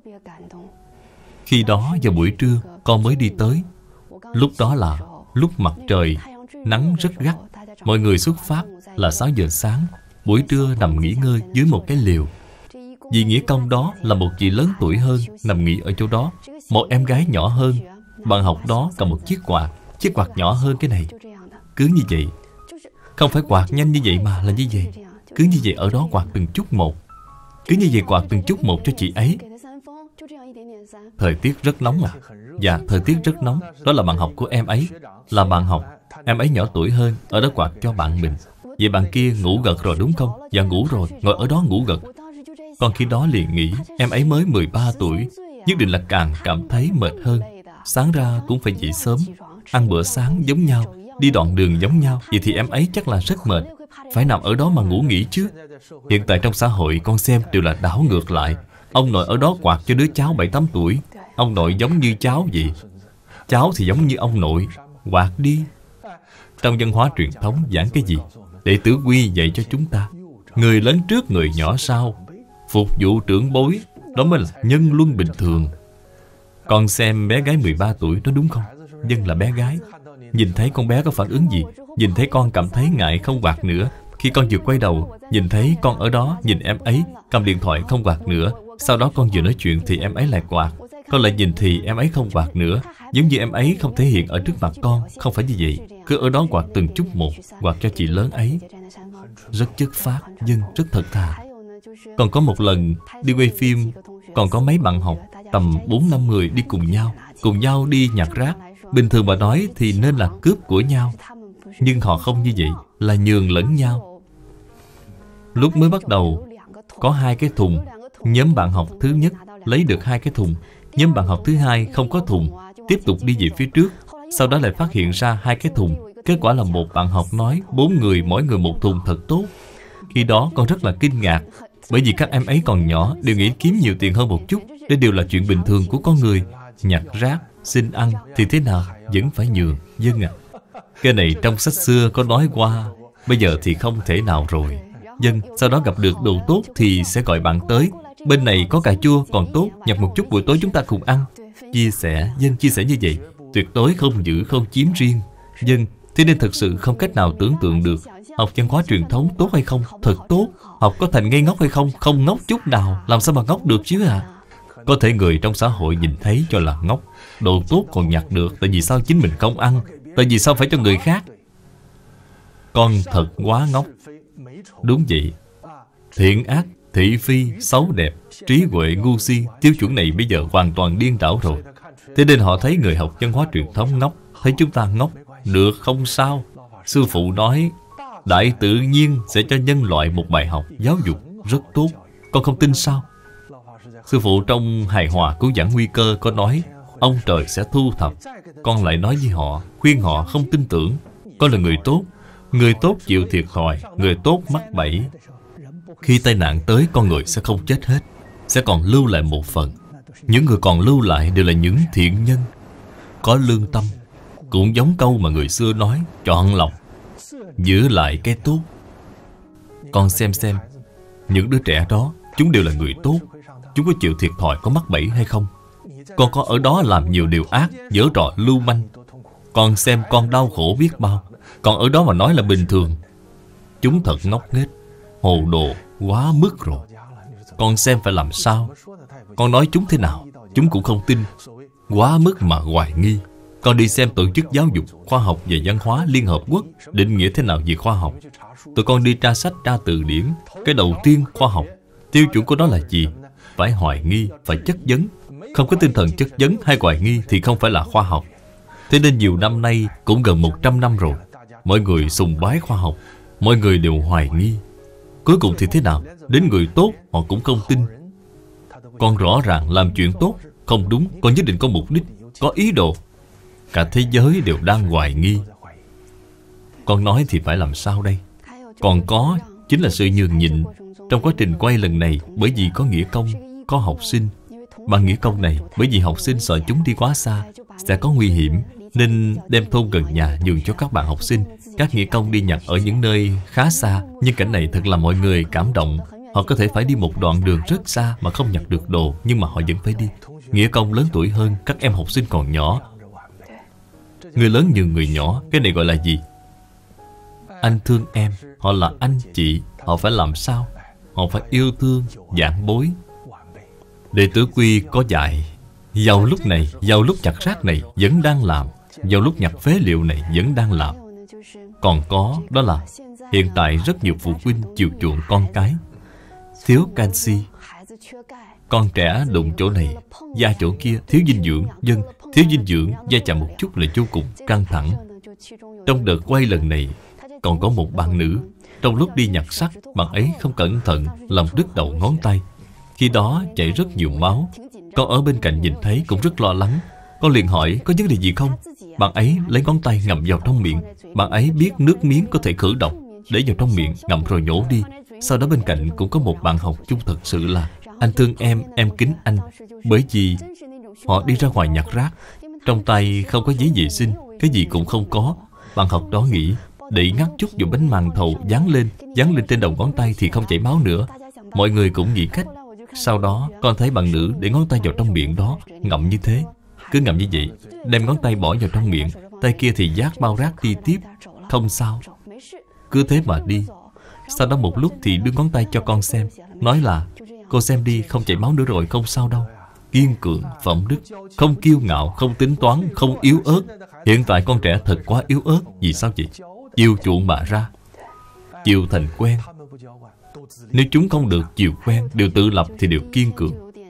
Khi đó vào buổi trưa, con mới đi tới. Lúc đó là lúc mặt trời nắng rất gắt. Mọi người xuất phát là sáu giờ sáng. Buổi trưa nằm nghỉ ngơi dưới một cái lều. Vị nghĩa công đó là một chị lớn tuổi hơn, nằm nghỉ ở chỗ đó. Một em gái nhỏ hơn, bạn học đó cầm một chiếc quạt. Chiếc quạt nhỏ hơn cái này. Cứ như vậy. Không phải quạt nhanh như vậy mà là như vậy. Cứ như vậy ở đó quạt từng chút một. Cứ như vậy quạt từng chút một cho chị ấy. Thời tiết rất nóng à? Dạ, thời tiết rất nóng. Đó là bạn học của em ấy. Là bạn học. Em ấy nhỏ tuổi hơn. Ở đó quạt cho bạn mình. Vậy bạn kia ngủ gật rồi đúng không? Dạ ngủ rồi. Ngồi ở đó ngủ gật. Con khi đó liền nghĩ em ấy mới mười ba tuổi, nhất định là càng cảm thấy mệt hơn. Sáng ra cũng phải dậy sớm, ăn bữa sáng giống nhau, đi đoạn đường giống nhau. Vậy thì em ấy chắc là rất mệt, phải nằm ở đó mà ngủ nghỉ chứ. Hiện tại trong xã hội con xem đều là đảo ngược lại. Ông nội ở đó quạt cho đứa cháu bảy tám tuổi. Ông nội giống như cháu vậy, cháu thì giống như ông nội. Quạt đi. Trong văn hóa truyền thống giảng cái gì? Đệ tử quy dạy cho chúng ta, người lớn trước người nhỏ sau, phục vụ trưởng bối. Đó mới là nhân luân bình thường. Con xem bé gái mười ba tuổi đó đúng không? Dân là bé gái. Nhìn thấy con bé có phản ứng gì? Nhìn thấy con cảm thấy ngại không quạt nữa. Khi con vừa quay đầu, nhìn thấy con ở đó, nhìn em ấy cầm điện thoại không quạt nữa. Sau đó con vừa nói chuyện thì em ấy lại quạt. Con lại nhìn thì em ấy không quạt nữa. Giống như em ấy không thể hiện ở trước mặt con. Không phải như vậy. Cứ ở đó quạt từng chút một. Quạt cho chị lớn ấy. Rất chất phác, dân rất thật thà. Còn có một lần đi quay phim, còn có mấy bạn học tầm bốn năm người đi cùng nhau, cùng nhau đi nhặt rác. Bình thường mà nói thì nên là cướp của nhau, nhưng họ không như vậy, là nhường lẫn nhau. Lúc mới bắt đầu có hai cái thùng. Nhóm bạn học thứ nhất lấy được hai cái thùng. Nhóm bạn học thứ hai không có thùng, tiếp tục đi về phía trước. Sau đó lại phát hiện ra hai cái thùng. Kết quả là một bạn học nói bốn người mỗi người một thùng thật tốt. Khi đó con rất là kinh ngạc, bởi vì các em ấy còn nhỏ, đều nghĩ kiếm nhiều tiền hơn một chút. Đây đều là chuyện bình thường của con người. Nhặt rác, xin ăn thì thế nào? Vẫn phải nhường, dân à. Cái này trong sách xưa có nói qua, bây giờ thì không thể nào rồi. Dân, sau đó gặp được đồ tốt thì sẽ gọi bạn tới. Bên này có cà chua còn tốt, nhặt một chút buổi tối chúng ta cùng ăn. Chia sẻ, dân chia sẻ như vậy. Tuyệt đối không giữ, không chiếm riêng. Dân, thế nên thật sự không cách nào tưởng tượng được. Học văn hóa truyền thống tốt hay không? Thật tốt. Học có thành ngây ngốc hay không? Không ngốc chút nào. Làm sao mà ngốc được chứ à? Có thể người trong xã hội nhìn thấy cho là ngốc. Đồ tốt còn nhặt được, tại vì sao chính mình không ăn? Tại vì sao phải cho người khác? Con thật quá ngốc. Đúng vậy. Thiện ác, thị phi, xấu đẹp, trí huệ, ngu si, tiêu chuẩn này bây giờ hoàn toàn điên đảo rồi. Thế nên họ thấy người học văn hóa truyền thống ngốc, thấy chúng ta ngốc. Được, không sao. Sư phụ nói đại tự nhiên sẽ cho nhân loại một bài học giáo dục rất tốt. Con không tin sao? Sư phụ trong hài hòa cứu vãn nguy cơ có nói ông trời sẽ thu thập. Con lại nói với họ, khuyên họ không tin tưởng. Con là người tốt. Người tốt chịu thiệt thòi, người tốt mắc bẫy. Khi tai nạn tới, con người sẽ không chết hết, sẽ còn lưu lại một phần. Những người còn lưu lại đều là những thiện nhân, có lương tâm. Cũng giống câu mà người xưa nói, chọn lọc, giữ lại cái tốt. Con xem xem, những đứa trẻ đó, chúng đều là người tốt. Chúng có chịu thiệt thòi, có mắc bẫy hay không? Con có ở đó làm nhiều điều ác, giở trò lưu manh. Con xem con đau khổ biết bao. Còn ở đó mà nói là bình thường. Chúng thật ngốc nghếch, hồ đồ, quá mức rồi. Con xem phải làm sao? Con nói chúng thế nào, chúng cũng không tin. Quá mức mà hoài nghi. Con đi xem tổ chức giáo dục, khoa học và văn hóa Liên Hợp Quốc định nghĩa thế nào về khoa học. Tụi con đi tra sách, tra từ điển. Cái đầu tiên khoa học, tiêu chuẩn của nó là gì? phải hoài nghi, phải chất vấn. Không có tinh thần chất vấn hay hoài nghi thì không phải là khoa học. Thế nên nhiều năm nay, cũng gần một trăm năm rồi, mọi người sùng bái khoa học, mọi người đều hoài nghi. Cuối cùng thì thế nào? Đến người tốt họ cũng không tin. Còn rõ ràng làm chuyện tốt không đúng, còn nhất định có mục đích, có ý đồ. Cả thế giới đều đang hoài nghi. Con nói thì phải làm sao đây? Còn có chính là sự nhường nhịn. Trong quá trình quay lần này, bởi vì có nghĩa công, có học sinh. Mà nghĩa công này, bởi vì học sinh sợ chúng đi quá xa sẽ có nguy hiểm, nên đem thôn gần nhà nhường cho các bạn học sinh. Các nghĩa công đi nhặt ở những nơi khá xa. Nhưng cảnh này thật là mọi người cảm động. Họ có thể phải đi một đoạn đường rất xa mà không nhặt được đồ, nhưng mà họ vẫn phải đi. Nghĩa công lớn tuổi hơn, các em học sinh còn nhỏ. Người lớn nhường người nhỏ, cái này gọi là gì? Anh thương em. Họ là anh chị, họ phải làm sao? Họ phải yêu thương, giảng bối. Đệ tử Quy có dạy, vào lúc này, vào lúc nhặt rác này vẫn đang làm, vào lúc nhặt phế liệu này vẫn đang làm. Còn có, đó là hiện tại rất nhiều phụ huynh chiều chuộng con cái, thiếu canxi. Con trẻ đụng chỗ này, da chỗ kia, thiếu dinh dưỡng. Dân, thiếu dinh dưỡng, da chạm một chút là vô cùng căng thẳng. Trong đợt quay lần này, còn có một bạn nữ, trong lúc đi nhặt sắt, bạn ấy không cẩn thận làm đứt đầu ngón tay. Khi đó chảy rất nhiều máu. Con ở bên cạnh nhìn thấy cũng rất lo lắng. Con liền hỏi có vấn đề gì không? Bạn ấy lấy ngón tay ngậm vào trong miệng. Bạn ấy biết nước miếng có thể khử độc, để vào trong miệng ngậm rồi nhổ đi. Sau đó bên cạnh cũng có một bạn học chung thật sự là anh thương em, em kính anh. Bởi vì họ đi ra ngoài nhặt rác, trong tay không có giấy vệ sinh, cái gì cũng không có. Bạn học đó nghĩ để ngắt chút vào bánh màn thầu dán lên, dán lên trên đầu ngón tay thì không chảy máu nữa. Mọi người cũng nghĩ cách. Sau đó con thấy bạn nữ để ngón tay vào trong miệng đó, ngậm như thế. Cứ ngậm như vậy, đem ngón tay bỏ vào trong miệng, tay kia thì vác bao rác đi tiếp. Không sao, cứ thế mà đi. Sau đó một lúc thì đưa ngón tay cho con xem, nói là cô xem đi, không chảy máu nữa rồi, không sao đâu. Kiên cường, phẩm đức, không kiêu ngạo, không tính toán, không yếu ớt. Hiện tại con trẻ thật quá yếu ớt. Vì sao vậy? Chiều chuộng mà ra, chiều thành quen. Nếu chúng không được chiều quen, đều tự lập thì đều kiên cường.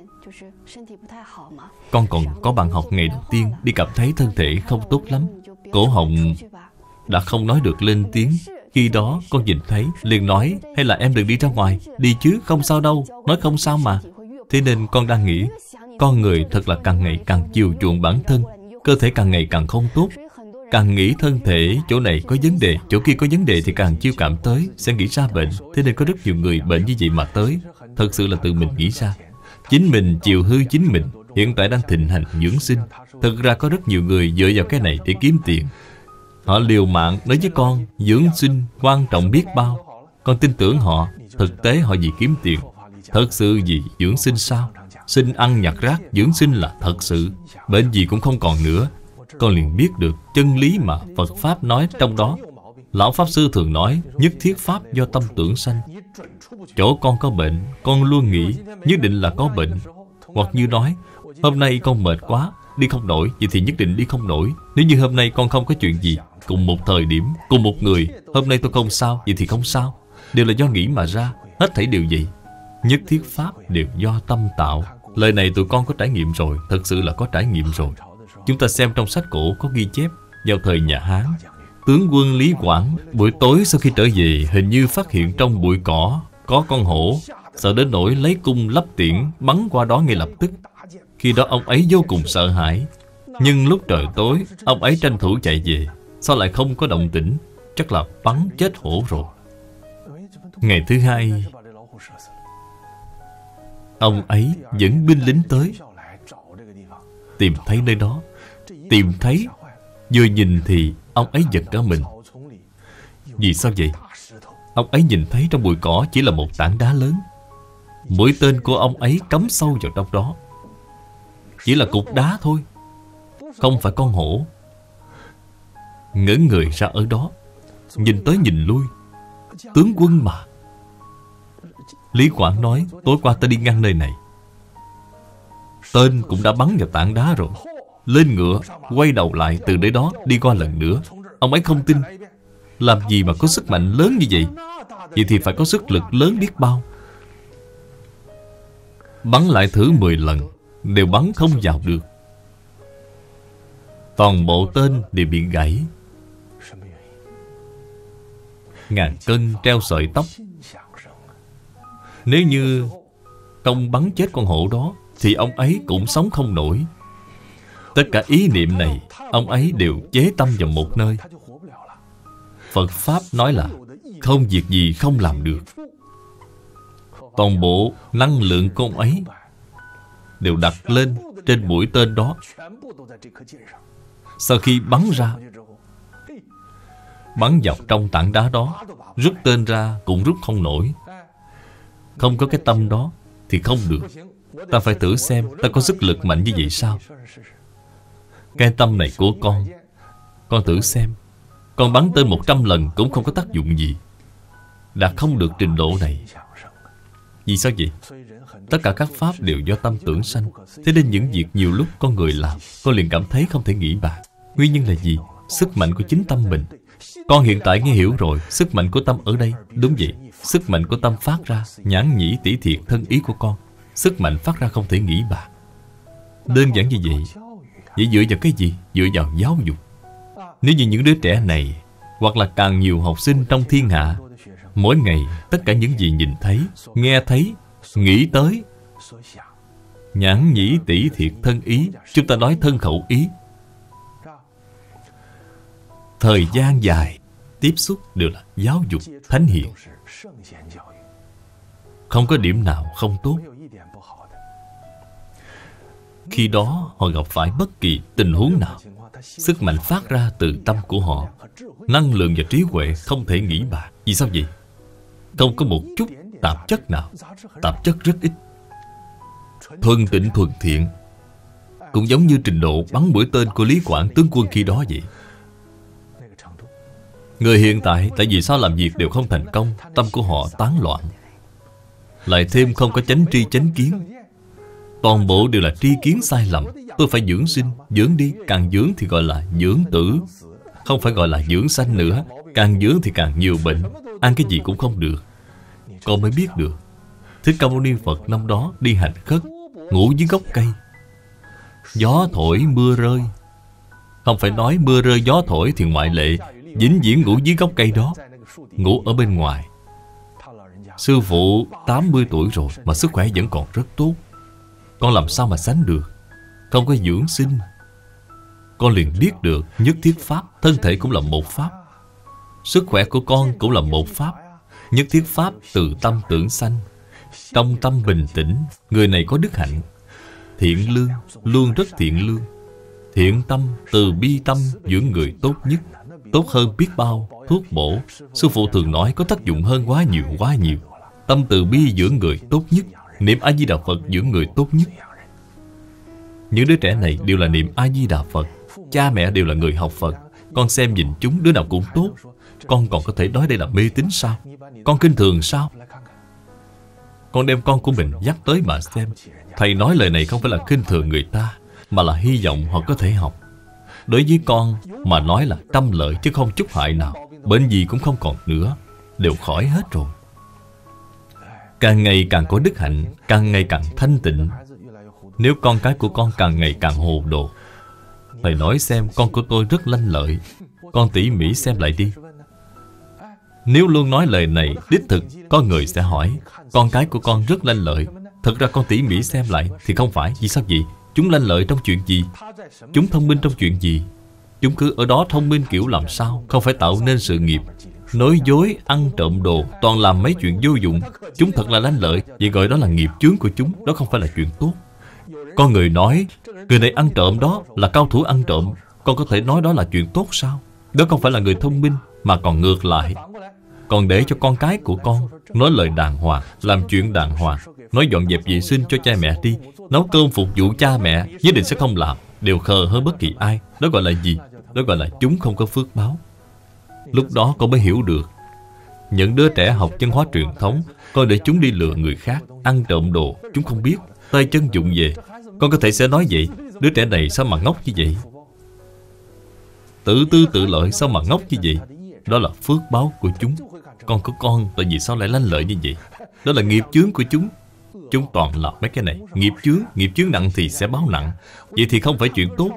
Con còn có bạn học ngày đầu tiên đi cảm thấy thân thể không tốt lắm, cổ họng đã không nói được lên tiếng. Khi đó con nhìn thấy liền nói, hay là em đừng đi ra ngoài. Đi chứ, không sao đâu. Nói không sao mà. Thế nên con đang nghĩ, con người thật là càng ngày càng chiều chuộng bản thân, cơ thể càng ngày càng không tốt. Càng nghĩ thân thể chỗ này có vấn đề, chỗ kia có vấn đề thì càng chiêu cảm tới, sẽ nghĩ ra bệnh. Thế nên có rất nhiều người bệnh như vậy mà tới. Thật sự là tự mình nghĩ ra. Chính mình chiều hư chính mình. Hiện tại đang thịnh hành dưỡng sinh. Thực ra có rất nhiều người dựa vào cái này để kiếm tiền. Họ liều mạng nói với con dưỡng sinh quan trọng biết bao. Con tin tưởng họ. Thực tế họ vì kiếm tiền. Thật sự vì dưỡng sinh sao? Sinh ăn nhặt rác, dưỡng sinh là thật sự. Bệnh gì cũng không còn nữa. Con liền biết được chân lý mà Phật Pháp nói trong đó. Lão Pháp Sư thường nói, nhất thiết Pháp do tâm tưởng sanh. Chỗ con có bệnh, con luôn nghĩ nhất định là có bệnh. Hoặc như nói, hôm nay con mệt quá, đi không nổi, vậy thì nhất định đi không nổi. Nếu như hôm nay con không có chuyện gì, cùng một thời điểm, cùng một người, hôm nay tôi không sao, vậy thì không sao. Đều là do nghĩ mà ra, hết thảy đều vậy. Nhất thiết Pháp đều do tâm tạo. Lời này tụi con có trải nghiệm rồi, thật sự là có trải nghiệm rồi. Chúng ta xem trong sách cổ có ghi chép, vào thời nhà Hán, tướng quân Lý Quảng buổi tối sau khi trở về, hình như phát hiện trong bụi cỏ có con hổ, sợ đến nỗi lấy cung lắp tiễn bắn qua đó ngay lập tức. Khi đó ông ấy vô cùng sợ hãi. Nhưng lúc trời tối, ông ấy tranh thủ chạy về. Sao lại không có động tĩnh? Chắc là bắn chết hổ rồi. Ngày thứ hai, ông ấy dẫn binh lính tới, tìm thấy nơi đó. Tìm thấy, vừa nhìn thì ông ấy giật cả mình. Vì sao vậy? Ông ấy nhìn thấy trong bụi cỏ chỉ là một tảng đá lớn. Mũi tên của ông ấy cắm sâu vào trong đó. Chỉ là cục đá thôi, không phải con hổ. Ngỡ người ra ở đó, nhìn tới nhìn lui. Tướng quân mà. Lý Quảng nói, tối qua ta đi ngang nơi này, tên cũng đã bắn vào tảng đá rồi. Lên ngựa, quay đầu lại từ nơi đó đi qua lần nữa. Ông ấy không tin. Làm gì mà có sức mạnh lớn như vậy? Vậy thì phải có sức lực lớn biết bao. Bắn lại thử mười lần, đều bắn không vào được. Toàn bộ tên đều bị gãy. Ngàn cân treo sợi tóc. Nếu như không bắn chết con hổ đó thì ông ấy cũng sống không nổi. Tất cả ý niệm này ông ấy đều chế tâm vào một nơi. Phật Pháp nói là không việc gì không làm được. Toàn bộ năng lượng của ông ấy đều đặt lên trên mũi tên đó. Sau khi bắn ra, bắn vào trong tảng đá đó, rút tên ra cũng rút không nổi. Không có cái tâm đó thì không được. Ta phải thử xem ta có sức lực mạnh như vậy sao. Cái tâm này của con, con thử xem, con bắn tên một trăm lần cũng không có tác dụng gì. Đạt không được trình độ này. Vì sao vậy? Tất cả các pháp đều do tâm tưởng sanh. Thế nên những việc nhiều lúc con người làm, con liền cảm thấy không thể nghĩ bàn. Nguyên nhân là gì? Sức mạnh của chính tâm mình. Con hiện tại nghe hiểu rồi. Sức mạnh của tâm ở đây. Đúng vậy. Sức mạnh của tâm phát ra, nhãn nhĩ tỷ thiệt thân ý của con. Sức mạnh phát ra không thể nghĩ bàn. Đơn giản như vậy. Vậy dựa vào cái gì? Dựa vào giáo dục. Nếu như những đứa trẻ này, hoặc là càng nhiều học sinh trong thiên hạ, mỗi ngày tất cả những gì nhìn thấy, nghe thấy, nghĩ tới, nhãn nhĩ tỷ thiệt thân ý, chúng ta nói thân khẩu ý, thời gian dài tiếp xúc đều là giáo dục thánh hiền. Không có điểm nào không tốt. Khi đó họ gặp phải bất kỳ tình huống nào, sức mạnh phát ra từ tâm của họ, năng lượng và trí huệ không thể nghĩ bàn. Vì sao vậy? Không có một chút tạp chất nào. Tạp chất rất ít. Thuần tịnh thuần thiện. Cũng giống như trình độ bắn mũi tên của Lý Quảng tướng quân khi đó vậy. Người hiện tại tại vì sao làm việc đều không thành công, tâm của họ tán loạn, lại thêm không có chánh tri chánh kiến. Toàn bộ đều là tri kiến sai lầm. Tôi phải dưỡng sinh, dưỡng đi. Càng dưỡng thì gọi là dưỡng tử, không phải gọi là dưỡng sanh nữa. Càng dưỡng thì càng nhiều bệnh. Ăn cái gì cũng không được. Con mới biết được Thích Ca Mâu Ni Phật năm đó đi hành khất, ngủ dưới gốc cây. Gió thổi mưa rơi. Không phải nói mưa rơi gió thổi thì ngoại lệ, vĩnh viễn ngủ dưới gốc cây đó, ngủ ở bên ngoài. Sư phụ tám mươi tuổi rồi mà sức khỏe vẫn còn rất tốt. Con làm sao mà sánh được? Không có dưỡng sinh. Con liền biết được nhất thiết pháp, thân thể cũng là một pháp, sức khỏe của con cũng là một pháp. Nhất thiết pháp từ tâm tưởng sanh. Trong tâm bình tĩnh, người này có đức hạnh, thiện lương, luôn rất thiện lương. Thiện tâm, từ bi tâm dưỡng người tốt nhất, tốt hơn biết bao thuốc bổ. Sư phụ thường nói có tác dụng hơn quá nhiều quá nhiều. Tâm từ bi dưỡng người tốt nhất, niệm A-di-đà Phật dưỡng người tốt nhất. Những đứa trẻ này đều là niệm A-di-đà Phật. Cha mẹ đều là người học Phật. Con xem nhìn chúng đứa nào cũng tốt. Con còn có thể nói đây là mê tín sao? Con khinh thường sao? Con đem con của mình dắt tới mà xem. Thầy nói lời này không phải là khinh thường người ta, mà là hy vọng họ có thể học. Đối với con mà nói là trăm lợi chứ không chút hại nào. Bệnh gì cũng không còn nữa, đều khỏi hết rồi. Càng ngày càng có đức hạnh, càng ngày càng thanh tịnh. Nếu con cái của con càng ngày càng hồ đồ, thầy nói xem con của tôi rất lanh lợi. Con tỉ mỉ xem lại đi. Nếu luôn nói lời này, đích thực có người sẽ hỏi con cái của con rất lanh lợi. Thật ra con tỉ mỉ xem lại thì không phải. Vì sao vậy? Chúng lanh lợi trong chuyện gì? Chúng thông minh trong chuyện gì? Chúng cứ ở đó thông minh kiểu làm sao? Không phải tạo nên sự nghiệp. Nói dối, ăn trộm đồ, toàn làm mấy chuyện vô dụng. Chúng thật là lanh lợi. Vậy gọi đó là nghiệp chướng của chúng. Đó không phải là chuyện tốt. Có người nói người này ăn trộm đó là cao thủ ăn trộm. Con có thể nói đó là chuyện tốt sao? Đó không phải là người thông minh, mà còn ngược lại. Còn để cho con cái của con nói lời đàng hoàng, làm chuyện đàng hoàng, nói dọn dẹp vệ sinh cho cha mẹ đi, nấu cơm phục vụ cha mẹ, nhất định sẽ không làm, đều khờ hơn bất kỳ ai. Đó gọi là gì? Đó gọi là chúng không có phước báo. Lúc đó con mới hiểu được. Những đứa trẻ học văn hóa truyền thống, con để chúng đi lừa người khác, ăn trộm đồ, chúng không biết, tay chân vụng về. Con có thể sẽ nói vậy. Đứa trẻ này sao mà ngốc như vậy? Tự tư tự lợi sao mà ngốc như vậy? Đó là phước báo của chúng. Con của con tại vì sao lại lanh lợi như vậy? Đó là nghiệp chướng của chúng. Chúng toàn làm mấy cái này. Nghiệp chướng, nghiệp chướng nặng thì sẽ báo nặng. Vậy thì không phải chuyện tốt.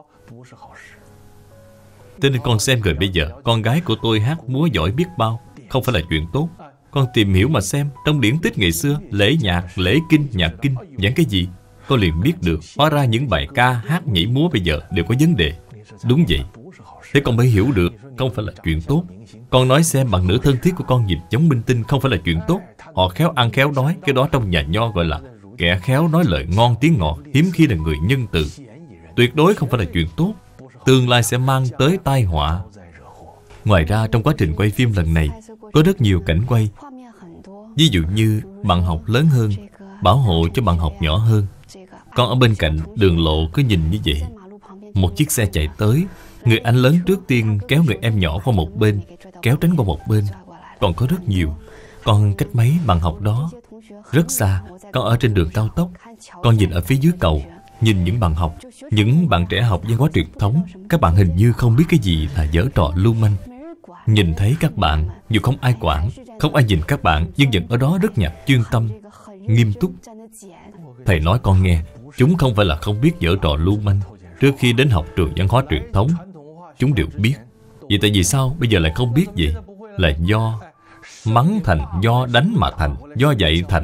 Thế nên con xem người bây giờ, con gái của tôi hát múa giỏi biết bao, không phải là chuyện tốt. Con tìm hiểu mà xem, trong điển tích ngày xưa, lễ nhạc, lễ kinh, nhạc kinh, giảng cái gì, con liền biết được. Hóa ra những bài ca, hát, nhảy múa bây giờ đều có vấn đề. Đúng vậy. Thế con mới hiểu được, không phải là chuyện tốt. Con nói xem, bạn nữ thân thiết của con nhìn giống minh tinh, không phải là chuyện tốt. Họ khéo ăn khéo nói, cái đó trong nhà Nho gọi là kẻ khéo nói lời ngon tiếng ngọt, hiếm khi là người nhân từ. Tuyệt đối không phải là chuyện tốt. Tương lai sẽ mang tới tai họa. Ngoài ra, trong quá trình quay phim lần này, có rất nhiều cảnh quay. Ví dụ như bạn học lớn hơn, bảo hộ cho bạn học nhỏ hơn. Con ở bên cạnh đường lộ cứ nhìn như vậy. Một chiếc xe chạy tới, người anh lớn trước tiên kéo người em nhỏ qua một bên, kéo tránh qua một bên. Còn có rất nhiều. Con cách mấy bạn học đó rất xa. Con ở trên đường cao tốc. Con nhìn ở phía dưới cầu, nhìn những bạn học, những bạn trẻ học văn hóa truyền thống. Các bạn hình như không biết cái gì là giở trò lưu manh. Nhìn thấy các bạn, dù không ai quản, không ai nhìn các bạn, nhưng vẫn ở đó rất nhạc chuyên tâm, nghiêm túc. Thầy nói con nghe, chúng không phải là không biết giở trò lưu manh. Trước khi đến học trường văn hóa truyền thống, chúng đều biết. Vậy tại vì sao bây giờ lại không biết vậy? Là do mắng thành, do đánh mà thành, do dạy thành.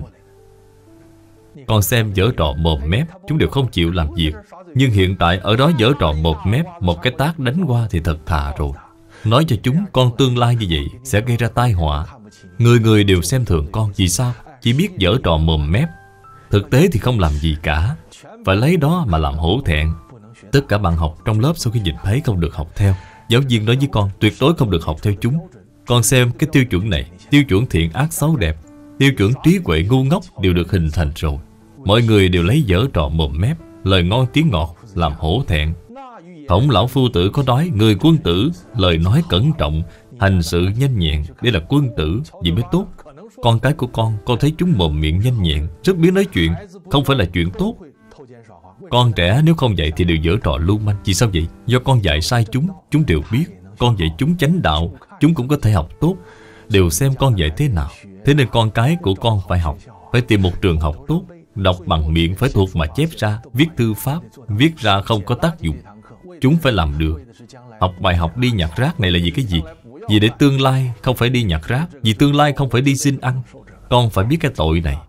Con xem giở trò mồm mép, chúng đều không chịu làm việc. Nhưng hiện tại ở đó giở trò mồm mép, một cái tát đánh qua thì thật thà rồi. Nói cho chúng con tương lai như vậy sẽ gây ra tai họa. Người người đều xem thường con. Vì sao? Chỉ biết giở trò mồm mép, thực tế thì không làm gì cả. Phải lấy đó mà làm hổ thẹn. Tất cả bạn học trong lớp sau khi nhìn thấy không được học theo. Giáo viên nói với con tuyệt đối không được học theo chúng. Con xem cái tiêu chuẩn này, tiêu chuẩn thiện ác xấu đẹp, tiêu chuẩn trí huệ ngu ngốc đều được hình thành rồi. Mọi người đều lấy giở trò mồm mép, lời ngon tiếng ngọt làm hổ thẹn. Khổng lão phu tử có nói, người quân tử lời nói cẩn trọng, hành sự nhanh nhẹn. Đây là quân tử, gì mới tốt. Con cái của con, con thấy chúng mồm miệng nhanh nhẹn, rất biết nói chuyện, không phải là chuyện tốt. Con trẻ nếu không dạy thì đều giở trò lưu manh. Vì sao vậy? Do con dạy sai chúng. Chúng đều biết. Con dạy chúng chánh đạo, chúng cũng có thể học tốt. Đều xem con dạy thế nào. Thế nên con cái của con phải học, phải tìm một trường học tốt. Đọc bằng miệng phải thuộc mà chép ra. Viết thư pháp, viết ra không có tác dụng. Chúng phải làm được. Học bài học đi nhặt rác này là vì cái gì? Vì để tương lai không phải đi nhặt rác, vì tương lai không phải đi xin ăn. Con phải biết cái tội này.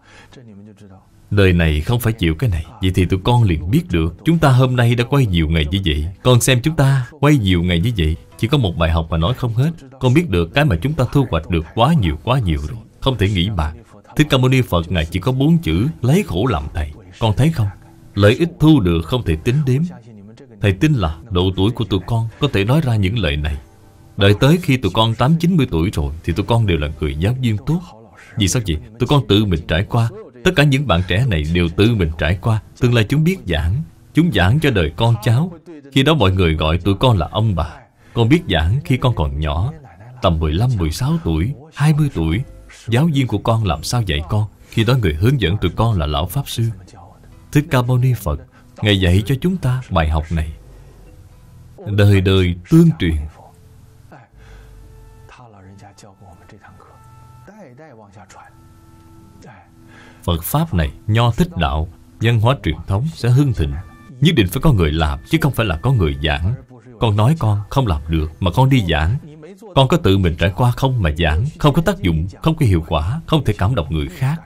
Đời này không phải chịu cái này. Vậy thì tụi con liền biết được. Chúng ta hôm nay đã quay nhiều ngày như vậy. Con xem chúng ta quay nhiều ngày như vậy, chỉ có một bài học mà nói không hết. Con biết được cái mà chúng ta thu hoạch được quá nhiều quá nhiều rồi, không thể nghĩ bạc. Thích Ca Mâu Ni Phật Ngài chỉ có bốn chữ: lấy khổ làm thầy. Con thấy không? Lợi ích thu được không thể tính đếm. Thầy tin là độ tuổi của tụi con có thể nói ra những lời này. Đợi tới khi tụi con tám chín mươi tuổi rồi thì tụi con đều là người giáo viên tốt. Vì sao vậy? Tụi con tự mình trải qua. Tất cả những bạn trẻ này đều tự mình trải qua. Tương lai chúng biết giảng. Chúng giảng cho đời con cháu. Khi đó mọi người gọi tụi con là ông bà. Con biết giảng khi con còn nhỏ, tầm mười lăm, mười sáu tuổi, hai mươi tuổi. Giáo viên của con làm sao dạy con? Khi đó người hướng dẫn tụi con là Lão Pháp Sư Thích Ca Mâu Ni Phật. Ngài dạy cho chúng ta bài học này, đời đời tương truyền. Phật Pháp này, Nho thích đạo, văn hóa truyền thống sẽ hưng thịnh. Nhất định phải có người làm, chứ không phải là có người giảng. Con nói con không làm được mà con đi giảng. Con có tự mình trải qua không mà giảng, không có tác dụng, không có hiệu quả, không thể cảm động người khác.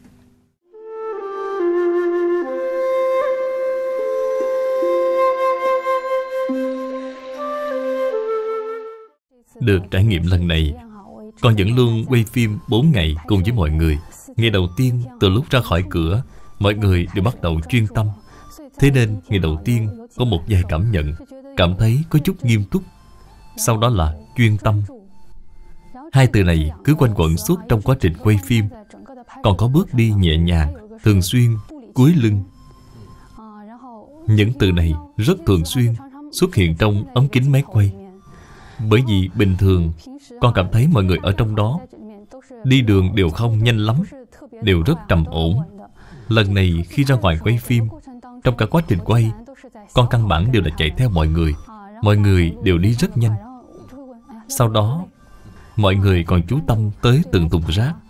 Được trải nghiệm lần này, con vẫn luôn quay phim bốn ngày cùng với mọi người. Ngày đầu tiên, từ lúc ra khỏi cửa, mọi người đều bắt đầu chuyên tâm. Thế nên, ngày đầu tiên, có một vài cảm nhận, cảm thấy có chút nghiêm túc. Sau đó là chuyên tâm. Hai từ này cứ quanh quẩn suốt trong quá trình quay phim. Còn có bước đi nhẹ nhàng, thường xuyên, cúi lưng. Những từ này rất thường xuyên xuất hiện trong ống kính máy quay. Bởi vì bình thường con cảm thấy mọi người ở trong đó đi đường đều không nhanh lắm, đều rất trầm ổn. Lần này khi ra ngoài quay phim, trong cả quá trình quay, con căn bản đều là chạy theo mọi người. Mọi người đều đi rất nhanh. Sau đó mọi người còn chú tâm tới từng thùng rác.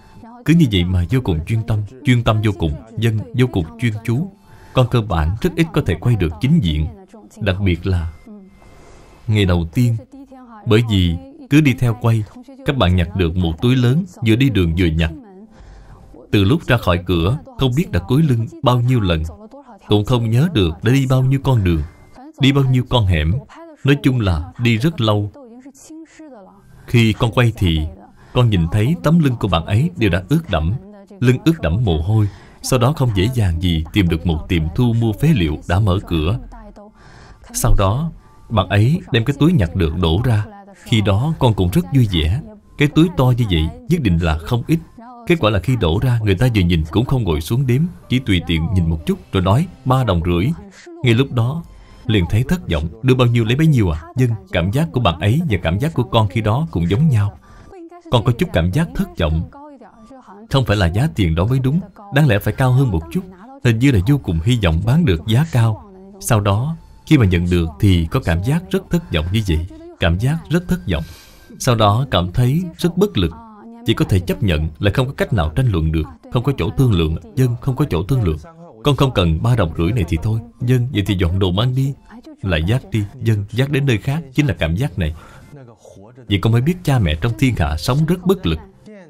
Cứ như vậy mà vô cùng chuyên tâm. Chuyên tâm vô cùng, dân vô cùng chuyên chú. Con cơ bản rất ít có thể quay được chính diện. Đặc biệt là ngày đầu tiên. Bởi vì cứ đi theo quay, các bạn nhặt được một túi lớn, vừa đi đường vừa nhặt. Từ lúc ra khỏi cửa, không biết đã cúi lưng bao nhiêu lần, cũng không nhớ được đã đi bao nhiêu con đường, đi bao nhiêu con hẻm. Nói chung là đi rất lâu. Khi con quay thì con nhìn thấy tấm lưng của bạn ấy đều đã ướt đẫm, lưng ướt đẫm mồ hôi. Sau đó không dễ dàng gì tìm được một tiệm thu mua phế liệu đã mở cửa. Sau đó bạn ấy đem cái túi nhặt được đổ ra. Khi đó con cũng rất vui vẻ. Cái túi to như vậy nhất định là không ít. Kết quả là khi đổ ra, người ta vừa nhìn cũng không ngồi xuống đếm, chỉ tùy tiện nhìn một chút rồi nói ba đồng rưỡi. Ngay lúc đó liền thấy thất vọng. Đưa bao nhiêu lấy bấy nhiêu à? Dân, cảm giác của bạn ấy và cảm giác của con khi đó cũng giống nhau. Con có chút cảm giác thất vọng. Không phải là giá tiền đó mới đúng, đáng lẽ phải cao hơn một chút. Hình như là vô cùng hy vọng bán được giá cao. Sau đó khi mà nhận được thì có cảm giác rất thất vọng như vậy. Cảm giác rất thất vọng. Sau đó cảm thấy rất bất lực. Chỉ có thể chấp nhận, lại không có cách nào tranh luận được. Không có chỗ thương lượng. Dân, không có chỗ thương lượng. Con không cần ba đồng rưỡi này thì thôi. Dân, vậy thì dọn đồ mang đi. Lại dắt đi. Dân, dắt đến nơi khác. Chính là cảm giác này. Vậy con mới biết cha mẹ trong thiên hạ sống rất bất lực.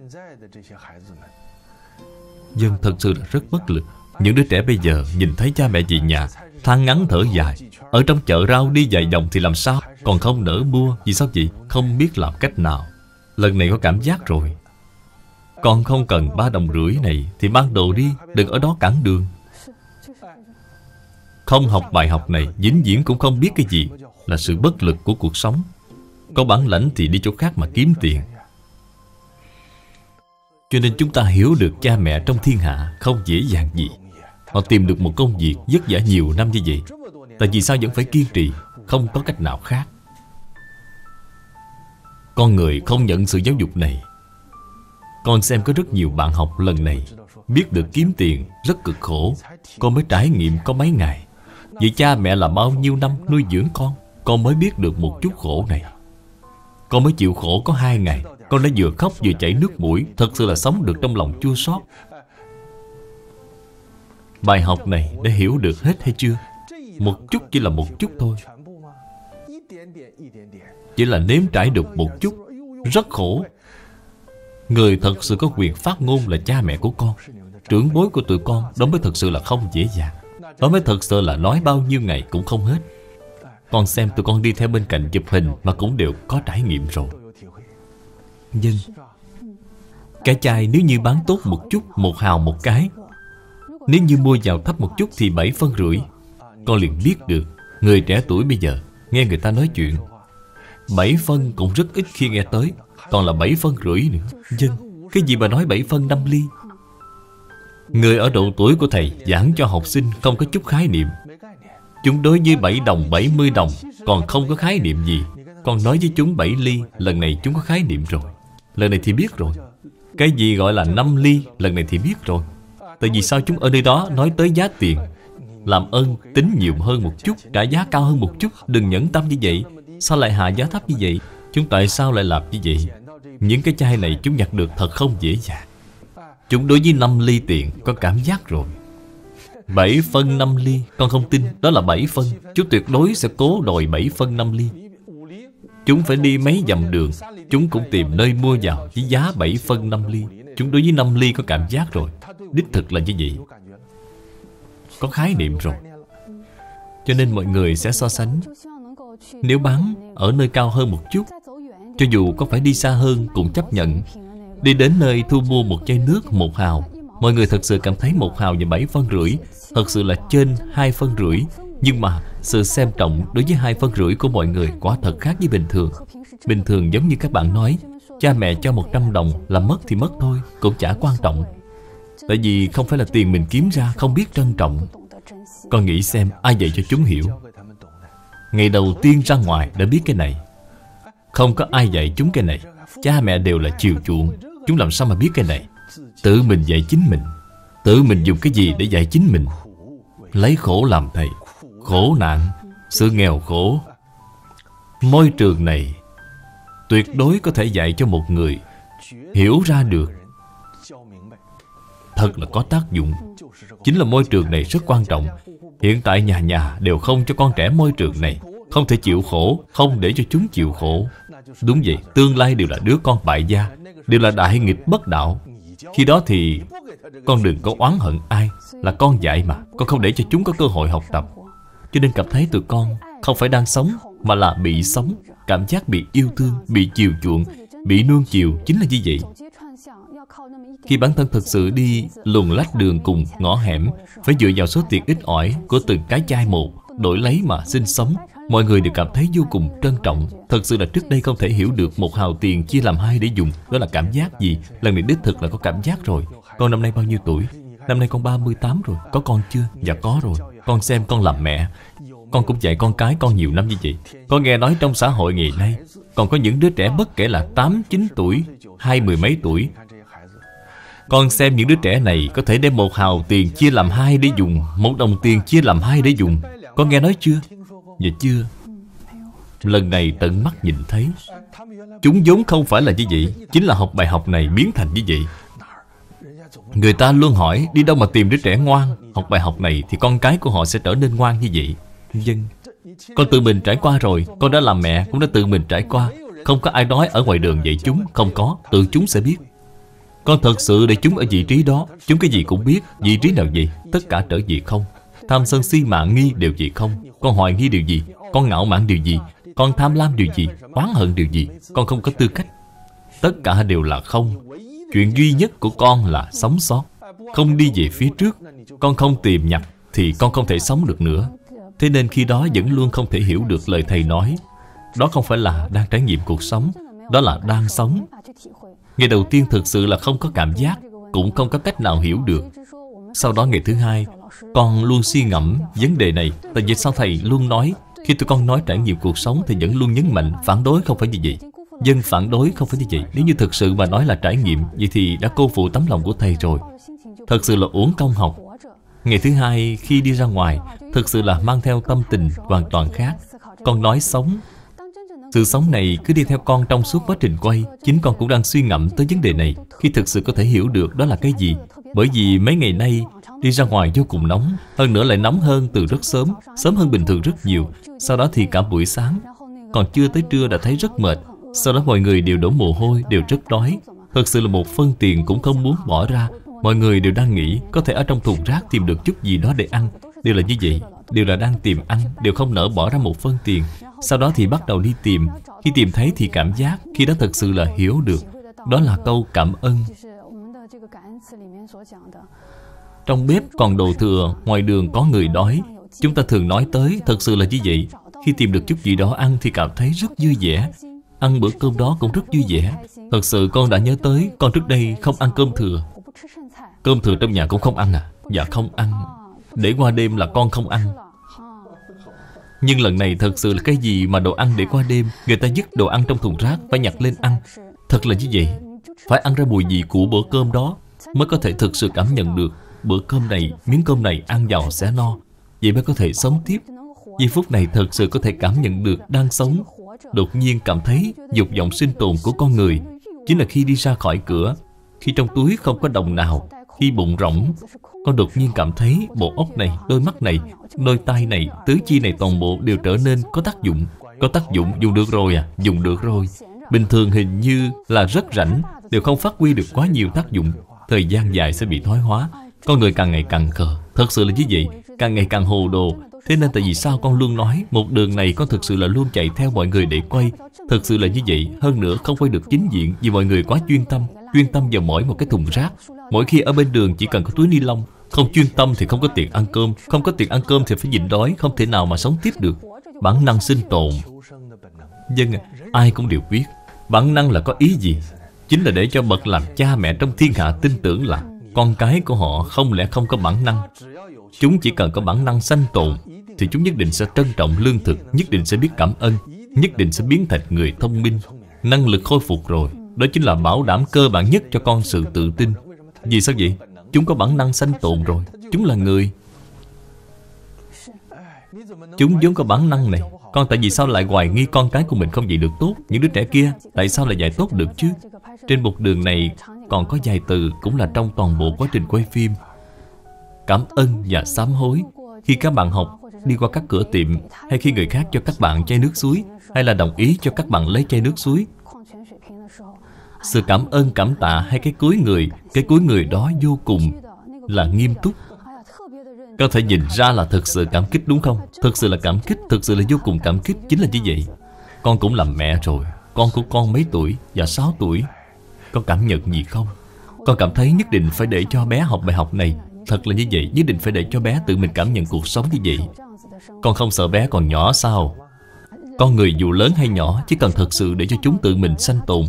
Dân, thật sự là rất bất lực. Những đứa trẻ bây giờ nhìn thấy cha mẹ về nhà, than ngắn thở dài. Ở trong chợ rau đi vài vòng thì làm sao? Còn không nỡ mua. Vì sao vậy? Không biết làm cách nào. Lần này có cảm giác rồi. Con không cần ba đồng rưỡi này thì mang đồ đi, đừng ở đó cản đường. Không học bài học này, vĩnh viễn cũng không biết cái gì là sự bất lực của cuộc sống. Có bản lãnh thì đi chỗ khác mà kiếm tiền. Cho nên chúng ta hiểu được cha mẹ trong thiên hạ không dễ dàng gì. Họ tìm được một công việc vất vả nhiều năm như vậy. Tại vì sao vẫn phải kiên trì? Không có cách nào khác. Con người không nhận sự giáo dục này. Con xem có rất nhiều bạn học lần này biết được kiếm tiền rất cực khổ. Con mới trải nghiệm có mấy ngày. Vậy cha mẹ là bao nhiêu năm nuôi dưỡng con, con mới biết được một chút khổ này. Con mới chịu khổ có hai ngày, con đã vừa khóc vừa chảy nước mũi. Thật sự là sống được trong lòng chua xót. Bài học này đã hiểu được hết hay chưa? Một chút chỉ là một chút thôi. Chỉ là nếm trải được một chút. Rất khổ. Người thật sự có quyền phát ngôn là cha mẹ của con, trưởng bối của tụi con. Đó mới thật sự là không dễ dàng. Đó mới thật sự là nói bao nhiêu ngày cũng không hết. Con xem tụi con đi theo bên cạnh chụp hình mà cũng đều có trải nghiệm rồi. Dân, cái chai nếu như bán tốt một chút, một hào một cái. Nếu như mua vào thấp một chút thì bảy phân rưỡi. Con liền biết được người trẻ tuổi bây giờ nghe người ta nói chuyện, bảy phân cũng rất ít khi nghe tới, còn là bảy phân rưỡi nữa. Dân, cái gì mà nói bảy phân năm ly? Người ở độ tuổi của thầy giảng cho học sinh không có chút khái niệm. Chúng đối với bảy đồng, bảy mươi đồng còn không có khái niệm gì. Còn nói với chúng bảy ly, lần này chúng có khái niệm rồi. Lần này thì biết rồi. Cái gì gọi là năm ly, lần này thì biết rồi. Tại vì sao chúng ở nơi đó nói tới giá tiền? Làm ơn tính nhiều hơn một chút, trả giá cao hơn một chút. Đừng nhẫn tâm như vậy. Sao lại hạ giá thấp như vậy? Chúng tại sao lại làm như vậy? Những cái chai này chúng nhặt được thật không dễ dàng. Chúng đối với năm ly tiền có cảm giác rồi. Bảy phân năm ly, con không tin đó là bảy phân. Chúng tuyệt đối sẽ cố đòi bảy phân năm ly. Chúng phải đi mấy dặm đường, chúng cũng tìm nơi mua vào với giá bảy phân năm ly. Chúng đối với năm ly có cảm giác rồi. Đích thực là như vậy. Có khái niệm rồi. Cho nên mọi người sẽ so sánh. Nếu bán ở nơi cao hơn một chút, cho dù có phải đi xa hơn cũng chấp nhận. Đi đến nơi thu mua một chai nước một hào, mọi người thật sự cảm thấy một hào và bảy phân rưỡi thật sự là trên hai phân rưỡi. Nhưng mà sự xem trọng đối với hai phân rưỡi của mọi người quả thật khác với bình thường. Bình thường giống như các bạn nói, cha mẹ cho một trăm đồng là mất thì mất thôi, cũng chả quan trọng. Tại vì không phải là tiền mình kiếm ra, không biết trân trọng. Con nghĩ xem ai dạy cho chúng hiểu. Ngày đầu tiên ra ngoài đã biết cái này. Không có ai dạy chúng cái này. Cha mẹ đều là chiều chuộng. Chúng làm sao mà biết cái này? Tự mình dạy chính mình. Tự mình dùng cái gì để dạy chính mình? Lấy khổ làm thầy. Khổ nạn, sự nghèo khổ. Môi trường này tuyệt đối có thể dạy cho một người hiểu ra được thật là có tác dụng. Chính là môi trường này rất quan trọng. Hiện tại nhà nhà đều không cho con trẻ môi trường này. Không thể chịu khổ, không để cho chúng chịu khổ. Đúng vậy, tương lai đều là đứa con bại gia, đều là đại nghịch bất đạo. Khi đó thì con đừng có oán hận ai. Là con dạy mà, con không để cho chúng có cơ hội học tập. Cho nên cảm thấy tụi con không phải đang sống, mà là bị sống. Cảm giác bị yêu thương, bị chiều chuộng, bị nuông chiều chính là như vậy. Khi bản thân thực sự đi luồn lách đường cùng ngõ hẻm, phải dựa vào số tiền ít ỏi của từng cái chai một đổi lấy mà sinh sống, mọi người đều cảm thấy vô cùng trân trọng. Thật sự là trước đây không thể hiểu được một hào tiền chia làm hai để dùng. Đó là cảm giác gì? Lần này đích thực là có cảm giác rồi. Con năm nay bao nhiêu tuổi? Năm nay con ba mươi tám rồi. Có con chưa? Dạ có rồi. Con xem con làm mẹ, con cũng dạy con cái con nhiều năm như vậy. Con nghe nói trong xã hội ngày nay còn có những đứa trẻ bất kể là tám, chín tuổi, hai mười mấy tuổi. Con xem những đứa trẻ này có thể đem một hào tiền chia làm hai để dùng, một đồng tiền chia làm hai để dùng. Con nghe nói chưa? Dạ chưa. Lần này tận mắt nhìn thấy. Chúng vốn không phải là như vậy. Chính là học bài học này biến thành như vậy. Người ta luôn hỏi đi đâu mà tìm đứa trẻ ngoan. Học bài học này thì con cái của họ sẽ trở nên ngoan như vậy. Dân, con tự mình trải qua rồi. Con đã làm mẹ cũng đã tự mình trải qua. Không có ai nói ở ngoài đường dạy chúng. Không có, tự chúng sẽ biết. Con thật sự để chúng ở vị trí đó. Chúng cái gì cũng biết. Vị trí nào vậy? Tất cả trở về không. Tham sân si mạng nghi đều về không. Con hoài nghi điều gì? Con ngạo mạn điều gì? Con tham lam điều gì? Oán hận điều gì? Con không có tư cách. Tất cả đều là không. Chuyện duy nhất của con là sống sót. Không đi về phía trước. Con không tìm nhập thì con không thể sống được nữa. Thế nên khi đó vẫn luôn không thể hiểu được lời Thầy nói. Đó không phải là đang trải nghiệm cuộc sống. Đó là đang sống. Ngày đầu tiên thực sự là không có cảm giác, cũng không có cách nào hiểu được. Sau đó ngày thứ hai, con luôn suy ngẫm vấn đề này. Tại vì sao Thầy luôn nói, khi tụi con nói trải nghiệm cuộc sống thì vẫn luôn nhấn mạnh phản đối không phải như vậy. Dân phản đối không phải như vậy. Nếu như thực sự mà nói là trải nghiệm, vậy thì đã cô phụ tấm lòng của Thầy rồi. Thật sự là uổng công học. Ngày thứ hai khi đi ra ngoài, thực sự là mang theo tâm tình hoàn toàn khác. Con nói sống. Sự sống này cứ đi theo con trong suốt quá trình quay. Chính con cũng đang suy ngẫm tới vấn đề này. Khi thực sự có thể hiểu được đó là cái gì. Bởi vì mấy ngày nay đi ra ngoài vô cùng nóng. Hơn nữa lại nóng hơn từ rất sớm. Sớm hơn bình thường rất nhiều. Sau đó thì cả buổi sáng, còn chưa tới trưa đã thấy rất mệt. Sau đó mọi người đều đổ mồ hôi, đều rất đói. Thật sự là một phân tiền cũng không muốn bỏ ra. Mọi người đều đang nghĩ có thể ở trong thùng rác tìm được chút gì đó để ăn. Đều là như vậy. Đều là đang tìm ăn. Đều không nỡ bỏ ra một phân tiền. Sau đó thì bắt đầu đi tìm. Khi tìm thấy thì cảm giác. Khi đó thật sự là hiểu được. Đó là câu cảm ơn. Trong bếp còn đồ thừa, ngoài đường có người đói. Chúng ta thường nói tới, thật sự là như vậy. Khi tìm được chút gì đó ăn thì cảm thấy rất vui vẻ. Ăn bữa cơm đó cũng rất vui vẻ. Thật sự con đã nhớ tới, con trước đây không ăn cơm thừa. Cơm thừa trong nhà cũng không ăn à? Dạ không ăn. Để qua đêm là con không ăn. Nhưng lần này thật sự là cái gì mà đồ ăn để qua đêm. Người ta dứt đồ ăn trong thùng rác, phải nhặt lên ăn. Thật là như vậy. Phải ăn ra mùi vị của bữa cơm đó mới có thể thực sự cảm nhận được bữa cơm này, miếng cơm này ăn vào sẽ no. Vậy mới có thể sống tiếp. Giây phút này thật sự có thể cảm nhận được đang sống. Đột nhiên cảm thấy dục vọng sinh tồn của con người chính là khi đi ra khỏi cửa. Khi trong túi không có đồng nào, khi bụng rỗng, con đột nhiên cảm thấy bộ óc này, đôi mắt này, đôi tai này, tứ chi này toàn bộ đều trở nên có tác dụng. Có tác dụng, dùng được rồi à? Dùng được rồi. Bình thường hình như là rất rảnh, đều không phát huy được quá nhiều tác dụng. Thời gian dài sẽ bị thoái hóa. Con người càng ngày càng khờ. Thật sự là như vậy. Càng ngày càng hồ đồ. Thế nên tại vì sao con luôn nói một đường này con thực sự là luôn chạy theo mọi người để quay. Thật sự là như vậy. Hơn nữa không quay được chính diện vì mọi người quá chuyên tâm. Chuyên tâm vào mỗi một cái thùng rác. Mỗi khi ở bên đường chỉ cần có túi ni lông. Không chuyên tâm thì không có tiền ăn cơm. Không có tiền ăn cơm thì phải nhịn đói. Không thể nào mà sống tiếp được. Bản năng sinh tồn. Dân à, ai cũng đều biết bản năng là có ý gì. Chính là để cho bậc làm cha mẹ trong thiên hạ tin tưởng là con cái của họ không lẽ không có bản năng. Chúng chỉ cần có bản năng sanh tồn thì chúng nhất định sẽ trân trọng lương thực, nhất định sẽ biết cảm ơn, nhất định sẽ biến thành người thông minh. Năng lực khôi phục rồi. Đó chính là bảo đảm cơ bản nhất cho con sự tự tin. Vì sao vậy? Chúng có bản năng sanh tồn rồi. Chúng là người. Chúng vốn có bản năng này. Con tại vì sao lại hoài nghi con cái của mình không dạy được tốt? Những đứa trẻ kia tại sao lại dạy tốt được chứ? Trên một đường này còn có vài từ cũng là trong toàn bộ quá trình quay phim. Cảm ơn và sám hối. Khi các bạn học, đi qua các cửa tiệm, hay khi người khác cho các bạn chai nước suối, hay là đồng ý cho các bạn lấy chai nước suối, sự cảm ơn cảm tạ hay cái cúi người, cái cúi người đó vô cùng là nghiêm túc. Có thể nhìn ra là thực sự cảm kích đúng không? Thực sự là cảm kích, thực sự là vô cùng cảm kích. Chính là như vậy. Con cũng làm mẹ rồi. Con của con mấy tuổi? Dạ sáu tuổi. Con cảm nhận gì không? Con cảm thấy nhất định phải để cho bé học bài học này. Thật là như vậy. Nhất định phải để cho bé tự mình cảm nhận cuộc sống như vậy. Con không sợ bé còn nhỏ sao? Con người dù lớn hay nhỏ, chỉ cần thật sự để cho chúng tự mình sanh tồn,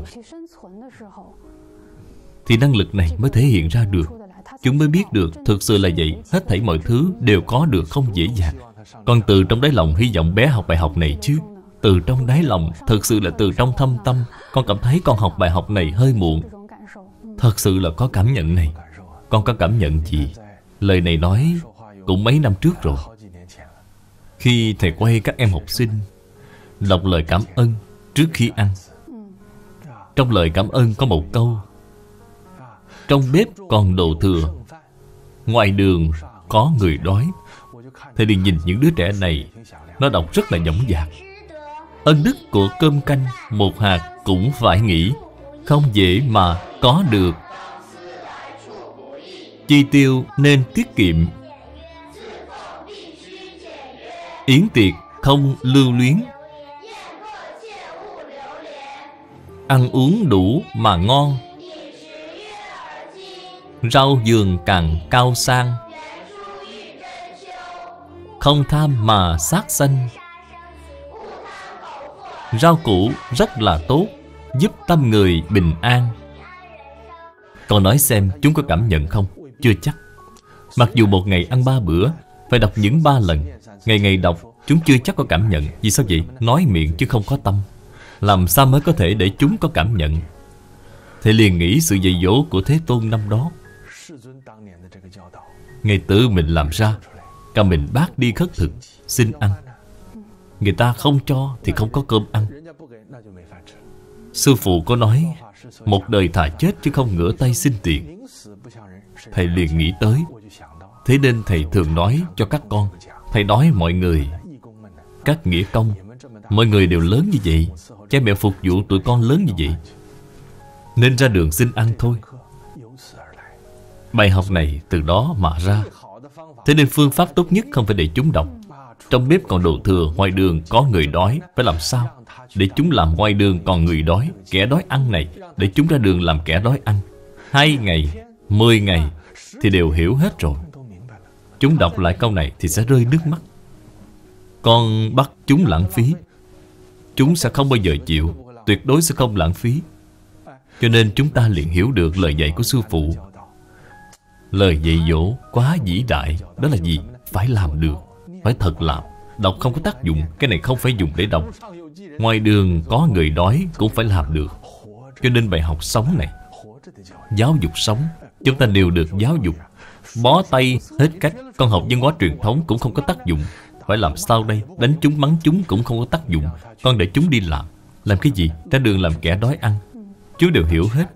thì năng lực này mới thể hiện ra được. Chúng mới biết được thực sự là vậy. Hết thảy mọi thứ đều có được không dễ dàng. Con từ trong đáy lòng hy vọng bé học bài học này chứ. Từ trong đáy lòng, thực sự là từ trong thâm tâm. Con cảm thấy con học bài học này hơi muộn. Thật sự là có cảm nhận này. Con có cảm nhận gì? Lời này nói cũng mấy năm trước rồi. Khi thầy quay các em học sinh đọc lời cảm ơn trước khi ăn. Trong lời cảm ơn có một câu: trong bếp còn đồ thừa, ngoài đường có người đói. Thầy liền nhìn những đứa trẻ này, nó đọc rất là dõng dạc. Ân đức của cơm canh một hạt cũng phải nghĩ, không dễ mà có được. Chi tiêu nên tiết kiệm, yến tiệc không lưu luyến. Ăn uống đủ mà ngon, rau vườn càng cao sang. Không tham mà sát sanh. Rau củ rất là tốt, giúp tâm người bình an. Con nói xem chúng có cảm nhận không? Chưa chắc. Mặc dù một ngày ăn ba bữa, phải đọc những ba lần, ngày ngày đọc, chúng chưa chắc có cảm nhận. Vì sao vậy? Nói miệng chứ không có tâm. Làm sao mới có thể để chúng có cảm nhận? Thầy liền nghĩ sự dạy dỗ của Thế Tôn năm đó, Ngài tự mình làm ra, cả mình bác đi khất thực, xin ăn. Người ta không cho thì không có cơm ăn. Sư phụ có nói, một đời thà chết chứ không ngửa tay xin tiền. Thầy liền nghĩ tới. Thế nên thầy thường nói cho các con, thầy nói mọi người, các nghĩa công, mọi người đều lớn như vậy, cha mẹ phục vụ tụi con lớn như vậy, nên ra đường xin ăn thôi. Bài học này từ đó mà ra. Thế nên phương pháp tốt nhất không phải để chúng đọc. Trong bếp còn đồ thừa, ngoài đường có người đói. Phải làm sao? Để chúng làm ngoài đường còn người đói, kẻ đói ăn này, để chúng ra đường làm kẻ đói ăn. Hai ngày, mười ngày thì đều hiểu hết rồi. Chúng đọc lại câu này thì sẽ rơi nước mắt. Con bắt chúng lãng phí, chúng sẽ không bao giờ chịu. Tuyệt đối sẽ không lãng phí. Cho nên chúng ta liền hiểu được lời dạy của sư phụ. Lời dạy dỗ quá vĩ đại. Đó là gì? Phải làm được, phải thật làm. Đọc không có tác dụng. Cái này không phải dùng để đọc. Ngoài đường có người đói cũng phải làm được. Cho nên bài học sống này, giáo dục sống, chúng ta đều được giáo dục. Bó tay hết cách. Con học văn hóa truyền thống cũng không có tác dụng. Phải làm sao đây? Đánh chúng mắng chúng cũng không có tác dụng. Con để chúng đi làm. Làm cái gì? Ra đường làm kẻ đói ăn. Chú đều hiểu hết.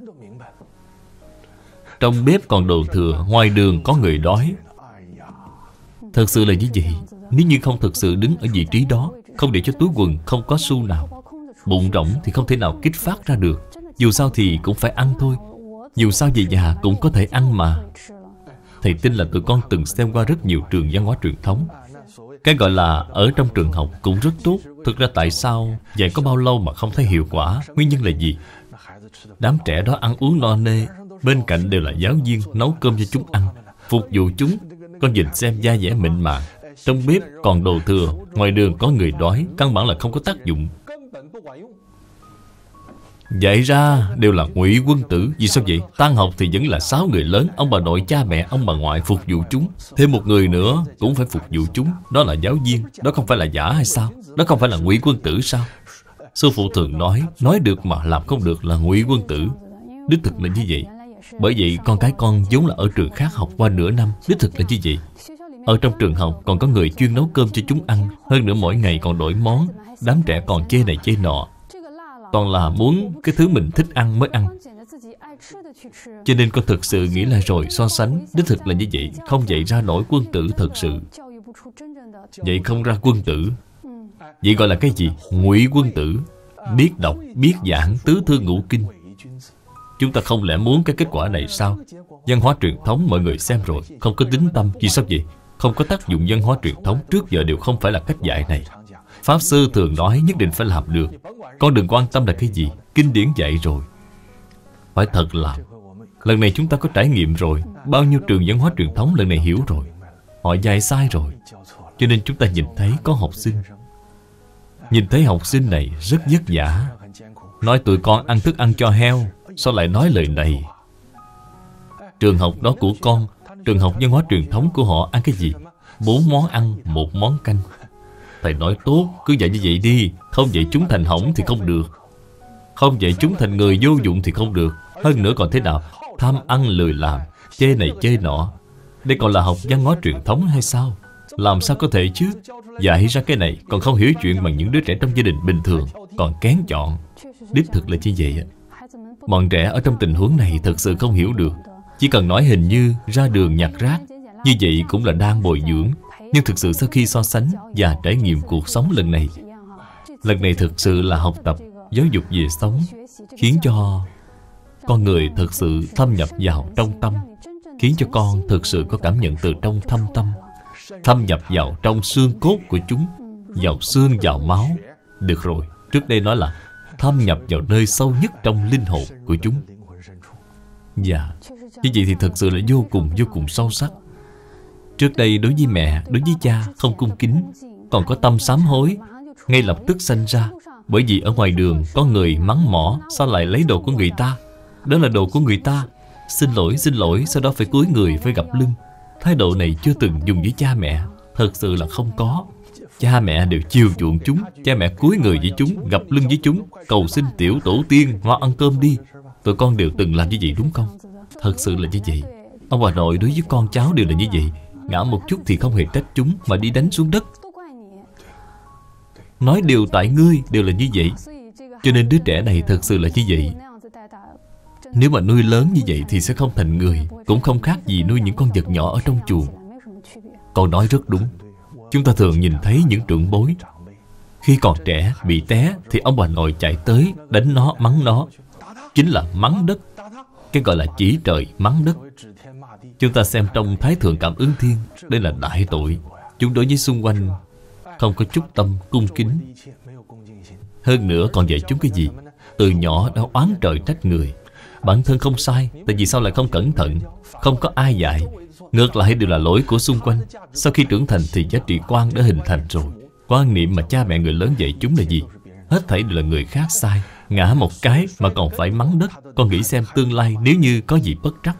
Trong bếp còn đồ thừa, ngoài đường có người đói. Thật sự là như vậy. Nếu như không thực sự đứng ở vị trí đó, không để cho túi quần không có xu nào, bụng rỗng thì không thể nào kích phát ra được. Dù sao thì cũng phải ăn thôi. Dù sao về già cũng có thể ăn mà. Thầy tin là tụi con từng xem qua rất nhiều trường văn hóa truyền thống. Cái gọi là ở trong trường học cũng rất tốt. Thực ra tại sao dạy có bao lâu mà không thấy hiệu quả? Nguyên nhân là gì? Đám trẻ đó ăn uống no nê, bên cạnh đều là giáo viên nấu cơm cho chúng ăn, phục vụ chúng. Con nhìn xem da dẻ mịn màng. Trong bếp còn đồ thừa, ngoài đường có người đói. Căn bản là không có tác dụng. Dạy ra đều là ngụy quân tử. Vì sao vậy? Tan học thì vẫn là sáu người lớn, ông bà nội, cha mẹ, ông bà ngoại phục vụ chúng. Thêm một người nữa cũng phải phục vụ chúng. Đó là giáo viên. Đó không phải là giả hay sao? Đó không phải là ngụy quân tử sao? Sư phụ thường nói, nói được mà làm không được là ngụy quân tử. Đích thực là như vậy. Bởi vậy con cái con vốn là ở trường khác học qua nửa năm. Đích thực là như vậy. Ở trong trường học còn có người chuyên nấu cơm cho chúng ăn. Hơn nữa mỗi ngày còn đổi món. Đám trẻ còn chê này chê nọ. Toàn là muốn cái thứ mình thích ăn mới ăn. Cho nên con thực sự nghĩ lại rồi so sánh, đích thực là như vậy. Không dạy ra nổi quân tử thật sự. Vậy không ra quân tử. Vậy gọi là cái gì? Ngụy quân tử. Biết đọc, biết giảng tứ thư ngũ kinh. Chúng ta không lẽ muốn cái kết quả này sao? Văn hóa truyền thống mọi người xem rồi, không có tính tâm. Vì sao vậy? Không có tác dụng văn hóa truyền thống trước giờ đều không phải là cách dạy này. Pháp Sư thường nói nhất định phải làm được. Con đừng quan tâm là cái gì, kinh điển dạy rồi, phải thật làm. Lần này chúng ta có trải nghiệm rồi. Bao nhiêu trường văn hóa truyền thống lần này hiểu rồi, họ dạy sai rồi. Cho nên chúng ta nhìn thấy có học sinh, nhìn thấy học sinh này rất vất vả, nói tụi con ăn thức ăn cho heo, sao lại nói lời này? Trường học đó của con, trường học văn hóa truyền thống của họ ăn cái gì? Bốn món ăn, một món canh. Thầy nói tốt, cứ dạy như vậy đi. Không dạy chúng thành hỏng thì không được. Không dạy chúng thành người vô dụng thì không được. Hơn nữa còn thế nào? Tham ăn lười làm, chê này chê nọ. Đây còn là học văn hóa truyền thống hay sao? Làm sao có thể chứ? Dạy ra cái này còn không hiểu chuyện bằng những đứa trẻ trong gia đình bình thường, còn kén chọn. Đích thực là như vậy. Bọn trẻ ở trong tình huống này thật sự không hiểu được. Chỉ cần nói hình như ra đường nhặt rác, như vậy cũng là đang bồi dưỡng. Nhưng thực sự sau khi so sánh và trải nghiệm cuộc sống lần này, lần này thực sự là học tập, giáo dục về sống, khiến cho con người thực sự thâm nhập vào trong tâm, khiến cho con thực sự có cảm nhận từ trong thâm tâm, thâm nhập vào trong xương cốt của chúng, vào xương vào máu. Được rồi, trước đây nói là thâm nhập vào nơi sâu nhất trong linh hồn của chúng. Dạ, như vậy thì thật sự là vô cùng vô cùng sâu sắc. Trước đây đối với mẹ, đối với cha không cung kính, còn có tâm sám hối, ngay lập tức sanh ra. Bởi vì ở ngoài đường có người mắng mỏ, sao lại lấy đồ của người ta? Đó là đồ của người ta. Xin lỗi, xin lỗi, sau đó phải cúi người, phải gập lưng. Thái độ này chưa từng dùng với cha mẹ. Thật sự là không có. Cha mẹ đều chiều chuộng chúng. Cha mẹ cúi người với chúng, gập lưng với chúng, cầu xin tiểu tổ tiên, mau ăn cơm đi. Tụi con đều từng làm như vậy đúng không? Thật sự là như vậy. Ông bà nội đối với con cháu đều là như vậy. Ngã một chút thì không hề trách chúng, mà đi đánh xuống đất. Nói đều tại ngươi, đều là như vậy. Cho nên đứa trẻ này thật sự là như vậy. Nếu mà nuôi lớn như vậy thì sẽ không thành người, cũng không khác gì nuôi những con vật nhỏ ở trong chuồng. Con nói rất đúng. Chúng ta thường nhìn thấy những trưởng bối, khi còn trẻ bị té thì ông bà nội chạy tới đánh nó, mắng nó. Chính là mắng đất. Cái gọi là chỉ trời mắng đất. Chúng ta xem trong Thái Thượng Cảm Ứng Thiên, đây là đại tội. Chúng đối với xung quanh không có chút tâm cung kính. Hơn nữa còn dạy chúng cái gì? Từ nhỏ đã oán trời trách người. Bản thân không sai, tại vì sao lại không cẩn thận? Không có ai dạy. Ngược lại đều là lỗi của xung quanh. Sau khi trưởng thành thì giá trị quan đã hình thành rồi. Quan niệm mà cha mẹ người lớn dạy chúng là gì? Hết thảy đều là người khác sai. Ngã một cái mà còn phải mắng đất. Con nghĩ xem tương lai nếu như có gì bất trắc,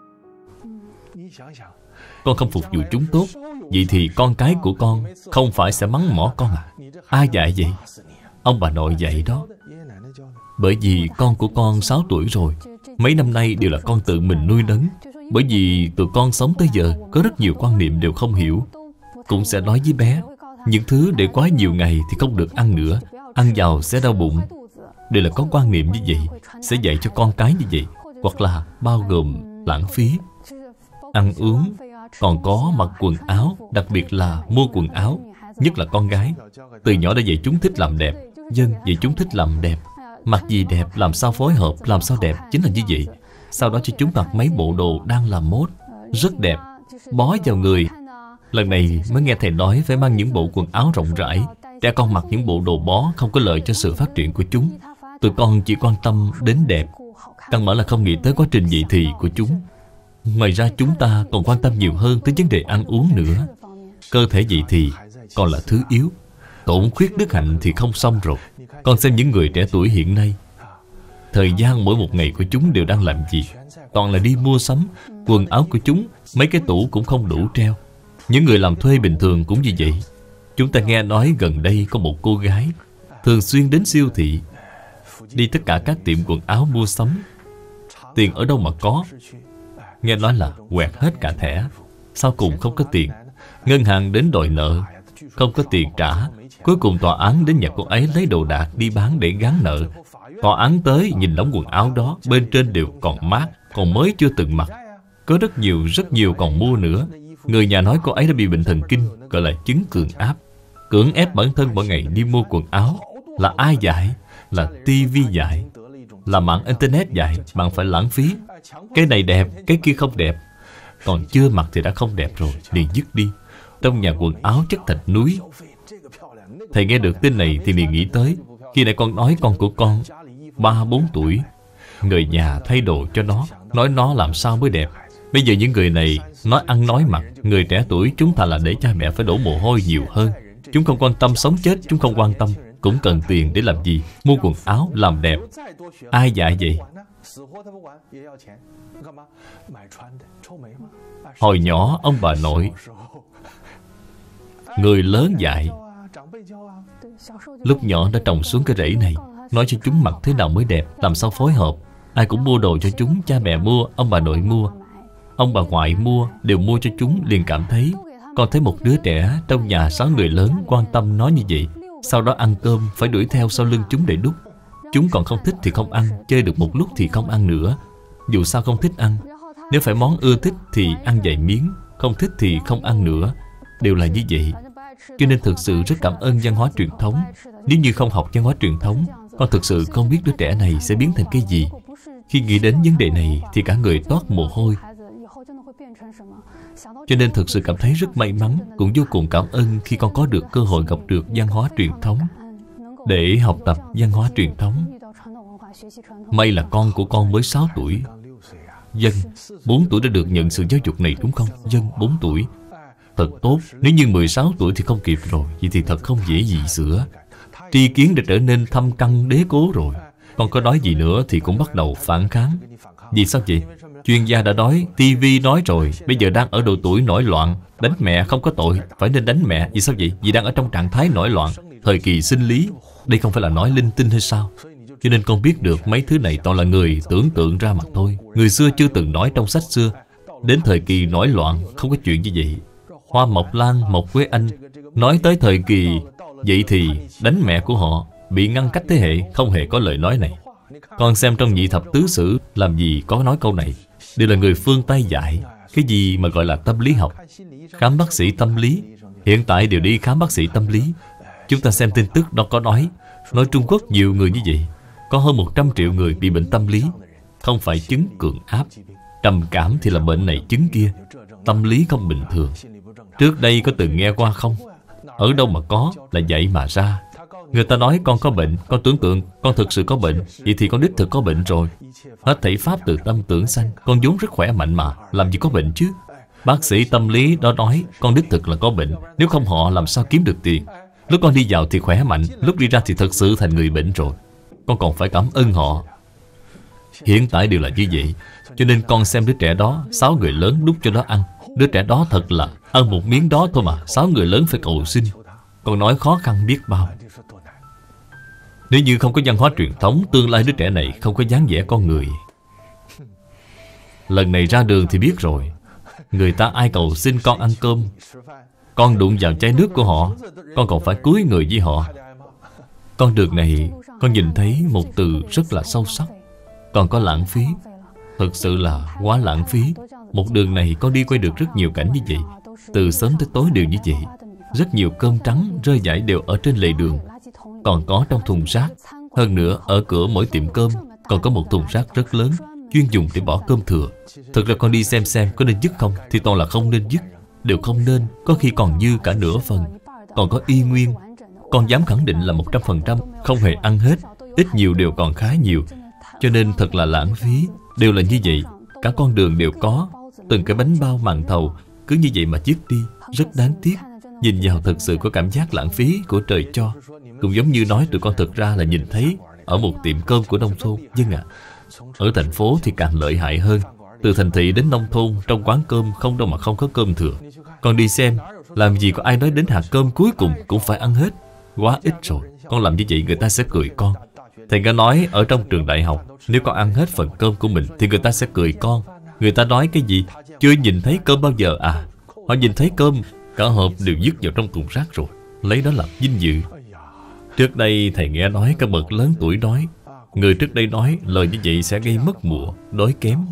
con không phục vụ chúng tốt, vậy thì con cái của con không phải sẽ mắng mỏ con à? Ai dạy vậy? Ông bà nội dạy đó. Bởi vì con của con sáu tuổi rồi. Mấy năm nay đều là con tự mình nuôi nấng. Bởi vì tụi con sống tới giờ có rất nhiều quan niệm đều không hiểu. Cũng sẽ nói với bé, những thứ để quá nhiều ngày thì không được ăn nữa, ăn vào sẽ đau bụng. Đây là có quan niệm như vậy, sẽ dạy cho con cái như vậy. Hoặc là bao gồm lãng phí, ăn uống, còn có mặc quần áo, đặc biệt là mua quần áo. Nhất là con gái, từ nhỏ đã dạy chúng thích làm đẹp. Dân dạy chúng thích làm đẹp. Mặc gì đẹp, làm sao phối hợp, làm sao đẹp, chính là như vậy. Sau đó cho chúng mặc mấy bộ đồ đang làm mốt, rất đẹp, bó vào người. Lần này mới nghe thầy nói phải mang những bộ quần áo rộng rãi. Trẻ con mặc những bộ đồ bó không có lợi cho sự phát triển của chúng. Tụi con chỉ quan tâm đến đẹp, căn bản là không nghĩ tới quá trình dậy thì của chúng. Ngoài ra chúng ta còn quan tâm nhiều hơn tới vấn đề ăn uống nữa. Cơ thể dậy thì còn là thứ yếu, tổn khuyết đức hạnh thì không xong rồi. Con xem những người trẻ tuổi hiện nay, thời gian mỗi một ngày của chúng đều đang làm gì? Toàn là đi mua sắm. Quần áo của chúng, mấy cái tủ cũng không đủ treo. Những người làm thuê bình thường cũng như vậy. Chúng ta nghe nói gần đây có một cô gái thường xuyên đến siêu thị, đi tất cả các tiệm quần áo mua sắm. Tiền ở đâu mà có? Nghe nói là quẹt hết cả thẻ. Sau cùng không có tiền, ngân hàng đến đòi nợ, không có tiền trả. Cuối cùng tòa án đến nhà cô ấy lấy đồ đạc đi bán để gán nợ. Tòa án tới nhìn đống quần áo đó, bên trên đều còn mác, còn mới chưa từng mặc. Có rất nhiều, rất nhiều còn mua nữa. Người nhà nói cô ấy đã bị bệnh thần kinh, gọi là chứng cường áp. Cưỡng ép bản thân mỗi ngày đi mua quần áo. Là ai dạy? Là tivi dạy, là mạng internet dạy. Bạn phải lãng phí. Cái này đẹp, cái kia không đẹp. Còn chưa mặc thì đã không đẹp rồi, liền dứt đi. Trong nhà quần áo chất thành núi. Thầy nghe được tin này thì liền nghĩ tới, khi nãy con nói con của con ba bốn tuổi, người nhà thay đồ cho nó, nói nó làm sao mới đẹp. Bây giờ những người này nói ăn nói mặc. Người trẻ tuổi chúng ta là để cha mẹ phải đổ mồ hôi nhiều hơn. Chúng không quan tâm sống chết, chúng không quan tâm. Cũng cần tiền để làm gì? Mua quần áo làm đẹp. Ai dạy vậy? Hồi nhỏ ông bà nội, người lớn dạy. Lúc nhỏ đã trồng xuống cái rễ này, nói cho chúng mặc thế nào mới đẹp, làm sao phối hợp. Ai cũng mua đồ cho chúng. Cha mẹ mua, ông bà nội mua, ông bà ngoại mua, đều mua cho chúng. Liền cảm thấy, con thấy một đứa trẻ trong nhà sáu người lớn quan tâm nó như vậy. Sau đó ăn cơm phải đuổi theo sau lưng chúng để đút. Chúng còn không thích thì không ăn, chơi được một lúc thì không ăn nữa. Dù sao không thích ăn. Nếu phải món ưa thích thì ăn vài miếng, không thích thì không ăn nữa. Đều là như vậy. Cho nên thực sự rất cảm ơn văn hóa truyền thống. Nếu như không học văn hóa truyền thống, con thực sự không biết đứa trẻ này sẽ biến thành cái gì. Khi nghĩ đến vấn đề này thì cả người toát mồ hôi. Cho nên thực sự cảm thấy rất may mắn, cũng vô cùng cảm ơn khi con có được cơ hội gặp được văn hóa truyền thống, để học tập văn hóa truyền thống. May là con của con mới sáu tuổi. Dân, bốn tuổi đã được nhận sự giáo dục này đúng không? Dân, bốn tuổi. Thật tốt. Nếu như mười sáu tuổi thì không kịp rồi. Vậy thì thật không dễ gì sửa. Tri kiến đã trở nên thâm căn đế cố rồi. Con có nói gì nữa thì cũng bắt đầu phản kháng. Vì sao vậy? Chuyên gia đã nói, tivi nói rồi. Bây giờ đang ở độ tuổi nổi loạn. Đánh mẹ không có tội, phải nên đánh mẹ. Vì sao vậy? Vì đang ở trong trạng thái nổi loạn, thời kỳ sinh lý. Đây không phải là nói linh tinh hay sao? Cho nên con biết được mấy thứ này toàn là người tưởng tượng ra mặt thôi. Người xưa chưa từng nói trong sách xưa. Đến thời kỳ nổi loạn không có chuyện như vậy. Hoa Mộc Lan, Mộc Quế Anh nói tới thời kỳ vậy thì đánh mẹ của họ, bị ngăn cách thế hệ, không hề có lời nói này. Con xem trong Nhị Thập Tứ Sử làm gì có nói câu này. Đều là người phương Tây dạy. Cái gì mà gọi là tâm lý học, khám bác sĩ tâm lý. Hiện tại đều đi khám bác sĩ tâm lý. Chúng ta xem tin tức đó có nói, nói Trung Quốc nhiều người như vậy. Có hơn một trăm triệu người bị bệnh tâm lý. Không phải chứng cường áp. Trầm cảm thì là bệnh này chứng kia. Tâm lý không bình thường. Trước đây có từng nghe qua không? Ở đâu mà có, là vậy mà ra. Người ta nói con có bệnh, con tưởng tượng con thực sự có bệnh. Vậy thì con đích thực có bệnh rồi. Hết thảy pháp từ tâm tưởng sanh. Con vốn rất khỏe mạnh mà, làm gì có bệnh chứ. Bác sĩ tâm lý đó nói con đích thực là có bệnh. Nếu không họ làm sao kiếm được tiền. Lúc con đi vào thì khỏe mạnh, lúc đi ra thì thật sự thành người bệnh rồi. Con còn phải cảm ơn họ. Hiện tại đều là như vậy. Cho nên con xem đứa trẻ đó, sáu người lớn đút cho nó ăn. Đứa trẻ đó thật là ăn một miếng đó thôi mà sáu người lớn phải cầu xin. Con nói khó khăn biết bao. Nếu như không có văn hóa truyền thống, tương lai đứa trẻ này không có dáng vẻ con người. Lần này ra đường thì biết rồi. Người ta ai cầu xin con ăn cơm, con đụng vào chai nước của họ, con còn phải cúi người với họ. Con đường này con nhìn thấy một từ rất là sâu sắc. Còn có lãng phí. Thực sự là quá lãng phí. Một đường này con đi quay được rất nhiều cảnh như vậy. Từ sớm tới tối đều như vậy. Rất nhiều cơm trắng rơi rải đều ở trên lề đường. Còn có trong thùng rác. Hơn nữa ở cửa mỗi tiệm cơm còn có một thùng rác rất lớn, chuyên dùng để bỏ cơm thừa. Thực ra con đi xem xem có nên dứt không, thì toàn là không nên dứt. Đều không nên, có khi còn dư cả nửa phần. Còn có y nguyên. Con dám khẳng định là một trăm phần trăm không hề ăn hết. Ít nhiều đều còn khá nhiều. Cho nên thật là lãng phí. Đều là như vậy. Cả con đường đều có. Từng cái bánh bao màn thầu cứ như vậy mà dứt đi. Rất đáng tiếc. Nhìn vào thật sự có cảm giác lãng phí của trời cho. Cũng giống như nói tụi con thực ra là nhìn thấy ở một tiệm cơm của nông thôn. Vâng ạ. Ở thành phố thì càng lợi hại hơn. Từ thành thị đến nông thôn, trong quán cơm không đâu mà không có cơm thừa. Con đi xem, làm gì có ai nói đến hạt cơm cuối cùng cũng phải ăn hết. Quá ít rồi. Con làm như vậy người ta sẽ cười con. Thầy có nói ở trong trường đại học, nếu con ăn hết phần cơm của mình thì người ta sẽ cười con. Người ta nói cái gì? Chưa nhìn thấy cơm bao giờ à? Họ nhìn thấy cơm, cả hộp đều dứt vào trong thùng rác rồi. Lấy đó làm vinh dự. Trước đây thầy nghe nói các bậc lớn tuổi nói, người trước đây nói lời như vậy sẽ gây mất mùa, đói kém.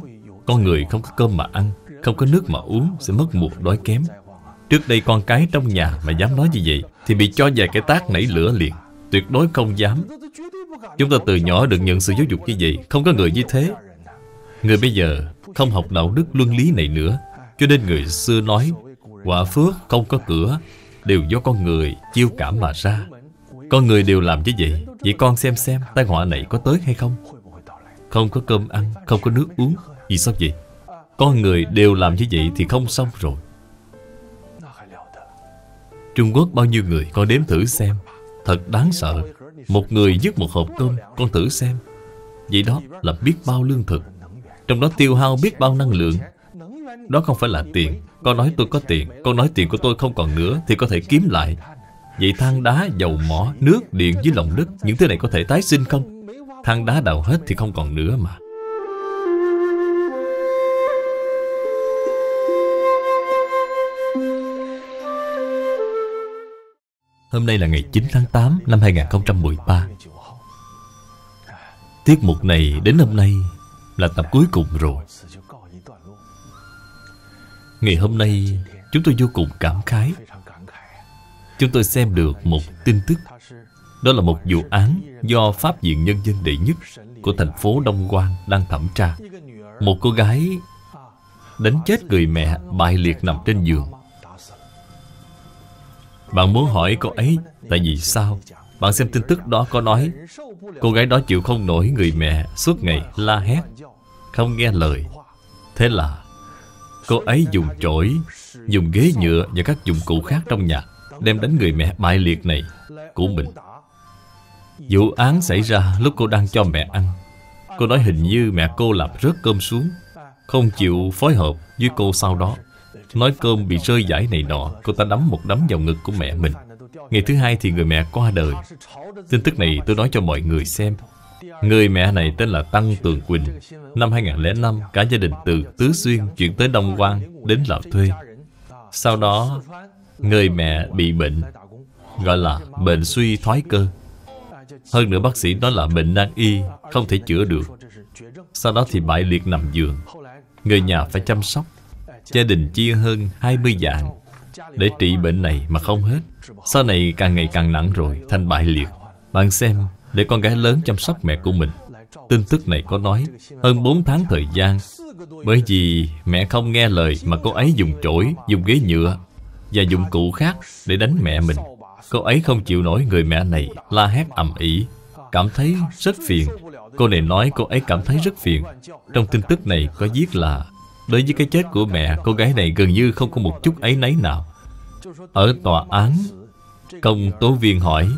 Con người không có cơm mà ăn, không có nước mà uống, sẽ mất một đói kém. Trước đây con cái trong nhà mà dám nói như vậy thì bị cho vài cái tát nảy lửa liền. Tuyệt đối không dám. Chúng ta từ nhỏ được nhận sự giáo dục như vậy. Không có người như thế. Người bây giờ không học đạo đức luân lý này nữa. Cho nên người xưa nói quả phước không có cửa, đều do con người chiêu cảm mà ra. Con người đều làm như vậy. Vậy con xem xem tai họa này có tới hay không? Không có cơm ăn, không có nước uống. Vì sao vậy? Con người đều làm như vậy thì không xong rồi. Trung Quốc bao nhiêu người, con đếm thử xem. Thật đáng sợ. Một người dứt một hộp cơm, con thử xem. Vậy đó là biết bao lương thực, trong đó tiêu hao biết bao năng lượng. Đó không phải là tiền. Con nói tôi có tiền, con nói tiền của tôi không còn nữa thì có thể kiếm lại. Vậy than đá, dầu mỏ, nước, điện dưới lòng đất, những thứ này có thể tái sinh không? Than đá đào hết thì không còn nữa mà. Hôm nay là ngày chín tháng tám năm hai nghìn không trăm mười ba. Tiết mục này đến hôm nay là tập cuối cùng rồi. Ngày hôm nay chúng tôi vô cùng cảm khái. Chúng tôi xem được một tin tức. Đó là một vụ án do Pháp viện Nhân dân đệ nhất của thành phố Đông Quan đang thẩm tra. Một cô gái đánh chết người mẹ bại liệt nằm trên giường. Bạn muốn hỏi cô ấy tại vì sao? Bạn xem tin tức đó có nói cô gái đó chịu không nổi người mẹ suốt ngày la hét, không nghe lời. Thế là cô ấy dùng chổi, dùng ghế nhựa và các dụng cụ khác trong nhà đem đánh người mẹ bại liệt này của mình. Vụ án xảy ra lúc cô đang cho mẹ ăn. Cô nói hình như mẹ cô làm rớt cơm xuống, không chịu phối hợp với cô sau đó. Nói cơm bị rơi vãi này nọ. Cô ta đấm một đấm vào ngực của mẹ mình. Ngày thứ hai thì người mẹ qua đời. Tin tức này tôi nói cho mọi người xem. Người mẹ này tên là Tăng Tường Quỳnh. Năm hai nghìn không trăm lẻ năm, cả gia đình từ Tứ Xuyên chuyển tới Đông Quan đến Lào thuê. Sau đó người mẹ bị bệnh, gọi là bệnh suy thoái cơ. Hơn nữa bác sĩ nói là bệnh nan y, không thể chữa được. Sau đó thì bại liệt nằm giường. Người nhà phải chăm sóc. Gia đình chia hơn hai mươi vạn để trị bệnh này mà không hết. Sau này càng ngày càng nặng rồi, thành bại liệt. Bạn xem, để con gái lớn chăm sóc mẹ của mình. Tin tức này có nói hơn bốn tháng thời gian. Bởi vì mẹ không nghe lời mà cô ấy dùng chổi, dùng ghế nhựa và dụng cụ khác để đánh mẹ mình. Cô ấy không chịu nổi người mẹ này la hét ầm ĩ, cảm thấy rất phiền. Cô này nói cô ấy cảm thấy rất phiền. Trong tin tức này có viết là đối với cái chết của mẹ, cô gái này gần như không có một chút áy náy nào. Ở tòa án, công tố viên hỏi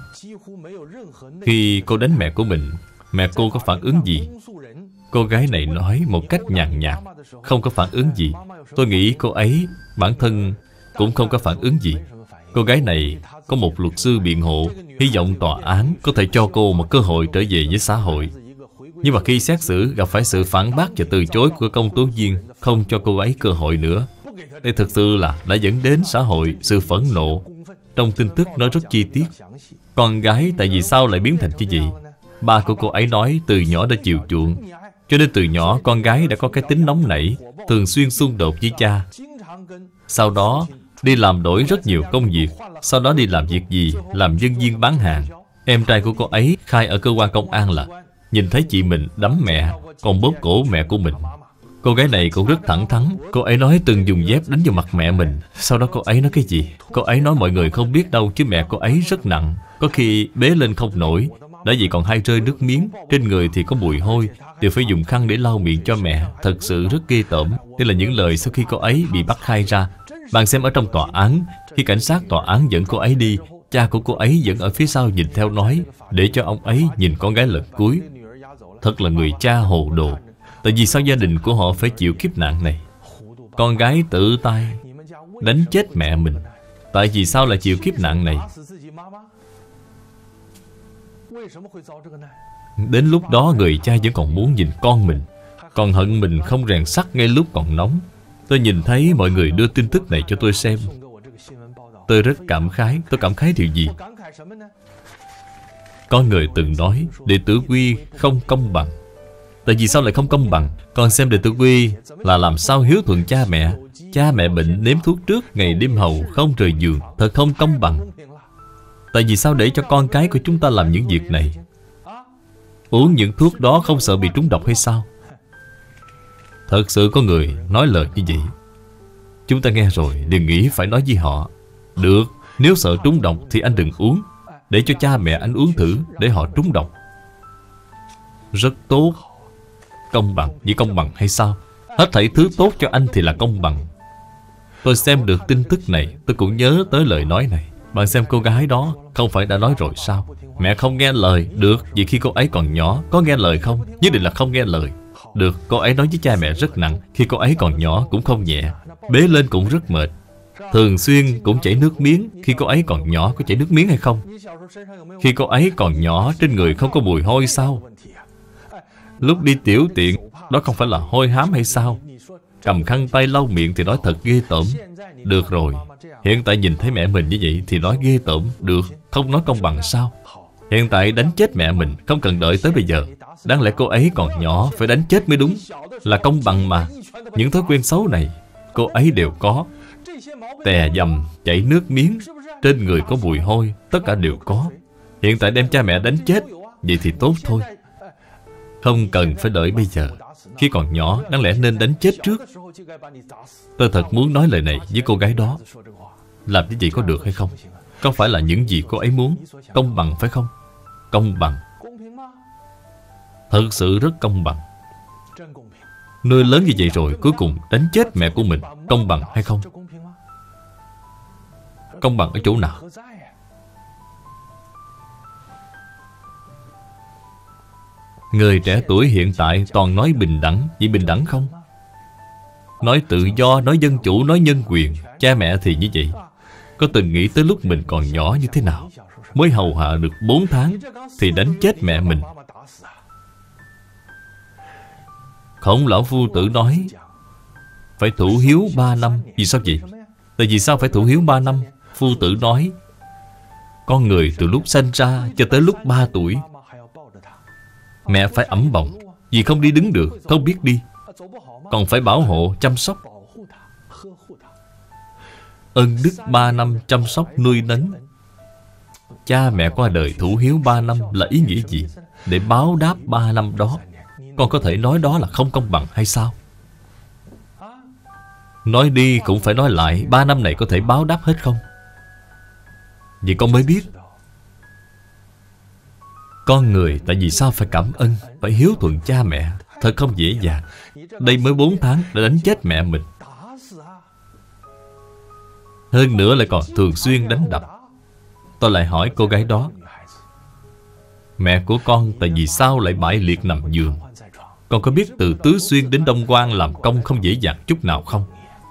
khi cô đánh mẹ của mình, mẹ cô có phản ứng gì? Cô gái này nói một cách nhàn nhạt, không có phản ứng gì. Tôi nghĩ cô ấy bản thân cũng không có phản ứng gì. Cô gái này có một luật sư biện hộ, hy vọng tòa án có thể cho cô một cơ hội trở về với xã hội. Nhưng mà khi xét xử gặp phải sự phản bác và từ chối của công tố viên, không cho cô ấy cơ hội nữa. Đây thực sự là đã dẫn đến xã hội sự phẫn nộ. Trong tin tức nói rất chi tiết. Con gái tại vì sao lại biến thành như vậy? Ba của cô ấy nói từ nhỏ đã chiều chuộng, cho nên từ nhỏ con gái đã có cái tính nóng nảy, thường xuyên xung đột với cha. Sau đó đi làm đổi rất nhiều công việc. Sau đó đi làm việc gì? Làm nhân viên bán hàng. Em trai của cô ấy khai ở cơ quan công an là nhìn thấy chị mình đấm mẹ, còn bóp cổ mẹ của mình. Cô gái này cũng rất thẳng thắn. Cô ấy nói từng dùng dép đánh vào mặt mẹ mình. Sau đó cô ấy nói cái gì? Cô ấy nói mọi người không biết đâu, chứ mẹ cô ấy rất nặng, có khi bế lên không nổi. Đã vậy còn hay rơi nước miếng, trên người thì có mùi hôi, đều phải dùng khăn để lau miệng cho mẹ. Thật sự rất ghê tởm. Đây là những lời sau khi cô ấy bị bắt khai ra. Bạn xem ở trong tòa án, khi cảnh sát tòa án dẫn cô ấy đi, cha của cô ấy vẫn ở phía sau nhìn theo nói, để cho ông ấy nhìn con gái lần cuối. Thật là người cha hồ đồ. Tại vì sao gia đình của họ phải chịu kiếp nạn này? Con gái tự tay đánh chết mẹ mình. Tại vì sao lại chịu kiếp nạn này? Đến lúc đó người cha vẫn còn muốn nhìn con mình, còn hận mình không rèn sắt ngay lúc còn nóng. Tôi nhìn thấy mọi người đưa tin tức này cho tôi xem, tôi rất cảm khái. Tôi cảm khái điều gì? Có người từng nói đệ tử quy không công bằng. Tại vì sao lại không công bằng? Con xem Đệ Tử Quy là làm sao hiếu thuận cha mẹ. Cha mẹ bệnh nếm thuốc trước, ngày đêm hầu không rời giường. Thật không công bằng. Tại vì sao để cho con cái của chúng ta làm những việc này? Uống những thuốc đó không sợ bị trúng độc hay sao? Thật sự có người nói lời như vậy. Chúng ta nghe rồi đừng nghĩ phải nói với họ. Được, nếu sợ trúng độc thì anh đừng uống. Để cho cha mẹ anh uống thử, để họ trúng độc. Rất tốt. Công bằng, vì công bằng hay sao? Hết thảy thứ tốt cho anh thì là công bằng. Tôi xem được tin tức này, tôi cũng nhớ tới lời nói này. Bạn xem cô gái đó, không phải đã nói rồi sao? Mẹ không nghe lời. Được, vì khi cô ấy còn nhỏ, có nghe lời không? Nhất định là không nghe lời. Được, cô ấy nói với cha mẹ rất nặng. Khi cô ấy còn nhỏ cũng không nhẹ. Bế lên cũng rất mệt. Thường xuyên cũng chảy nước miếng. Khi cô ấy còn nhỏ có chảy nước miếng hay không? Khi cô ấy còn nhỏ trên người không có mùi hôi sao? Lúc đi tiểu tiện, đó không phải là hôi hám hay sao? Cầm khăn tay lau miệng thì nói thật ghê tởm. Được rồi, hiện tại nhìn thấy mẹ mình như vậy thì nói ghê tởm. Được, không nói công bằng sao? Hiện tại đánh chết mẹ mình, không cần đợi tới bây giờ. Đáng lẽ cô ấy còn nhỏ, phải đánh chết mới đúng. Là công bằng mà. Những thói quen xấu này cô ấy đều có. Tè dầm, chảy nước miếng, trên người có mùi hôi, tất cả đều có. Hiện tại đem cha mẹ đánh chết, vậy thì tốt thôi. Không cần phải đợi bây giờ. Khi còn nhỏ, đáng lẽ nên đánh chết trước. Tôi thật muốn nói lời này với cô gái đó. Làm như vậy có được hay không? Có phải là những gì cô ấy muốn? Công bằng phải không? Công bằng. Thật sự rất công bằng. Nuôi lớn như vậy rồi, cuối cùng đánh chết mẹ của mình. Công bằng hay không? Công bằng ở chỗ nào? Người trẻ tuổi hiện tại toàn nói bình đẳng. Vậy bình đẳng không? Nói tự do, nói dân chủ, nói nhân quyền. Cha mẹ thì như vậy. Có từng nghĩ tới lúc mình còn nhỏ như thế nào? Mới hầu hạ được bốn tháng thì đánh chết mẹ mình. Khổng Lão Phu Tử nói phải thủ hiếu ba năm. Vì sao vậy? Tại vì sao phải thủ hiếu ba năm? Phu Tử nói con người từ lúc sanh ra cho tới lúc ba tuổi, mẹ phải ẵm bồng, vì không đi đứng được, không biết đi, còn phải bảo hộ, chăm sóc. Ân đức ba năm chăm sóc nuôi nấng. Cha mẹ qua đời thủ hiếu ba năm là ý nghĩa gì? Để báo đáp ba năm đó. Con có thể nói đó là không công bằng hay sao? Nói đi cũng phải nói lại. Ba năm này có thể báo đáp hết không? Vậy con mới biết con người tại vì sao phải cảm ân, phải hiếu thuận cha mẹ. Thật không dễ dàng. Đây mới bốn tháng đã đánh chết mẹ mình. Hơn nữa lại còn thường xuyên đánh đập. Tôi lại hỏi cô gái đó, mẹ của con tại vì sao lại bại liệt nằm giường? Con có biết từ Tứ Xuyên đến Đông Quan làm công không dễ dàng chút nào không?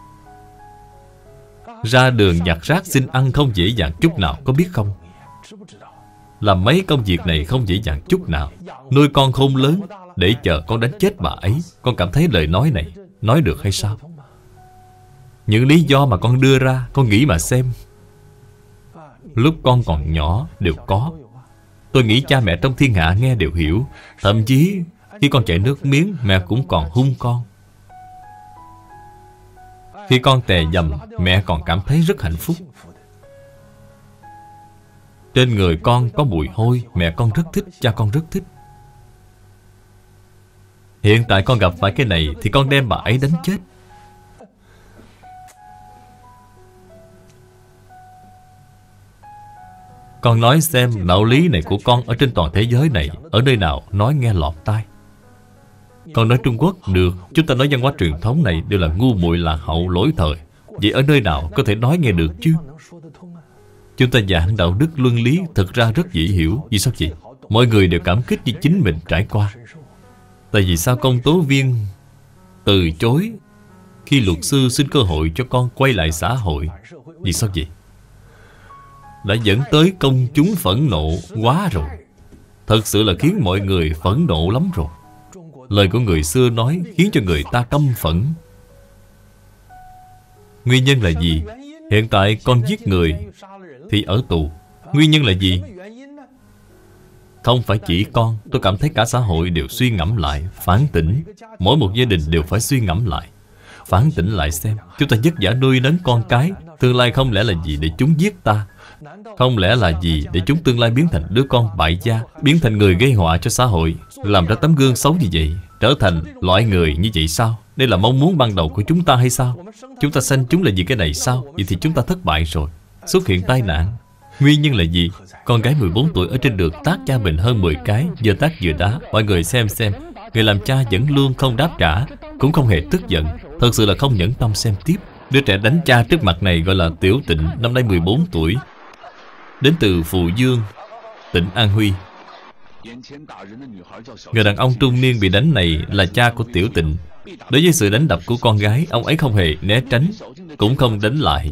Ra đường nhặt rác xin ăn không dễ dàng chút nào, có biết không? Làm mấy công việc này không dễ dàng chút nào. Nuôi con khôn lớn để chờ con đánh chết bà ấy. Con cảm thấy lời nói này nói được hay sao? Những lý do mà con đưa ra, con nghĩ mà xem. Lúc con còn nhỏ đều có. Tôi nghĩ cha mẹ trong thiên hạ nghe đều hiểu. Thậm chí khi con chảy nước miếng, mẹ cũng còn hung con. Khi con tè dầm, mẹ còn cảm thấy rất hạnh phúc. Trên người con có mùi hôi, mẹ con rất thích, cha con rất thích. Hiện tại con gặp phải cái này thì con đem bà ấy đánh chết. Con nói xem đạo lý này của con ở trên toàn thế giới này, ở nơi nào nói nghe lọt tai? Con nói Trung Quốc được. Chúng ta nói văn hóa truyền thống này đều là ngu muội lạc hậu lỗi thời. Vậy ở nơi nào có thể nói nghe được chứ? Chúng ta giảng đạo đức luân lý thực ra rất dễ hiểu. Vì sao vậy? Mọi người đều cảm kích với chính mình trải qua. Tại vì sao công tố viên từ chối khi luật sư xin cơ hội cho con quay lại xã hội? Vì sao vậy? Đã dẫn tới công chúng phẫn nộ quá rồi. Thật sự là khiến mọi người phẫn nộ lắm rồi. Lời của người xưa nói khiến cho người ta căm phẫn. Nguyên nhân là gì? Hiện tại con giết người thì ở tù. Nguyên nhân là gì? Không phải chỉ con, tôi cảm thấy cả xã hội đều suy ngẫm lại, phản tỉnh. Mỗi một gia đình đều phải suy ngẫm lại, phản tỉnh lại xem. Chúng ta vất vả nuôi nấng con cái, tương lai không lẽ là gì để chúng giết ta? Không lẽ là gì để chúng tương lai biến thành đứa con bại gia, biến thành người gây họa cho xã hội, làm ra tấm gương xấu như vậy, trở thành loại người như vậy sao? Đây là mong muốn ban đầu của chúng ta hay sao? Chúng ta sanh chúng là vì cái này sao? Vậy thì chúng ta thất bại rồi. Xuất hiện tai nạn, nguyên nhân là gì? Con gái mười bốn tuổi ở trên đường tát cha mình hơn mười cái, vừa tát vừa đá. Mọi người xem xem, người làm cha vẫn luôn không đáp trả, cũng không hề tức giận. Thật sự là không nhẫn tâm xem tiếp. Đứa trẻ đánh cha trước mặt này gọi là Tiểu Tịnh, năm nay mười bốn tuổi, đến từ Phù Dương, tỉnh An Huy. Người đàn ông trung niên bị đánh này là cha của Tiểu Tịnh. Đối với sự đánh đập của con gái, ông ấy không hề né tránh, cũng không đánh lại.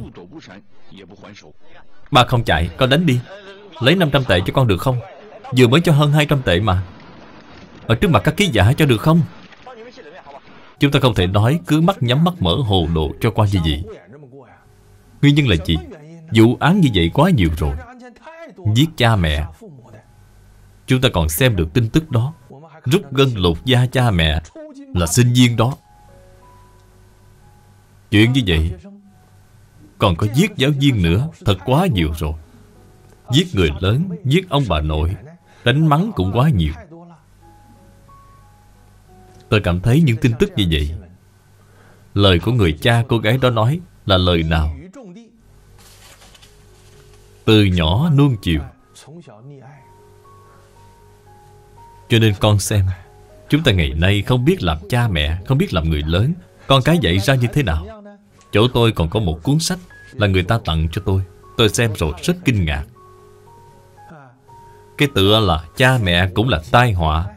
Ba không chạy, con đánh đi. Lấy năm trăm tệ cho con được không? Vừa mới cho hơn hai trăm tệ mà. Ở trước mặt các ký giả cho được không? Chúng ta không thể nói cứ mắt nhắm mắt mở hồ đồ cho qua như vậy. Nguyên nhân là gì? Vụ án như vậy quá nhiều rồi. Giết cha mẹ. Chúng ta còn xem được tin tức đó. Rút gân lột da cha mẹ là sinh viên đó. Chuyện như vậy. Còn có giết giáo viên nữa, thật quá nhiều rồi. Giết người lớn, giết ông bà nội, đánh mắng cũng quá nhiều. Tôi cảm thấy những tin tức như vậy, lời của người cha cô gái đó nói là lời nào? Từ nhỏ nuông chiều. Cho nên con xem, chúng ta ngày nay không biết làm cha mẹ, không biết làm người lớn. Con cái dạy ra như thế nào? Chỗ tôi còn có một cuốn sách là người ta tặng cho tôi. Tôi xem rồi rất kinh ngạc. Cái tựa là cha mẹ cũng là tai họa.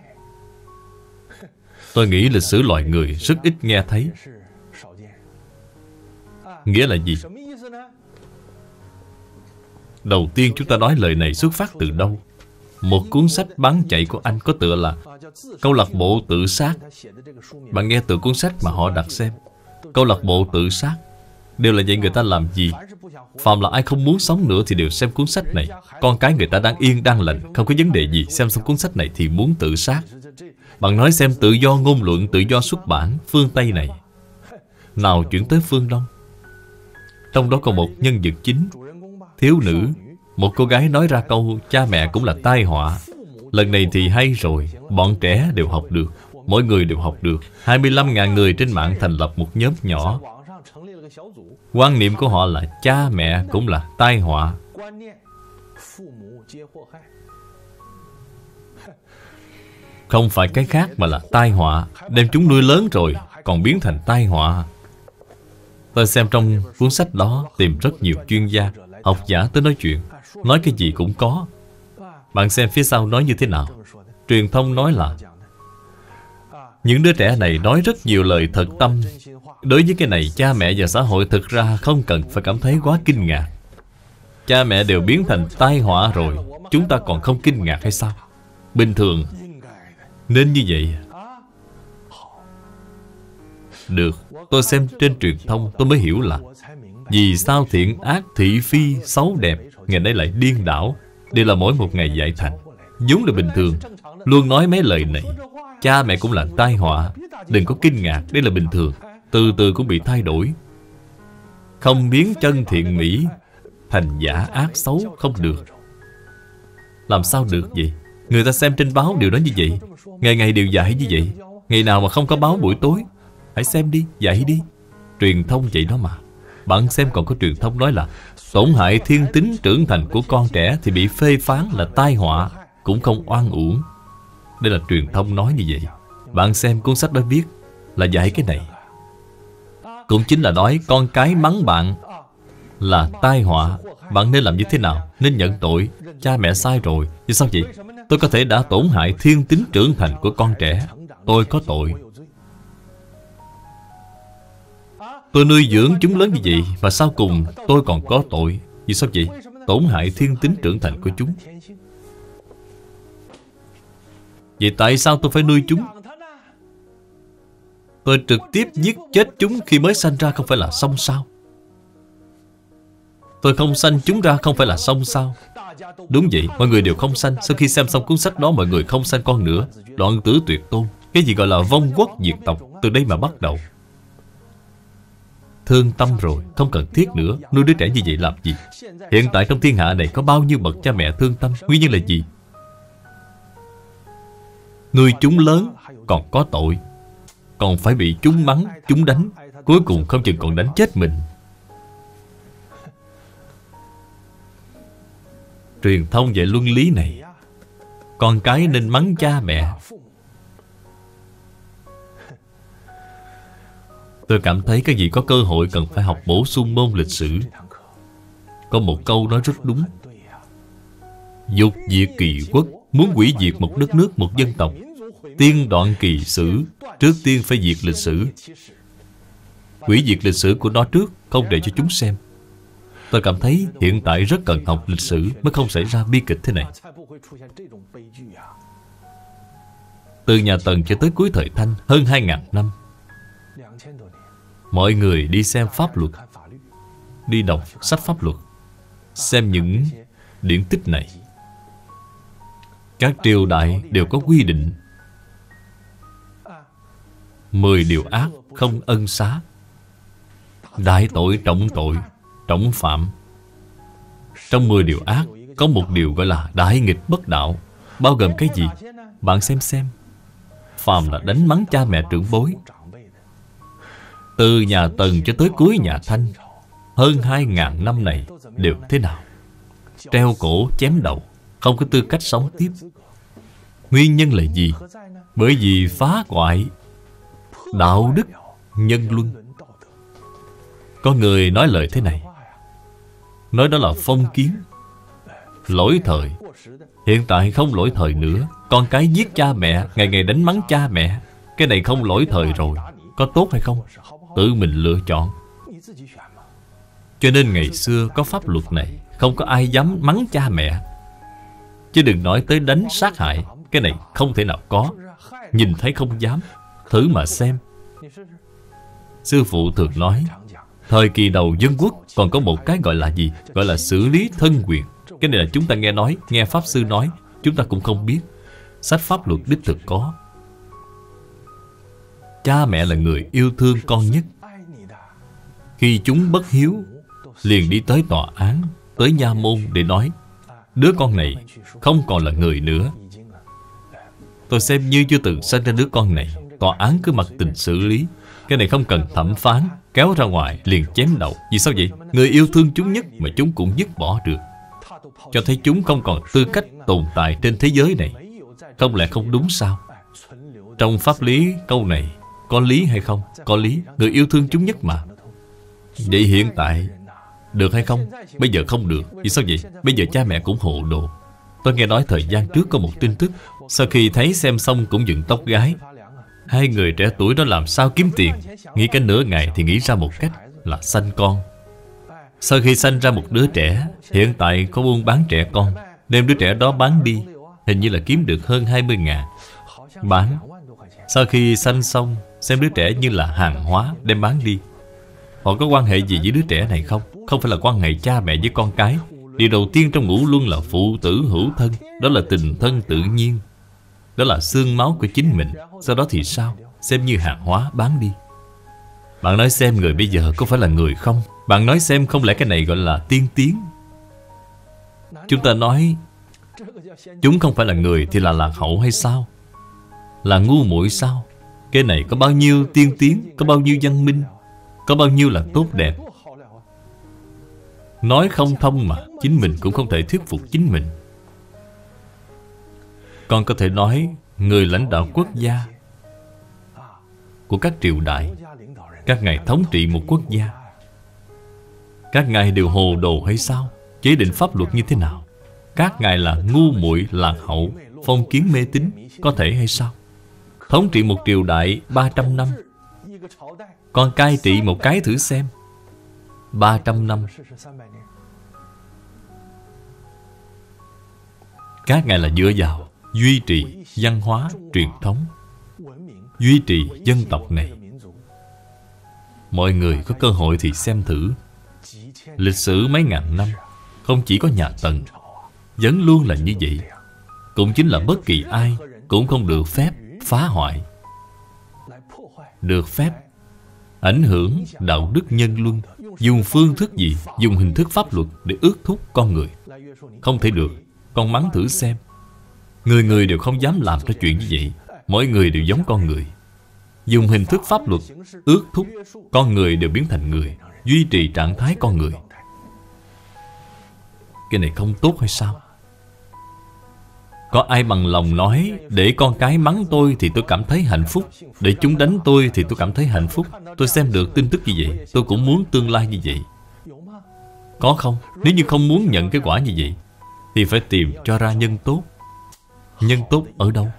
Tôi nghĩ lịch sử loài người rất ít nghe thấy. Nghĩa là gì? Đầu tiên chúng ta nói lời này xuất phát từ đâu? Một cuốn sách bán chạy của Anh có tựa là Câu lạc bộ tự sát. Bạn nghe từ cuốn sách mà họ đặt xem. Câu lạc bộ tự sát. Đều là vậy. Người ta làm gì? Phạm là ai không muốn sống nữa thì đều xem cuốn sách này. Con cái người ta đang yên đang lành, không có vấn đề gì, xem xong cuốn sách này thì muốn tự sát. Bạn nói xem tự do ngôn luận, tự do xuất bản phương Tây này, nào chuyển tới phương Đông. Trong đó có một nhân vật chính, thiếu nữ. Một cô gái nói ra câu cha mẹ cũng là tai họa. Lần này thì hay rồi. Bọn trẻ đều học được, mỗi người đều học được. Hai mươi lăm nghìn người trên mạng thành lập một nhóm nhỏ. Quan niệm của họ là cha mẹ cũng là tai họa. Không phải cái khác mà là tai họa. Đem chúng nuôi lớn rồi còn biến thành tai họa. Tôi xem trong cuốn sách đó tìm rất nhiều chuyên gia, học giả tới nói chuyện. Nói cái gì cũng có. Bạn xem phía sau nói như thế nào. Truyền thông nói là những đứa trẻ này nói rất nhiều lời thật tâm. Đối với cái này, cha mẹ và xã hội thực ra không cần phải cảm thấy quá kinh ngạc. Cha mẹ đều biến thành tai họa rồi, chúng ta còn không kinh ngạc hay sao? Bình thường nên như vậy. Được, tôi xem trên truyền thông tôi mới hiểu là vì sao thiện ác thị phi xấu đẹp ngày nay lại điên đảo. Đây là mỗi một ngày dạy thành. vốn là bình thường. Luôn nói mấy lời này. Cha mẹ cũng là tai họa. Đừng có kinh ngạc, đây là bình thường. Từ từ cũng bị thay đổi. Không biến chân thiện mỹ thành giả ác xấu không được. Làm sao được vậy? Người ta xem trên báo đều nói như vậy. Ngày ngày đều dạy như vậy. Ngày nào mà không có báo buổi tối? Hãy xem đi, dạy đi. Truyền thông vậy đó mà. Bạn xem còn có truyền thông nói là tổn hại thiên tính trưởng thành của con trẻ thì bị phê phán là tai họa, cũng không oan uổng. Đây là truyền thông nói như vậy. Bạn xem cuốn sách đó viết là dạy cái này. Cũng chính là nói con cái mắng bạn là tai họa. Bạn nên làm như thế nào? Nên nhận tội. Cha mẹ sai rồi. Vì sao vậy? Tôi có thể đã tổn hại thiên tính trưởng thành của con trẻ. Tôi có tội. Tôi nuôi dưỡng chúng lớn như vậy mà sau cùng tôi còn có tội. Vì sao vậy? Tổn hại thiên tính trưởng thành của chúng. Vậy tại sao tôi phải nuôi chúng? Tôi trực tiếp giết chết chúng khi mới sanh ra không phải là xong sao? Tôi không sanh chúng ra không phải là xong sao? Đúng vậy, mọi người đều không sanh. Sau khi xem xong cuốn sách đó, mọi người không sanh con nữa. Đoạn tử tuyệt tôn. Cái gì gọi là vong quốc diệt tộc, từ đây mà bắt đầu. Thương tâm rồi, không cần thiết nữa. Nuôi đứa trẻ như vậy làm gì? Hiện tại trong thiên hạ này có bao nhiêu bậc cha mẹ thương tâm? Nguyên nhân là gì? Nuôi chúng lớn còn có tội, còn phải bị chúng mắng, chúng đánh, cuối cùng không chừng còn đánh chết mình. Truyền thông về luân lý này, con cái nên mắng cha mẹ. Tôi cảm thấy các vị có cơ hội cần phải học bổ sung môn lịch sử. Có một câu nói rất đúng: dục diệt kỳ quốc. Muốn hủy diệt một đất nước, một dân tộc, tiên đoạn kỳ sử, trước tiên phải diệt lịch sử. Hủy diệt lịch sử của nó trước, không để cho chúng xem. Tôi cảm thấy hiện tại rất cần học lịch sử mới không xảy ra bi kịch thế này. Từ nhà Tần cho tới cuối thời Thanh, hơn hai ngàn năm, mọi người đi xem pháp luật, đi đọc sách pháp luật, xem những điển tích này. Các triều đại đều có quy định mười điều ác không ân xá, đại tội trọng tội trọng phạm. Trong mười điều ác có một điều gọi là đại nghịch bất đạo. Bao gồm cái gì? Bạn xem xem. Phàm là đánh mắng cha mẹ trưởng bối, từ nhà Tần cho tới cuối nhà Thanh, hơn hai ngàn năm này đều thế nào? Treo cổ chém đầu, không có tư cách sống tiếp. Nguyên nhân là gì? Bởi vì phá hoại đạo đức nhân luân. Có người nói lời thế này, nói đó là phong kiến, lỗi thời. Hiện tại không lỗi thời nữa. Con cái giết cha mẹ, ngày ngày đánh mắng cha mẹ, cái này không lỗi thời rồi. Có tốt hay không? Tự mình lựa chọn. Cho nên ngày xưa có pháp luật này, không có ai dám mắng cha mẹ, chứ đừng nói tới đánh sát hại. Cái này không thể nào có. Nhìn thấy không dám. Thử mà xem. Sư phụ thường nói, thời kỳ đầu dân quốc còn có một cái gọi là gì? Gọi là xử lý thân quyền. Cái này là chúng ta nghe nói, nghe Pháp Sư nói, chúng ta cũng không biết. Sách pháp luật đích thực có. Cha mẹ là người yêu thương con nhất. Khi chúng bất hiếu, liền đi tới tòa án, tới nha môn để nói, đứa con này không còn là người nữa. Tôi xem như chưa từng sinh ra đứa con này. Tòa án cứ mặc tình xử lý. Cái này không cần thẩm phán, kéo ra ngoài liền chém đầu. Vì sao vậy? Người yêu thương chúng nhất mà chúng cũng dứt bỏ được, cho thấy chúng không còn tư cách tồn tại trên thế giới này. Không lẽ không đúng sao? Trong pháp lý câu này có lý hay không? Có lý. Người yêu thương chúng nhất mà. Vậy hiện tại được hay không? Bây giờ không được. Vì sao vậy? Bây giờ cha mẹ cũng hồ đồ. Tôi nghe nói thời gian trước có một tin tức, sau khi thấy xem xong cũng dựng tóc gái. Hai người trẻ tuổi đó làm sao kiếm tiền? Nghĩ cả nửa ngày thì nghĩ ra một cách là sanh con. Sau khi sanh ra một đứa trẻ, hiện tại có buôn bán trẻ con, đem đứa trẻ đó bán đi, hình như là kiếm được hơn hai mươi ngàn. Bán. Sau khi sanh xong, xem đứa trẻ như là hàng hóa, đem bán đi. Họ có quan hệ gì với đứa trẻ này không? Không phải là quan hệ cha mẹ với con cái. Điều đầu tiên trong ngũ luân là phụ tử hữu thân. Đó là tình thân tự nhiên. Đó là xương máu của chính mình. Sau đó thì sao? Xem như hàng hóa bán đi. Bạn nói xem người bây giờ có phải là người không? Bạn nói xem không lẽ cái này gọi là tiên tiến? Chúng ta nói chúng không phải là người thì là lạc hậu hay sao? Là ngu muội sao? Cái này có bao nhiêu tiên tiến, có bao nhiêu văn minh, có bao nhiêu là tốt đẹp. Nói không thông mà chính mình cũng không thể thuyết phục chính mình. Còn có thể nói người lãnh đạo quốc gia của các triều đại, các ngài thống trị một quốc gia, các ngài đều hồ đồ hay sao? Chế định pháp luật như thế nào? Các ngài là ngu muội lạc hậu, phong kiến mê tín, có thể hay sao? Thống trị một triều đại ba trăm năm, con cai trị một cái thử xem. Ba trăm năm. Các ngài là dựa vào duy trì văn hóa, truyền thống, duy trì dân tộc này. Mọi người có cơ hội thì xem thử. Lịch sử mấy ngàn năm, không chỉ có nhà Tần, vẫn luôn là như vậy. Cũng chính là bất kỳ ai cũng không được phép phá hoại, được phép ảnh hưởng đạo đức nhân luân. Dùng phương thức gì? Dùng hình thức pháp luật để ước thúc con người. Không thể được. Con mắng thử xem. Người người đều không dám làm ra chuyện như vậy. Mỗi người đều giống con người. Dùng hình thức pháp luật ước thúc con người đều biến thành người, duy trì trạng thái con người. Cái này không tốt hay sao? Có ai bằng lòng nói để con cái mắng tôi thì tôi cảm thấy hạnh phúc, để chúng đánh tôi thì tôi cảm thấy hạnh phúc? Tôi xem được tin tức như vậy, tôi cũng muốn tương lai như vậy. Có không? Nếu như không muốn nhận cái quả như vậy thì phải tìm cho ra nhân tốt. Nhân tốt ở đâu?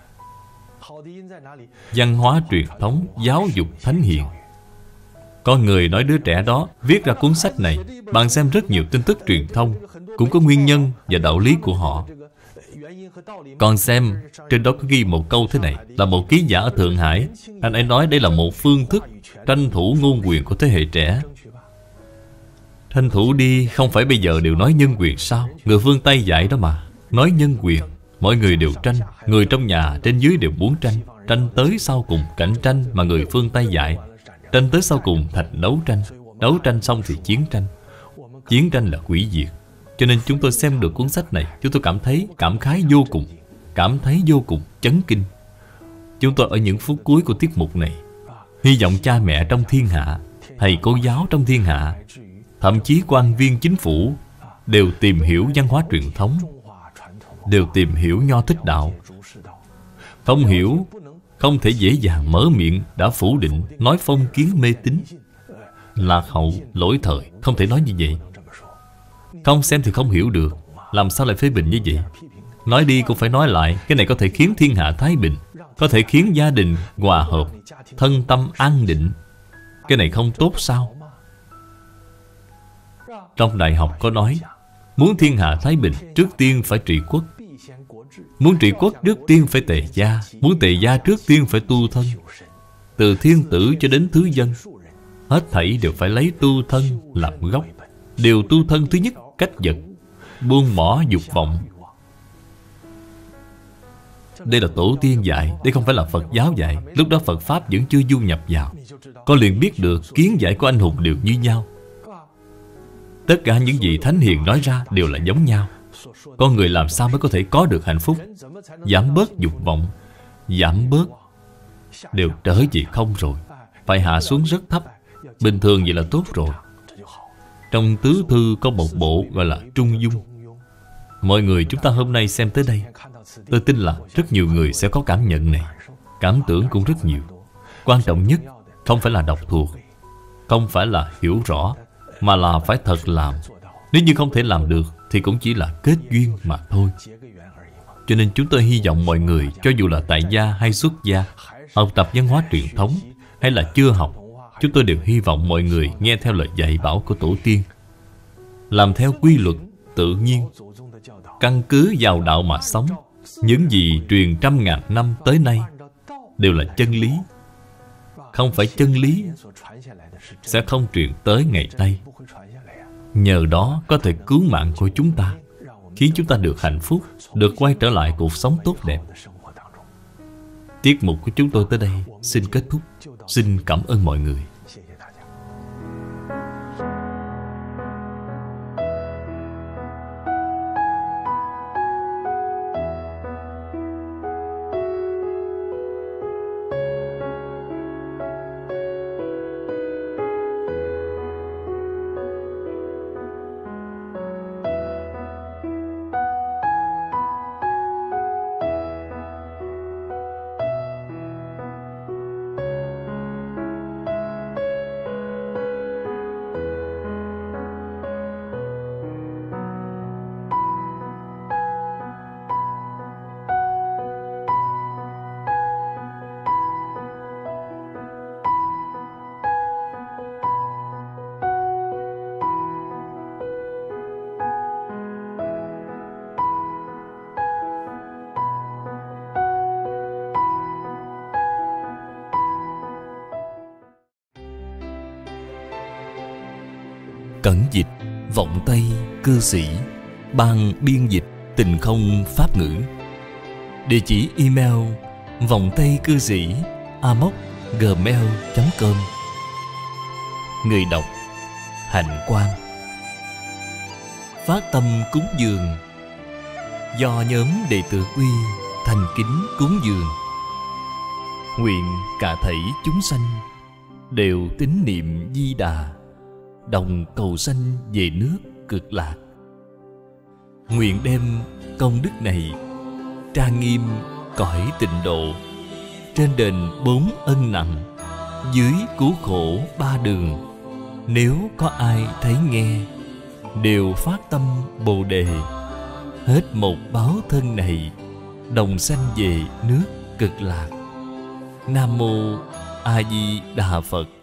Văn hóa truyền thống, giáo dục thánh hiền. Có người nói đứa trẻ đó viết ra cuốn sách này. Bạn xem rất nhiều tin tức truyền thông, cũng có nguyên nhân và đạo lý của họ. Còn xem, trên đó có ghi một câu thế này. Là một ký giả ở Thượng Hải, anh ấy nói đây là một phương thức tranh thủ ngôn quyền của thế hệ trẻ. Tranh thủ đi, không phải bây giờ đều nói nhân quyền sao? Người phương Tây dạy đó mà. Nói nhân quyền, mọi người đều tranh. Người trong nhà, trên dưới đều muốn tranh. Tranh tới sau cùng cạnh tranh mà người phương Tây dạy. Tranh tới sau cùng thành đấu tranh. Đấu tranh xong thì chiến tranh. Chiến tranh là hủy diệt. Cho nên chúng tôi xem được cuốn sách này, chúng tôi cảm thấy cảm khái vô cùng, cảm thấy vô cùng chấn kinh. Chúng tôi ở những phút cuối của tiết mục này hy vọng cha mẹ trong thiên hạ, thầy cô giáo trong thiên hạ, thậm chí quan viên chính phủ đều tìm hiểu văn hóa truyền thống, đều tìm hiểu Nho Thích Đạo. Không hiểu, không thể dễ dàng mở miệng đã phủ định, nói phong kiến mê tín, lạc hậu, lỗi thời. Không thể nói như vậy. Không xem thì không hiểu được. Làm sao lại phê bình như vậy? Nói đi cũng phải nói lại. Cái này có thể khiến thiên hạ thái bình, có thể khiến gia đình hòa hợp, thân tâm an định. Cái này không tốt sao? Trong đại học có nói, muốn thiên hạ thái bình, trước tiên phải trị quốc. Muốn trị quốc, trước tiên phải tề gia. Muốn tề gia, trước tiên phải tu thân. Từ thiên tử cho đến thứ dân, hết thảy đều phải lấy tu thân làm gốc. Điều tu thân thứ nhất, cách vật, buông bỏ dục vọng. Đây là tổ tiên dạy, đây không phải là Phật giáo dạy. Lúc đó Phật Pháp vẫn chưa du nhập vào. Con liền biết được kiến giải của anh hùng đều như nhau. Tất cả những gì Thánh Hiền nói ra đều là giống nhau. Con người làm sao mới có thể có được hạnh phúc? Giảm bớt dục vọng, giảm bớt, đều trở về không rồi. Phải hạ xuống rất thấp. Bình thường vậy là tốt rồi. Trong tứ thư có một bộ gọi là Trung Dung. Mọi người chúng ta hôm nay xem tới đây, tôi tin là rất nhiều người sẽ có cảm nhận này. Cảm tưởng cũng rất nhiều. Quan trọng nhất không phải là đọc thuộc, không phải là hiểu rõ, mà là phải thật làm. Nếu như không thể làm được thì cũng chỉ là kết duyên mà thôi. Cho nên chúng tôi hy vọng mọi người, cho dù là tại gia hay xuất gia, học tập văn hóa truyền thống hay là chưa học, chúng tôi đều hy vọng mọi người nghe theo lời dạy bảo của tổ tiên, làm theo quy luật tự nhiên, căn cứ vào đạo mà sống. Những gì truyền trăm ngàn năm tới nay đều là chân lý. Không phải chân lý sẽ không truyền tới ngày nay. Nhờ đó có thể cứu mạng của chúng ta, khiến chúng ta được hạnh phúc, được quay trở lại cuộc sống tốt đẹp. Tiết mục của chúng tôi tới đây xin kết thúc. Xin cảm ơn mọi người. Cẩn dịch Vọng Tây Cư Sĩ, Ban biên dịch Tình Không Pháp Ngữ. Địa chỉ email vọng tây cư sĩ a m o c gmail chấm com. Người đọc Hạnh Quang. Phát tâm cúng dường do nhóm đệ tử Quy thành kính cúng dường. Nguyện cả thảy chúng sanh đều tín niệm Di Đà, đồng cầu sanh về nước Cực Lạc. Nguyện đem công đức này trang nghiêm cõi tịnh độ, trên đền bốn ân nặng, dưới cứu khổ ba đường. Nếu có ai thấy nghe, đều phát tâm Bồ Đề, hết một báo thân này, đồng sanh về nước Cực Lạc. Nam Mô A Di Đà Phật.